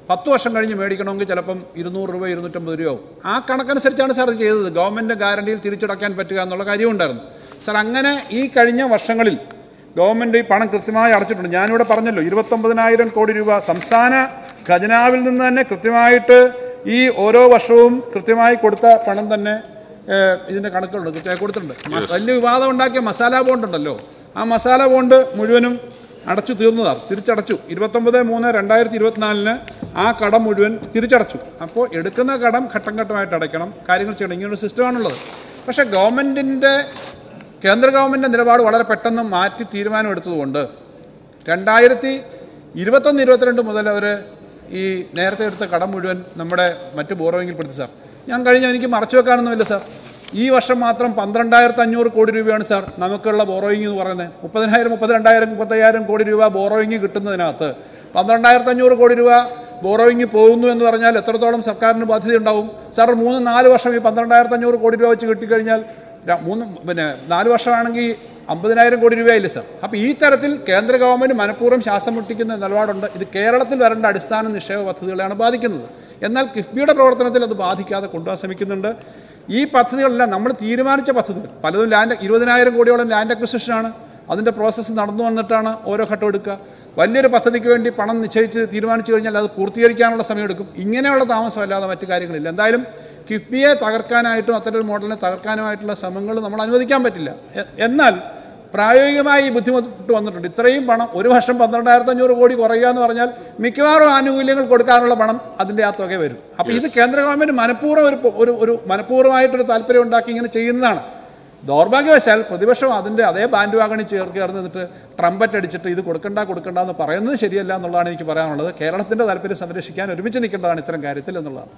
പത്ത് വർഷം കഴിഞ്ഞ് മേടിക്കണമെങ്കിൽ ചിലപ്പം ഇരുന്നൂറ് രൂപ ഇരുന്നൂറ്റമ്പത് രൂപയാവും. ആ കണക്കനുസരിച്ചാണ് സാർ ഇത് ചെയ്തത്. ഗവൺമെൻറ് ഗ്യാരണ്ടിയിൽ തിരിച്ചടയ്ക്കാൻ പറ്റുക എന്നുള്ള കാര്യമുണ്ടായിരുന്നു സാർ. അങ്ങനെ ഈ കഴിഞ്ഞ വർഷങ്ങളിൽ ഗവൺമെൻറ് ഈ പണം കൃത്യമായി അടച്ചിട്ടുണ്ട്. ഞാനിവിടെ പറഞ്ഞല്ലോ, ഇരുപത്തൊമ്പതിനായിരം കോടി രൂപ സംസ്ഥാന ഖജനാവിൽ നിന്ന് തന്നെ കൃത്യമായിട്ട് ഈ ഓരോ വർഷവും കൃത്യമായി കൊടുത്ത പണം തന്നെ ഇതിൻ്റെ കണക്കുകളുണ്ട്, കൃത്യമായി കൊടുത്തിട്ടുണ്ട്. വലിയ വിവാദം ഉണ്ടാക്കിയ മസാല ബോണ്ട് ഉണ്ടല്ലോ, ആ മസാല ബോണ്ട് മുഴുവനും അടച്ചു തീർന്നതാണ്, തിരിച്ചടച്ചു. ഇരുപത്തൊമ്പത് മൂന്ന് രണ്ടായിരത്തി ഇരുപത്തിനാലിന് ആ കടം മുഴുവൻ തിരിച്ചടച്ചു. അപ്പോൾ എടുക്കുന്ന കടം ഘട്ടം ഘട്ടമായിട്ട് അടയ്ക്കണം, കാര്യങ്ങൾ ചെയ്യണം. ഇങ്ങനൊരു സിസ്റ്റമാണുള്ളത്. പക്ഷേ ഗവൺമെൻറ്റിൻ്റെ കേന്ദ്ര ഗവൺമെൻറ്റിൻ്റെ നിലപാട് വളരെ പെട്ടെന്ന് മാറ്റി തീരുമാനം എടുത്തതുകൊണ്ട് രണ്ടായിരത്തി ഇരുപത്തൊന്ന് ഇരുപത്തിരണ്ട് മുതൽ അവർ ഈ നേരത്തെ എടുത്ത കടം മുഴുവൻ നമ്മുടെ മറ്റ് ബോറോയിങ്ങിൽ പെടുത്തി സാർ. ഞാൻ കഴിഞ്ഞ എനിക്ക് മറച്ചു വെക്കാനൊന്നുമില്ല സാർ. ഈ വർഷം മാത്രം പന്ത്രണ്ടായിരത്തി അഞ്ഞൂറ് കോടി രൂപയാണ് സാർ നമുക്കുള്ള ബോറോയിങ് എന്ന് പറയുന്നത്. മുപ്പതിനായിരം മുപ്പത്തിരണ്ടായിരം മുപ്പത്തയ്യായിരം കോടി രൂപ ബോറോയിങ് കിട്ടുന്നതിനകത്ത് പന്ത്രണ്ടായിരത്തി അഞ്ഞൂറ് കോടി രൂപ ബോറോയിങ് പോകുന്നു എന്ന് പറഞ്ഞാൽ എത്രത്തോളം സർക്കാരിന് ബാധ്യത ഉണ്ടാവും സാർ? മൂന്ന് നാല് വർഷം ഈ പന്ത്രണ്ടായിരത്തി അഞ്ഞൂറ് കോടി രൂപ വെച്ച് കിട്ടിക്കഴിഞ്ഞാൽ മൂന്ന് പിന്നെ നാല് വർഷമാണെങ്കിൽ അമ്പതിനായിരം കോടി രൂപയായില്ലേ സാർ? അപ്പോൾ ഈ തരത്തിൽ കേന്ദ്ര ഗവൺമെൻറ് മനഃപൂർവ്വം ശ്വാസം മുട്ടിക്കുന്ന നിലപാടുണ്ട്. ഇത് കേരളത്തിൽ വരേണ്ട അടിസ്ഥാന നിക്ഷേപ പദ്ധതികളെയാണ് ബാധിക്കുന്നത്. എന്നാൽ കിഫ്ബിയുടെ പ്രവർത്തനത്തിൽ അത് ബാധിക്കാതെ കൊണ്ടുപോകാൻ ശ്രമിക്കുന്നുണ്ട്. ഈ പദ്ധതികളെല്ലാം നമ്മൾ തീരുമാനിച്ച പദ്ധതികൾ പലതും ലാൻഡ് ഇരുപതിനായിരം കോടിയോളം ലാൻഡ് അക്വിസിഷനാണ്. അതിൻ്റെ പ്രോസസ്സ് നടന്നു വന്നിട്ടാണ് ഓരോ ഘട്ടം എടുക്കുക. വലിയൊരു പദ്ധതിക്ക് വേണ്ടി പണം നിശ്ചയിച്ച് തീരുമാനിച്ചു കഴിഞ്ഞാൽ അത് പൂർത്തീകരിക്കാനുള്ള സമയമെടുക്കും. ഇങ്ങനെയുള്ള താമസമല്ലാതെ മറ്റു കാര്യങ്ങളില്ല. എന്തായാലും കിഫ്ബിയെ തകർക്കാനായിട്ടും അത്തരൊരു മോഡലിനെ തകർക്കാനുമായിട്ടുള്ള ശ്രമങ്ങൾ നമ്മൾ അനുവദിക്കാൻ പറ്റില്ല. എന്നാൽ പ്രായോഗികമായി ഈ ബുദ്ധിമുട്ട് വന്നിട്ടുണ്ട്. ഇത്രയും പണം ഒരു വർഷം പന്ത്രണ്ടായിരത്തി അഞ്ഞൂറ് കോടി കുറയുക എന്ന് പറഞ്ഞാൽ മിക്കവാറും ആനുകൂല്യങ്ങൾ കൊടുക്കാനുള്ള പണം അതിൻ്റെ ആ തുക വരും. അപ്പോൾ ഇത് കേന്ദ്ര ഗവൺമെൻറ് മനഃപൂർവ്വം ഒരു ഒരു ഒരു മനഃപൂർവ്വമായിട്ടൊരു താല്പര്യം ഉണ്ടാക്കി ഇങ്ങനെ ചെയ്യുന്നതാണ്. ദൗർഭാഗ്യവശാൽ പ്രതിപക്ഷം അതിൻ്റെ അതേ ബാൻഡ് വാഗണി ചേർത്ത് ചേർന്നിട്ട് ട്രംപറ്റ് അടിച്ചിട്ട് ഇത് കൊടുക്കണ്ട കൊടുക്കണ്ട എന്ന് പറയുന്നത് ശരിയല്ല എന്നുള്ളതാണ് എനിക്ക് പറയാനുള്ളത്. കേരളത്തിൻ്റെ താല്പര്യം സംരക്ഷിക്കാൻ ഒരുമിച്ച് നിൽക്കേണ്ടതാണ് ഇത്തരം കാര്യത്തിൽ എന്നുള്ളതാണ്.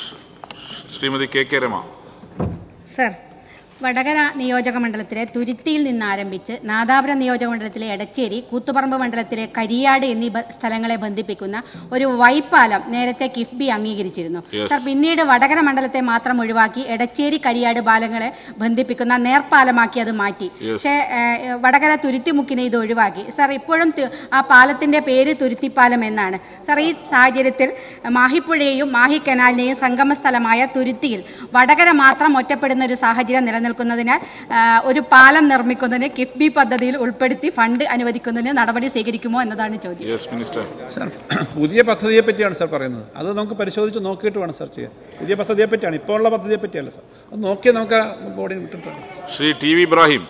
Shrimati K K Rema. Sir, Vadakara നിയോജക മണ്ഡലത്തിലെ തുരുത്തിയിൽ നിന്ന് ആരംഭിച്ച് നാദാപുരം നിയോജക മണ്ഡലത്തിലെ എടച്ചേരി, കൂത്തുപറമ്പ് മണ്ഡലത്തിലെ കരിയാട് എന്നീ സ്ഥലങ്ങളെ ബന്ധിപ്പിക്കുന്ന ഒരു വൈപ്പാലം നേരത്തെ കിഫ്ബി അംഗീകരിച്ചിരുന്നു. സർ, പിന്നീട് വടകര മണ്ഡലത്തെ മാത്രം ഒഴിവാക്കി എടച്ചേരി കരിയാട് പാലങ്ങളെ ബന്ധിപ്പിക്കുന്ന നേർപ്പാലമാക്കി അത് മാറ്റി. പക്ഷേ വടകര തുരുത്തിമുക്കിനെ ഇത് ഒഴിവാക്കി. സർ, ഇപ്പോഴും ആ പാലത്തിന്റെ പേര് തുരുത്തിപ്പാലം എന്നാണ്. സർ, ഈ സാഹചര്യത്തിൽ മാഹിപ്പുഴയെയും മാഹി കനാലിനെയും സംഗമ സ്ഥലമായ തുരുത്തിയിൽ വടകര മാത്രം ഒറ്റപ്പെടുന്ന ഒരു സാഹചര്യം നിലനിൽക്കുന്നു. ുന്നതിനാൽ ഒരു പാലം നിർമ്മിക്കുന്നതിന് കിഫ്ബി പദ്ധതിയിൽ ഉൾപ്പെടുത്തി ഫണ്ട് അനുവദിക്കുന്നതിന് നടപടി സ്വീകരിക്കുമോ എന്നതാണ് ചോദ്യം. സാർ, പുതിയ പദ്ധതിയെ പറ്റിയാണ് സാർ പറയുന്നത്. അത് നമുക്ക് പരിശോധിച്ച് നോക്കിയിട്ട് വേണം സാർ ചെയ്യാൻ. പുതിയ പദ്ധതിയെ പറ്റിയാണ്, ഇപ്പോൾ ഉള്ള പദ്ധതിയെ പറ്റിയല്ല സാർ. അത് നോക്കി നമുക്ക് ബോഡി വിട്ടിട്ടുണ്ട്. Shri T V Ibrahim.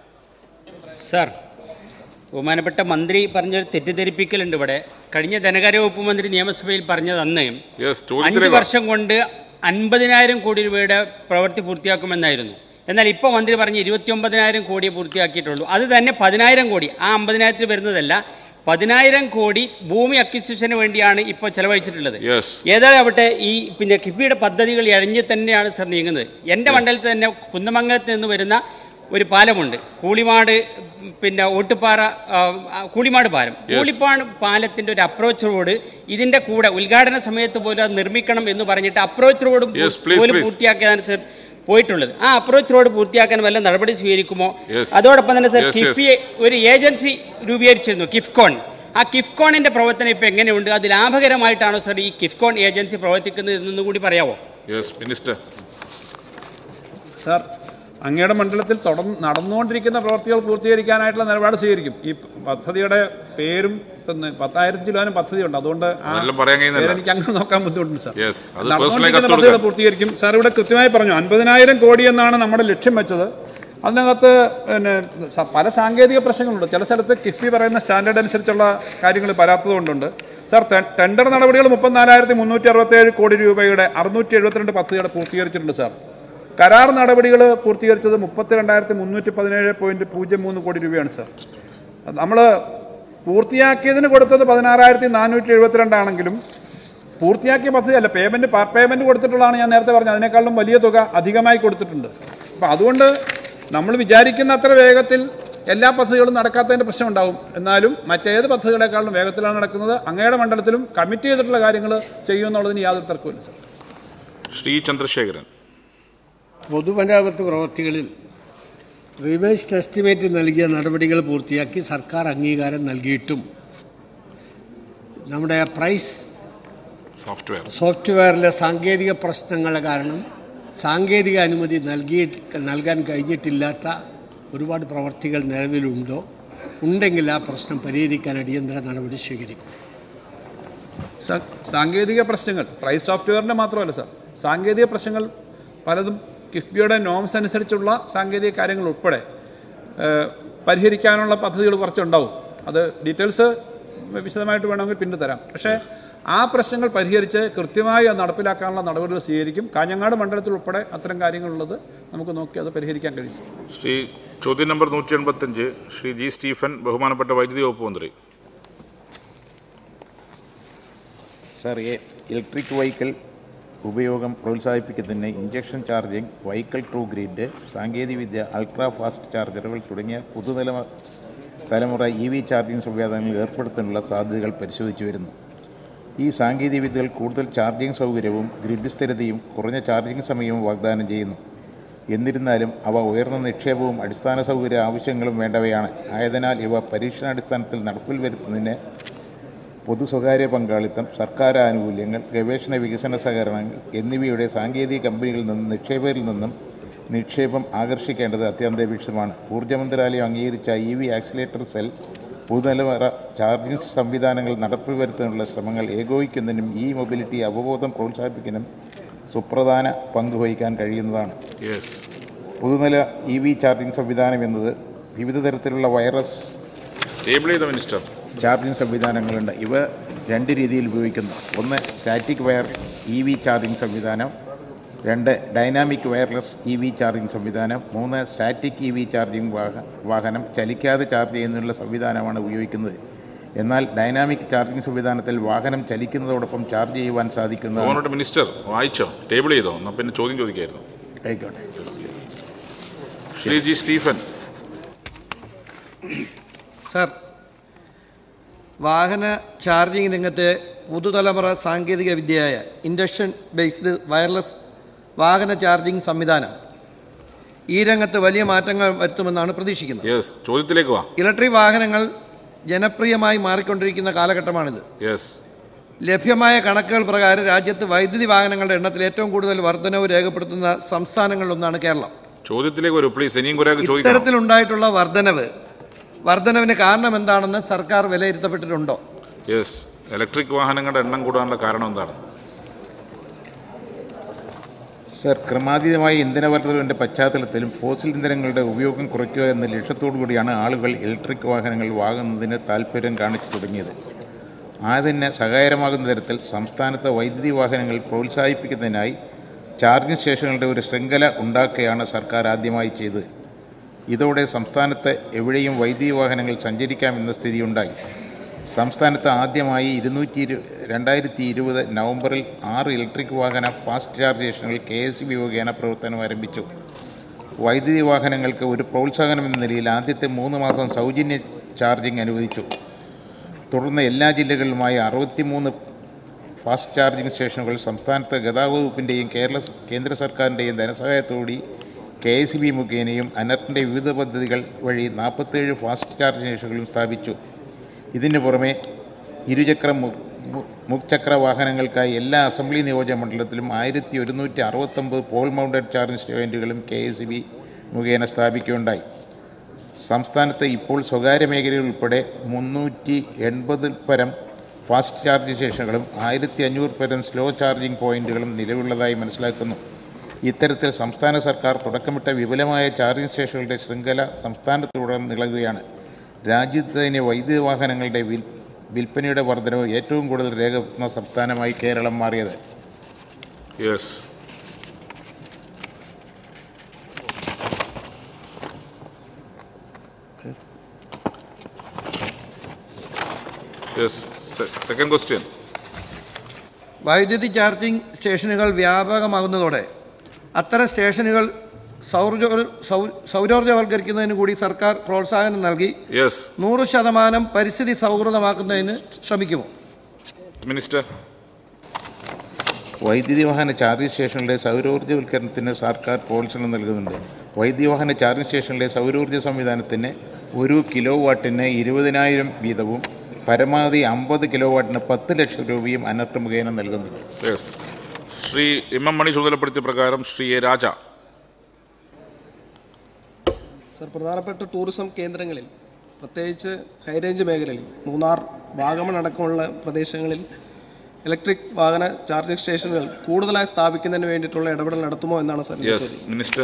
Sir, ബഹുമാനപ്പെട്ട മന്ത്രി പറഞ്ഞൊരു തെറ്റിദ്ധരിപ്പിക്കലുണ്ട് ഇവിടെ. കഴിഞ്ഞ ധനകാര്യ വകുപ്പ് മന്ത്രി നിയമസഭയിൽ പറഞ്ഞത് അന്ന് അഞ്ച് വർഷം കൊണ്ട് അൻപതിനായിരം കോടി രൂപയുടെ പ്രവൃത്തി പൂർത്തിയാക്കുമെന്നായിരുന്നു. എന്നാൽ ഇപ്പോൾ മന്ത്രി പറഞ്ഞ് ഇരുപത്തി ഒമ്പതിനായിരം കോടിയെ പൂർത്തിയാക്കിയിട്ടുള്ളൂ. അത് തന്നെ പതിനായിരം കോടി ആ അമ്പതിനായിരത്തിൽ വരുന്നതല്ല, പതിനായിരം കോടി ഭൂമി അക്വിസിഷന് വേണ്ടിയാണ് ഇപ്പോൾ ചെലവഴിച്ചിട്ടുള്ളത്. ഏതായാവട്ടെ ഈ പിന്നെ കിഫ്ബിയുടെ പദ്ധതികൾ ഇഴഞ്ഞ് തന്നെയാണ് സർ നീങ്ങുന്നത്. എൻ്റെ മണ്ഡലത്തിൽ തന്നെ കുന്നമംഗലത്ത് നിന്ന് വരുന്ന ഒരു പാലമുണ്ട്, കൂളിമാട് പിന്നെ ഓട്ടുപാറ കൂളിമാട് പാലം. കൂളിപ്പാട് പാലത്തിൻ്റെ ഒരു അപ്രോച്ച് റോഡ് ഇതിൻ്റെ കൂടെ ഉദ്ഘാടന സമയത്ത് പോലും അത് നിർമ്മിക്കണം എന്ന് പറഞ്ഞിട്ട് അപ്രോച്ച് റോഡ് പോലും പൂർത്തിയാക്കിയതാണ് സർ പോയിട്ടുള്ളത്. ആ അപ്രോച്ച് റോഡ് പൂർത്തിയാക്കാൻ വല്ല നടപടി സ്വീകരിക്കുമോ? അതോടൊപ്പം തന്നെ സർ, കിഫ്ബി ഒരു ഏജൻസി രൂപീകരിച്ചിരുന്നു, കിഫ്കോൺ. ആ കിഫ്കോണിന്റെ പ്രവർത്തനം ഇപ്പൊ എങ്ങനെയുണ്ട്? അത് ലാഭകരമായിട്ടാണോ സർ ഈ കിഫ്കോൺ ഏജൻസി പ്രവർത്തിക്കുന്നത് എന്നൊന്നും കൂടി പറയാമോ? മിനിസ്റ്റർ. സാർ, അങ്ങയുടെ മണ്ഡലത്തിൽ തുടർന്ന് നടന്നുകൊണ്ടിരിക്കുന്ന പ്രവർത്തികൾ പൂർത്തീകരിക്കാനായിട്ടുള്ള നിലപാട് സ്വീകരിക്കും. ഈ പദ്ധതിയുടെ പേരും പത്തായിരത്തി ചിലവാനും പദ്ധതിയുണ്ട്, അതുകൊണ്ട് എനിക്ക് അങ്ങനെ നോക്കാൻ ബുദ്ധിമുട്ടുണ്ട് സാർ. നടന്നുകൊണ്ടിരിക്കുന്ന പദ്ധതികൾ പൂർത്തീകരിക്കും. സാർ ഇവിടെ കൃത്യമായി പറഞ്ഞു അൻപതിനായിരം കോടി എന്നാണ് നമ്മുടെ ലക്ഷ്യം വെച്ചത്. അതിനകത്ത് പിന്നെ പല സാങ്കേതിക പ്രശ്നങ്ങളുണ്ട്. ചില സ്ഥലത്ത് കിഫ്ബി പറയുന്ന സ്റ്റാൻഡേർഡ് അനുസരിച്ചുള്ള കാര്യങ്ങൾ പരാത്തത് കൊണ്ടുണ്ട്. സാർ, ടെൻഡർ നടപടികൾ മുപ്പത്തിനാലായിരത്തി മുന്നൂറ്റി അറുപത്തേഴ് കോടി രൂപയുടെ അറുന്നൂറ്റി എഴുപത്തിരണ്ട് പദ്ധതിയുടെ പൂർത്തീകരിച്ചിട്ടുണ്ട് സാർ. കരാർ നടപടികൾ പൂർത്തീകരിച്ചത് മുപ്പത്തി രണ്ടായിരത്തി മുന്നൂറ്റി പതിനേഴ് പോയിന്റ് പൂജ്യം മൂന്ന് കോടി രൂപയാണ് സാർ. നമ്മൾ പൂർത്തിയാക്കിയതിന് കൊടുത്തത് പതിനാറായിരത്തി നാനൂറ്റി എഴുപത്തിരണ്ടാണെങ്കിലും പൂർത്തിയാക്കിയ പദ്ധതി അല്ല, പേയ്മെന്റ് പാർട്ട് പേയ്മെന്റ് കൊടുത്തിട്ടുള്ളതാണ് ഞാൻ നേരത്തെ പറഞ്ഞത്. അതിനേക്കാളും വലിയ തുക അധികമായി കൊടുത്തിട്ടുണ്ട്. അപ്പം അതുകൊണ്ട് നമ്മൾ വിചാരിക്കുന്ന അത്ര വേഗത്തിൽ എല്ലാ പദ്ധതികളും നടക്കാത്തതിൻ്റെ പ്രശ്നം ഉണ്ടാവും. എന്നാലും മറ്റേത് പദ്ധതികളെക്കാളും വേഗത്തിലാണ് നടക്കുന്നത്. അങ്ങയുടെ മണ്ഡലത്തിലും കമ്മിറ്റ് ചെയ്തിട്ടുള്ള കാര്യങ്ങൾ ചെയ്യുമെന്നുള്ളതിന് യാതൊരു തർക്കമില്ല സാർ. ശ്രീ ചന്ദ്രശേഖരൻ. പൊതുമരാമത്ത് പ്രവൃത്തികളിൽ റിവേഴ്സ് എസ്റ്റിമേറ്റ് നൽകിയ നടപടികൾ പൂർത്തിയാക്കി സർക്കാർ അംഗീകാരം നൽകിയിട്ടും നമ്മുടെ പ്രൈസ് സോഫ്റ്റ്വെയർ സോഫ്റ്റ്വെയറിലെ സാങ്കേതിക പ്രശ്നങ്ങൾ കാരണം സാങ്കേതിക അനുമതി നൽകി നൽകാൻ കഴിഞ്ഞിട്ടില്ലാത്ത ഒരുപാട് പ്രവർത്തികൾ നിലവിലുണ്ടോ? ഉണ്ടെങ്കിൽ ആ പ്രശ്നം പരിഹരിക്കാൻ അടിയന്തര നടപടി സ്വീകരിക്കും. സാങ്കേതിക പ്രശ്നങ്ങൾ പ്രൈസ് സോഫ്റ്റ്വെയറിൻ്റെ മാത്രമല്ല സാർ, സാങ്കേതിക പ്രശ്നങ്ങൾ പലതും കിഫ്ബിയുടെ നോംസ് അനുസരിച്ചുള്ള സാങ്കേതിക കാര്യങ്ങൾ ഉൾപ്പെടെ പരിഹരിക്കാനുള്ള പദ്ധതികൾ കുറച്ചുണ്ടാവും. അത് ഡീറ്റെയിൽസ് വിശദമായിട്ട് വേണമെങ്കിൽ പിന്നെ തരാം. പക്ഷേ ആ പ്രശ്നങ്ങൾ പരിഹരിച്ച് കൃത്യമായി അത് നടപ്പിലാക്കാനുള്ള നടപടികൾ സ്വീകരിക്കും. കാഞ്ഞങ്ങാട് മണ്ഡലത്തിൽ ഉൾപ്പെടെ അത്തരം കാര്യങ്ങളുള്ളത് നമുക്ക് നോക്കി അത് പരിഹരിക്കാൻ കഴിയും. ശ്രീ ചോദ്യം നമ്പർ നൂറ്റി എൺപത്തഞ്ച് ശ്രീ ജി സ്റ്റീഫൻ, ബഹുമാനപ്പെട്ട വൈദ്യുതി വകുപ്പ് മന്ത്രി. സർ, ഇലക്ട്രിക് വെഹിക്കിൾ ഉപയോഗം പ്രോത്സാഹിപ്പിക്കുന്നതിന് injection charging, vehicle to grid, സാങ്കേതികവിദ്യ, അൾട്രാ ഫാസ്റ്റ് ചാർജറുകൾ തുടങ്ങിയ പുതുതലമുറ തലമുറ ഇ വി ചാർജിംഗ് സംവിധാനങ്ങൾ ഏർപ്പെടുത്താനുള്ള സാധ്യതകൾ പരിശോധിച്ചു വരുന്നു. ഈ സാങ്കേതികവിദ്യകൾ കൂടുതൽ ചാർജിംഗ് സൗകര്യവും ഗ്രിഡ് സ്ഥിരതയും കുറഞ്ഞ ചാർജിംഗ് സമയവും വാഗ്ദാനം ചെയ്യുന്നു. എന്നിരുന്നാലും അവ ഉയർന്ന നിക്ഷേപവും അടിസ്ഥാന സൗകര്യ ആവശ്യങ്ങളും വേണ്ടവയാണ്. ആയതിനാൽ ഇവ പരീക്ഷണാടിസ്ഥാനത്തിൽ നടപ്പിൽ വരുത്തുന്നതിന് പൊതു സ്വകാര്യ പങ്കാളിത്തം, സർക്കാർ ആനുകൂല്യങ്ങൾ, ഗവേഷണ വികസന സഹകരണങ്ങൾ എന്നിവയുടെ സാങ്കേതിക കമ്പനികളിൽ നിന്നും നിക്ഷേപകരിൽ നിന്നും നിക്ഷേപം ആകർഷിക്കേണ്ടത് അത്യന്താപേക്ഷിതമാണ്. ഊർജ്ജ മന്ത്രാലയം അംഗീകരിച്ച ഇ വി ആക്സിലേറ്റർ സെൽ പുതുതലമുറ ചാർജിംഗ് സംവിധാനങ്ങൾ നടപ്പിൽ വരുത്താനുള്ള ശ്രമങ്ങൾ ഏകോപിക്കുന്നതിനും ഈ മൊബിലിറ്റി അവബോധം പ്രോത്സാഹിപ്പിക്കാനും സുപ്രധാന പങ്ക് വഹിക്കാൻ കഴിയുന്നതാണ്. പുതുതല ഇ വി ചാർജിംഗ് സംവിധാനം എന്നത് വിവിധ തരത്തിലുള്ള വൈറസ് മിനിസ്റ്റർ ചാർജിംഗ് സംവിധാനങ്ങളുണ്ട്. ഇവ രണ്ട് രീതിയിൽ ഉപയോഗിക്കുന്നു. ഒന്ന് static wire E V charging സംവിധാനം, രണ്ട് dynamic wireless E V charging സംവിധാനം, മൂന്ന് സ്റ്റാറ്റിക് ഇ വി ചാർജിംഗ് വാഹനം ചലിക്കാതെ ചാർജ് ചെയ്യുന്നതിനുള്ള സംവിധാനമാണ് ഉപയോഗിക്കുന്നത്. എന്നാൽ ഡൈനാമിക് ചാർജിംഗ് സംവിധാനത്തിൽ വാഹനം ചലിക്കുന്നതോടൊപ്പം ചാർജ് ചെയ്യുവാൻ സാധിക്കുന്നതാണ്. മിനിസ്റ്റർ വായിച്ചോ, ടേബിൾ ചെയ്തോ, എന്നാൽ പിന്നെ ചോദ്യം ചോദിക്കായിരുന്നു. ആയിക്കോട്ടെ. Shri G Stephen. സാർ, വാഹന ചാർജിംഗ് രംഗത്തെ പുതുതലമുറ സാങ്കേതിക വിദ്യയായ ഇൻഡക്ഷൻ ബേസ്ഡ് വയർലെസ് വാഹന ചാർജിംഗ് സംവിധാനം ഈ രംഗത്ത് വലിയ മാറ്റങ്ങൾ വരുത്തുമെന്നാണ് പ്രതീക്ഷിക്കുന്നത്. ചോദ്യത്തിലേക്ക് വാ. ഇലക്ട്രിക് വാഹനങ്ങൾ ജനപ്രിയമായി മാറിക്കൊണ്ടിരിക്കുന്ന കാലഘട്ടമാണിത്. ലഭ്യമായ കണക്കുകൾ പ്രകാരം രാജ്യത്ത് വൈദ്യുതി വാഹനങ്ങളുടെ എണ്ണത്തിൽ ഏറ്റവും കൂടുതൽ വർധനവ് രേഖപ്പെടുത്തുന്ന സംസ്ഥാനങ്ങളിലൊന്നാണ് കേരളം. ചോദ്യത്തിലേക്ക് വരൂ പ്ലീസ്. ഇനിയും കുറെ ചോദിക്കാം. ഇത്തരത്തിലുണ്ടായിട്ടുള്ള വർധനവ് വർധനവിന് കാരണം എന്താണെന്ന് സർക്കാർ വിലയിരുത്തപ്പെട്ടിട്ടുണ്ടോ? യെസ്, ഇലക്ട്രിക് വാഹനങ്ങളുടെ എണ്ണം കൂടാനുള്ള കാരണം എന്താണ്? സർ, ക്രമാതീതമായ ഇന്ധന വർധനവിൻ്റെ പശ്ചാത്തലത്തിലും ഫോസിൽ ഇന്ധനങ്ങളുടെ ഉപയോഗം കുറയ്ക്കുക എന്ന ലക്ഷ്യത്തോടു കൂടിയാണ് ആളുകൾ ഇലക്ട്രിക് വാഹനങ്ങൾ വാങ്ങുന്നതിന് താൽപ്പര്യം കാണിച്ചു തുടങ്ങിയത്. അതിന് സഹായകരമാകുന്ന തരത്തിൽ സംസ്ഥാനത്തെ വൈദ്യുതി വാഹനങ്ങൾ പ്രോത്സാഹിപ്പിക്കുന്നതിനായി ചാർജിംഗ് സ്റ്റേഷനുകളുടെ ഒരു ശൃംഖല ഉണ്ടാക്കുകയാണ് സർക്കാർ ആദ്യമായി ചെയ്തത്. ഇതോടെ സംസ്ഥാനത്ത് എവിടെയും വൈദ്യുതി വാഹനങ്ങൾ സഞ്ചരിക്കാമെന്ന സ്ഥിതിയുണ്ടായി. സംസ്ഥാനത്ത് ആദ്യമായി ഇരുന്നൂറ്റി ഇരു രണ്ടായിരത്തി ഇരുപത് നവംബറിൽ ആറ് ഇലക്ട്രിക് വാഹന ഫാസ്റ്റ് ചാർജ് സ്റ്റേഷനുകൾ കെ എസ് ബി മുഖേന പ്രവർത്തനം ആരംഭിച്ചു. വൈദ്യുതി വാഹനങ്ങൾക്ക് ഒരു പ്രോത്സാഹനം എന്ന നിലയിൽ ആദ്യത്തെ മൂന്ന് മാസം സൗജന്യ ചാർജിംഗ് അനുവദിച്ചു. തുടർന്ന് എല്ലാ ജില്ലകളിലുമായി അറുപത്തിമൂന്ന് ഫാസ്റ്റ് ചാർജിംഗ് സ്റ്റേഷനുകൾ സംസ്ഥാനത്ത് ഗതാഗത വകുപ്പിൻ്റെയും കേരള കേന്ദ്ര സർക്കാരിൻ്റെയും ധനസഹായത്തോടെ കെ എസ് ബി മുഖേനയും അനർട്ടിൻ്റെ വിവിധ പദ്ധതികൾ വഴി നാൽപ്പത്തേഴ് ഫാസ്റ്റ് ചാർജിംഗ് സ്റ്റേഷനുകളും സ്ഥാപിച്ചു. ഇതിന് പുറമെ ഇരുചക്ര മുച്ചക്ര വാഹനങ്ങൾക്കായി എല്ലാ അസംബ്ലി നിയോജക മണ്ഡലത്തിലും ആയിരത്തി ഒരുന്നൂറ്റി അറുപത്തൊമ്പത് പോൾ മൗണ്ടഡ് ചാർജിംഗ് പോയിന്റുകളും കെ എസ് ബി മുഖേന സ്ഥാപിക്കുകയുണ്ടായി. സംസ്ഥാനത്ത് ഇപ്പോൾ സ്വകാര്യ മേഖലയിൽ ഉൾപ്പെടെ മുന്നൂറ്റി എൺപതിൽ പരം ഫാസ്റ്റ് ചാർജിംഗ് സ്റ്റേഷനുകളും ആയിരത്തി അഞ്ഞൂറ് പരം സ്ലോ ചാർജിംഗ് പോയിന്റുകളും നിലവിലുള്ളതായി മനസ്സിലാക്കുന്നു. ഇത്തരത്തിൽ സംസ്ഥാന സർക്കാർ തുടക്കമിട്ട വിപുലമായ ചാർജിംഗ് സ്റ്റേഷനുകളുടെ ശൃംഖല സംസ്ഥാനത്തുടനീളം നിലകുകയാണ്. രാജ്യത്ത് തന്നെ വൈദ്യുതി വാഹനങ്ങളുടെ വിൽ വിൽപ്പനയുടെ വർധനവ് ഏറ്റവും കൂടുതൽ രേഖപ്പെടുത്തുന്ന സംസ്ഥാനമായി കേരളം മാറിയത്. Second question. വൈദ്യുതി ചാർജിംഗ് സ്റ്റേഷനുകൾ വ്യാപകമാകുന്നതോടെ അത്തരം സ്റ്റേഷനുകൾ സൗരോർജ സൗരോർജ്ജവൽക്കരിക്കുന്നതിന് കൂടി സർക്കാർ പ്രോത്സാഹനം നൽകി നൂറ് ശതമാനം പരിസ്ഥിതി സൗഹൃദമാക്കുന്നതിന് ശ്രമിക്കുമോ? മിനിസ്റ്റർ. വൈദ്യുതി വാഹന ചാർജിംഗ് സ്റ്റേഷനുകളുടെ സൗരോർജ്ജവൽക്കരണത്തിന് സർക്കാർ പ്രോത്സാഹനം നൽകുന്നുണ്ട്. വൈദ്യുതി വാഹന ചാർജിംഗ് സ്റ്റേഷനുകളുടെ സൗരോർജ്ജ സംവിധാനത്തിന് ഒരു കിലോ വാട്ടിന് ഇരുപതിനായിരം വീതവും പരമാവധി അമ്പത് കിലോ വാട്ടിന് പത്ത് ലക്ഷം രൂപയും അനർട്ട് മുഖേന നൽകുന്നുണ്ട്. Yes. Shri M M Mani ചുമതലപ്പെടുത്തിയ പ്രകാരം ശ്രീ എ രാജ. സർ, പ്രധാനപ്പെട്ട ടൂറിസം കേന്ദ്രങ്ങളിൽ പ്രത്യേകിച്ച് ഹൈറേഞ്ച് മേഖലയിൽ മൂന്നാർ, വാഗമൺ അടക്കമുള്ള പ്രദേശങ്ങളിൽ ഇലക്ട്രിക് വാഹന ചാർജിംഗ് സ്റ്റേഷനുകൾ കൂടുതലായി സ്ഥാപിക്കുന്നതിന് വേണ്ടിയിട്ടുള്ള ഇടപെടൽ നടത്തുമോ എന്നാണ് സർ മിനിസ്റ്റർ.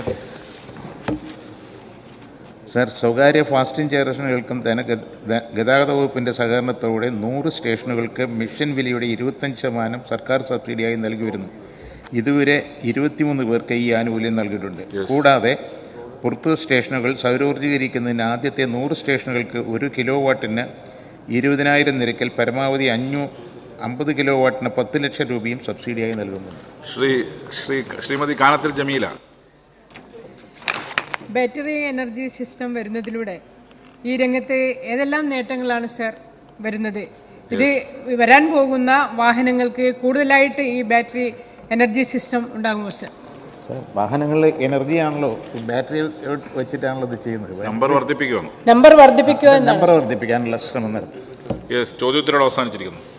സർ, സ്വകാര്യ ഫാസ്റ്റിംഗ് സ്റ്റേഷനുകൾക്കും ധന ഗതാഗത വകുപ്പിൻ്റെ സഹകരണത്തോടെ നൂറ് സ്റ്റേഷനുകൾക്ക് മിഷൻ വിലയുടെ ഇരുപത്തഞ്ച് ശതമാനം സർക്കാർ സബ്സിഡിയായി നൽകി വരുന്നു. ഇതുവരെ ഇരുപത്തിമൂന്ന് പേർക്ക് ഈ ആനുകൂല്യം നൽകിയിട്ടുണ്ട്. കൂടാതെ പുറത്ത് സ്റ്റേഷനുകൾ സൗരോർജ്ജീകരിക്കുന്നതിന് ആദ്യത്തെ നൂറ് സ്റ്റേഷനുകൾക്ക് ഒരു കിലോ വാട്ടിന് ഇരുപതിനായിരം നിരക്കിൽ പരമാവധി അഞ്ഞൂ അമ്പത് കിലോ വാട്ടിന് പത്ത് ലക്ഷം രൂപയും സബ്സിഡിയായി നൽകുന്നുണ്ട്. Shri Shri Shrimati Kanathil Jameela. Battery energy system വരുന്നതിലൂടെ ഈ രംഗത്ത് ഏതെല്ലാം നേട്ടങ്ങളാണ് സർ വരുന്നത്? ഇത് വരാൻ പോകുന്ന വാഹനങ്ങൾക്ക് കൂടുതലായിട്ട് ഈ ബാറ്ററി എനർജി സിസ്റ്റം ഉണ്ടാകുമോ സർ? സർ, വാഹനങ്ങളിൽ എനർജിയാണല്ലോ, ബാറ്ററി വെച്ചിട്ടാണല്ലോ ഇത് ചെയ്യുന്നത്. നമ്പർ വർദ്ധിപ്പിക്കുവാണ് നമ്പർ വർദ്ധിപ്പിക്കുക നമ്പർ വർദ്ധിപ്പിക്കാനുള്ള ശ്രമം നടത്തി. യെസ്. ചോദ്യോത്തരങ്ങൾ അവസാനിച്ചിരിക്കുന്നു.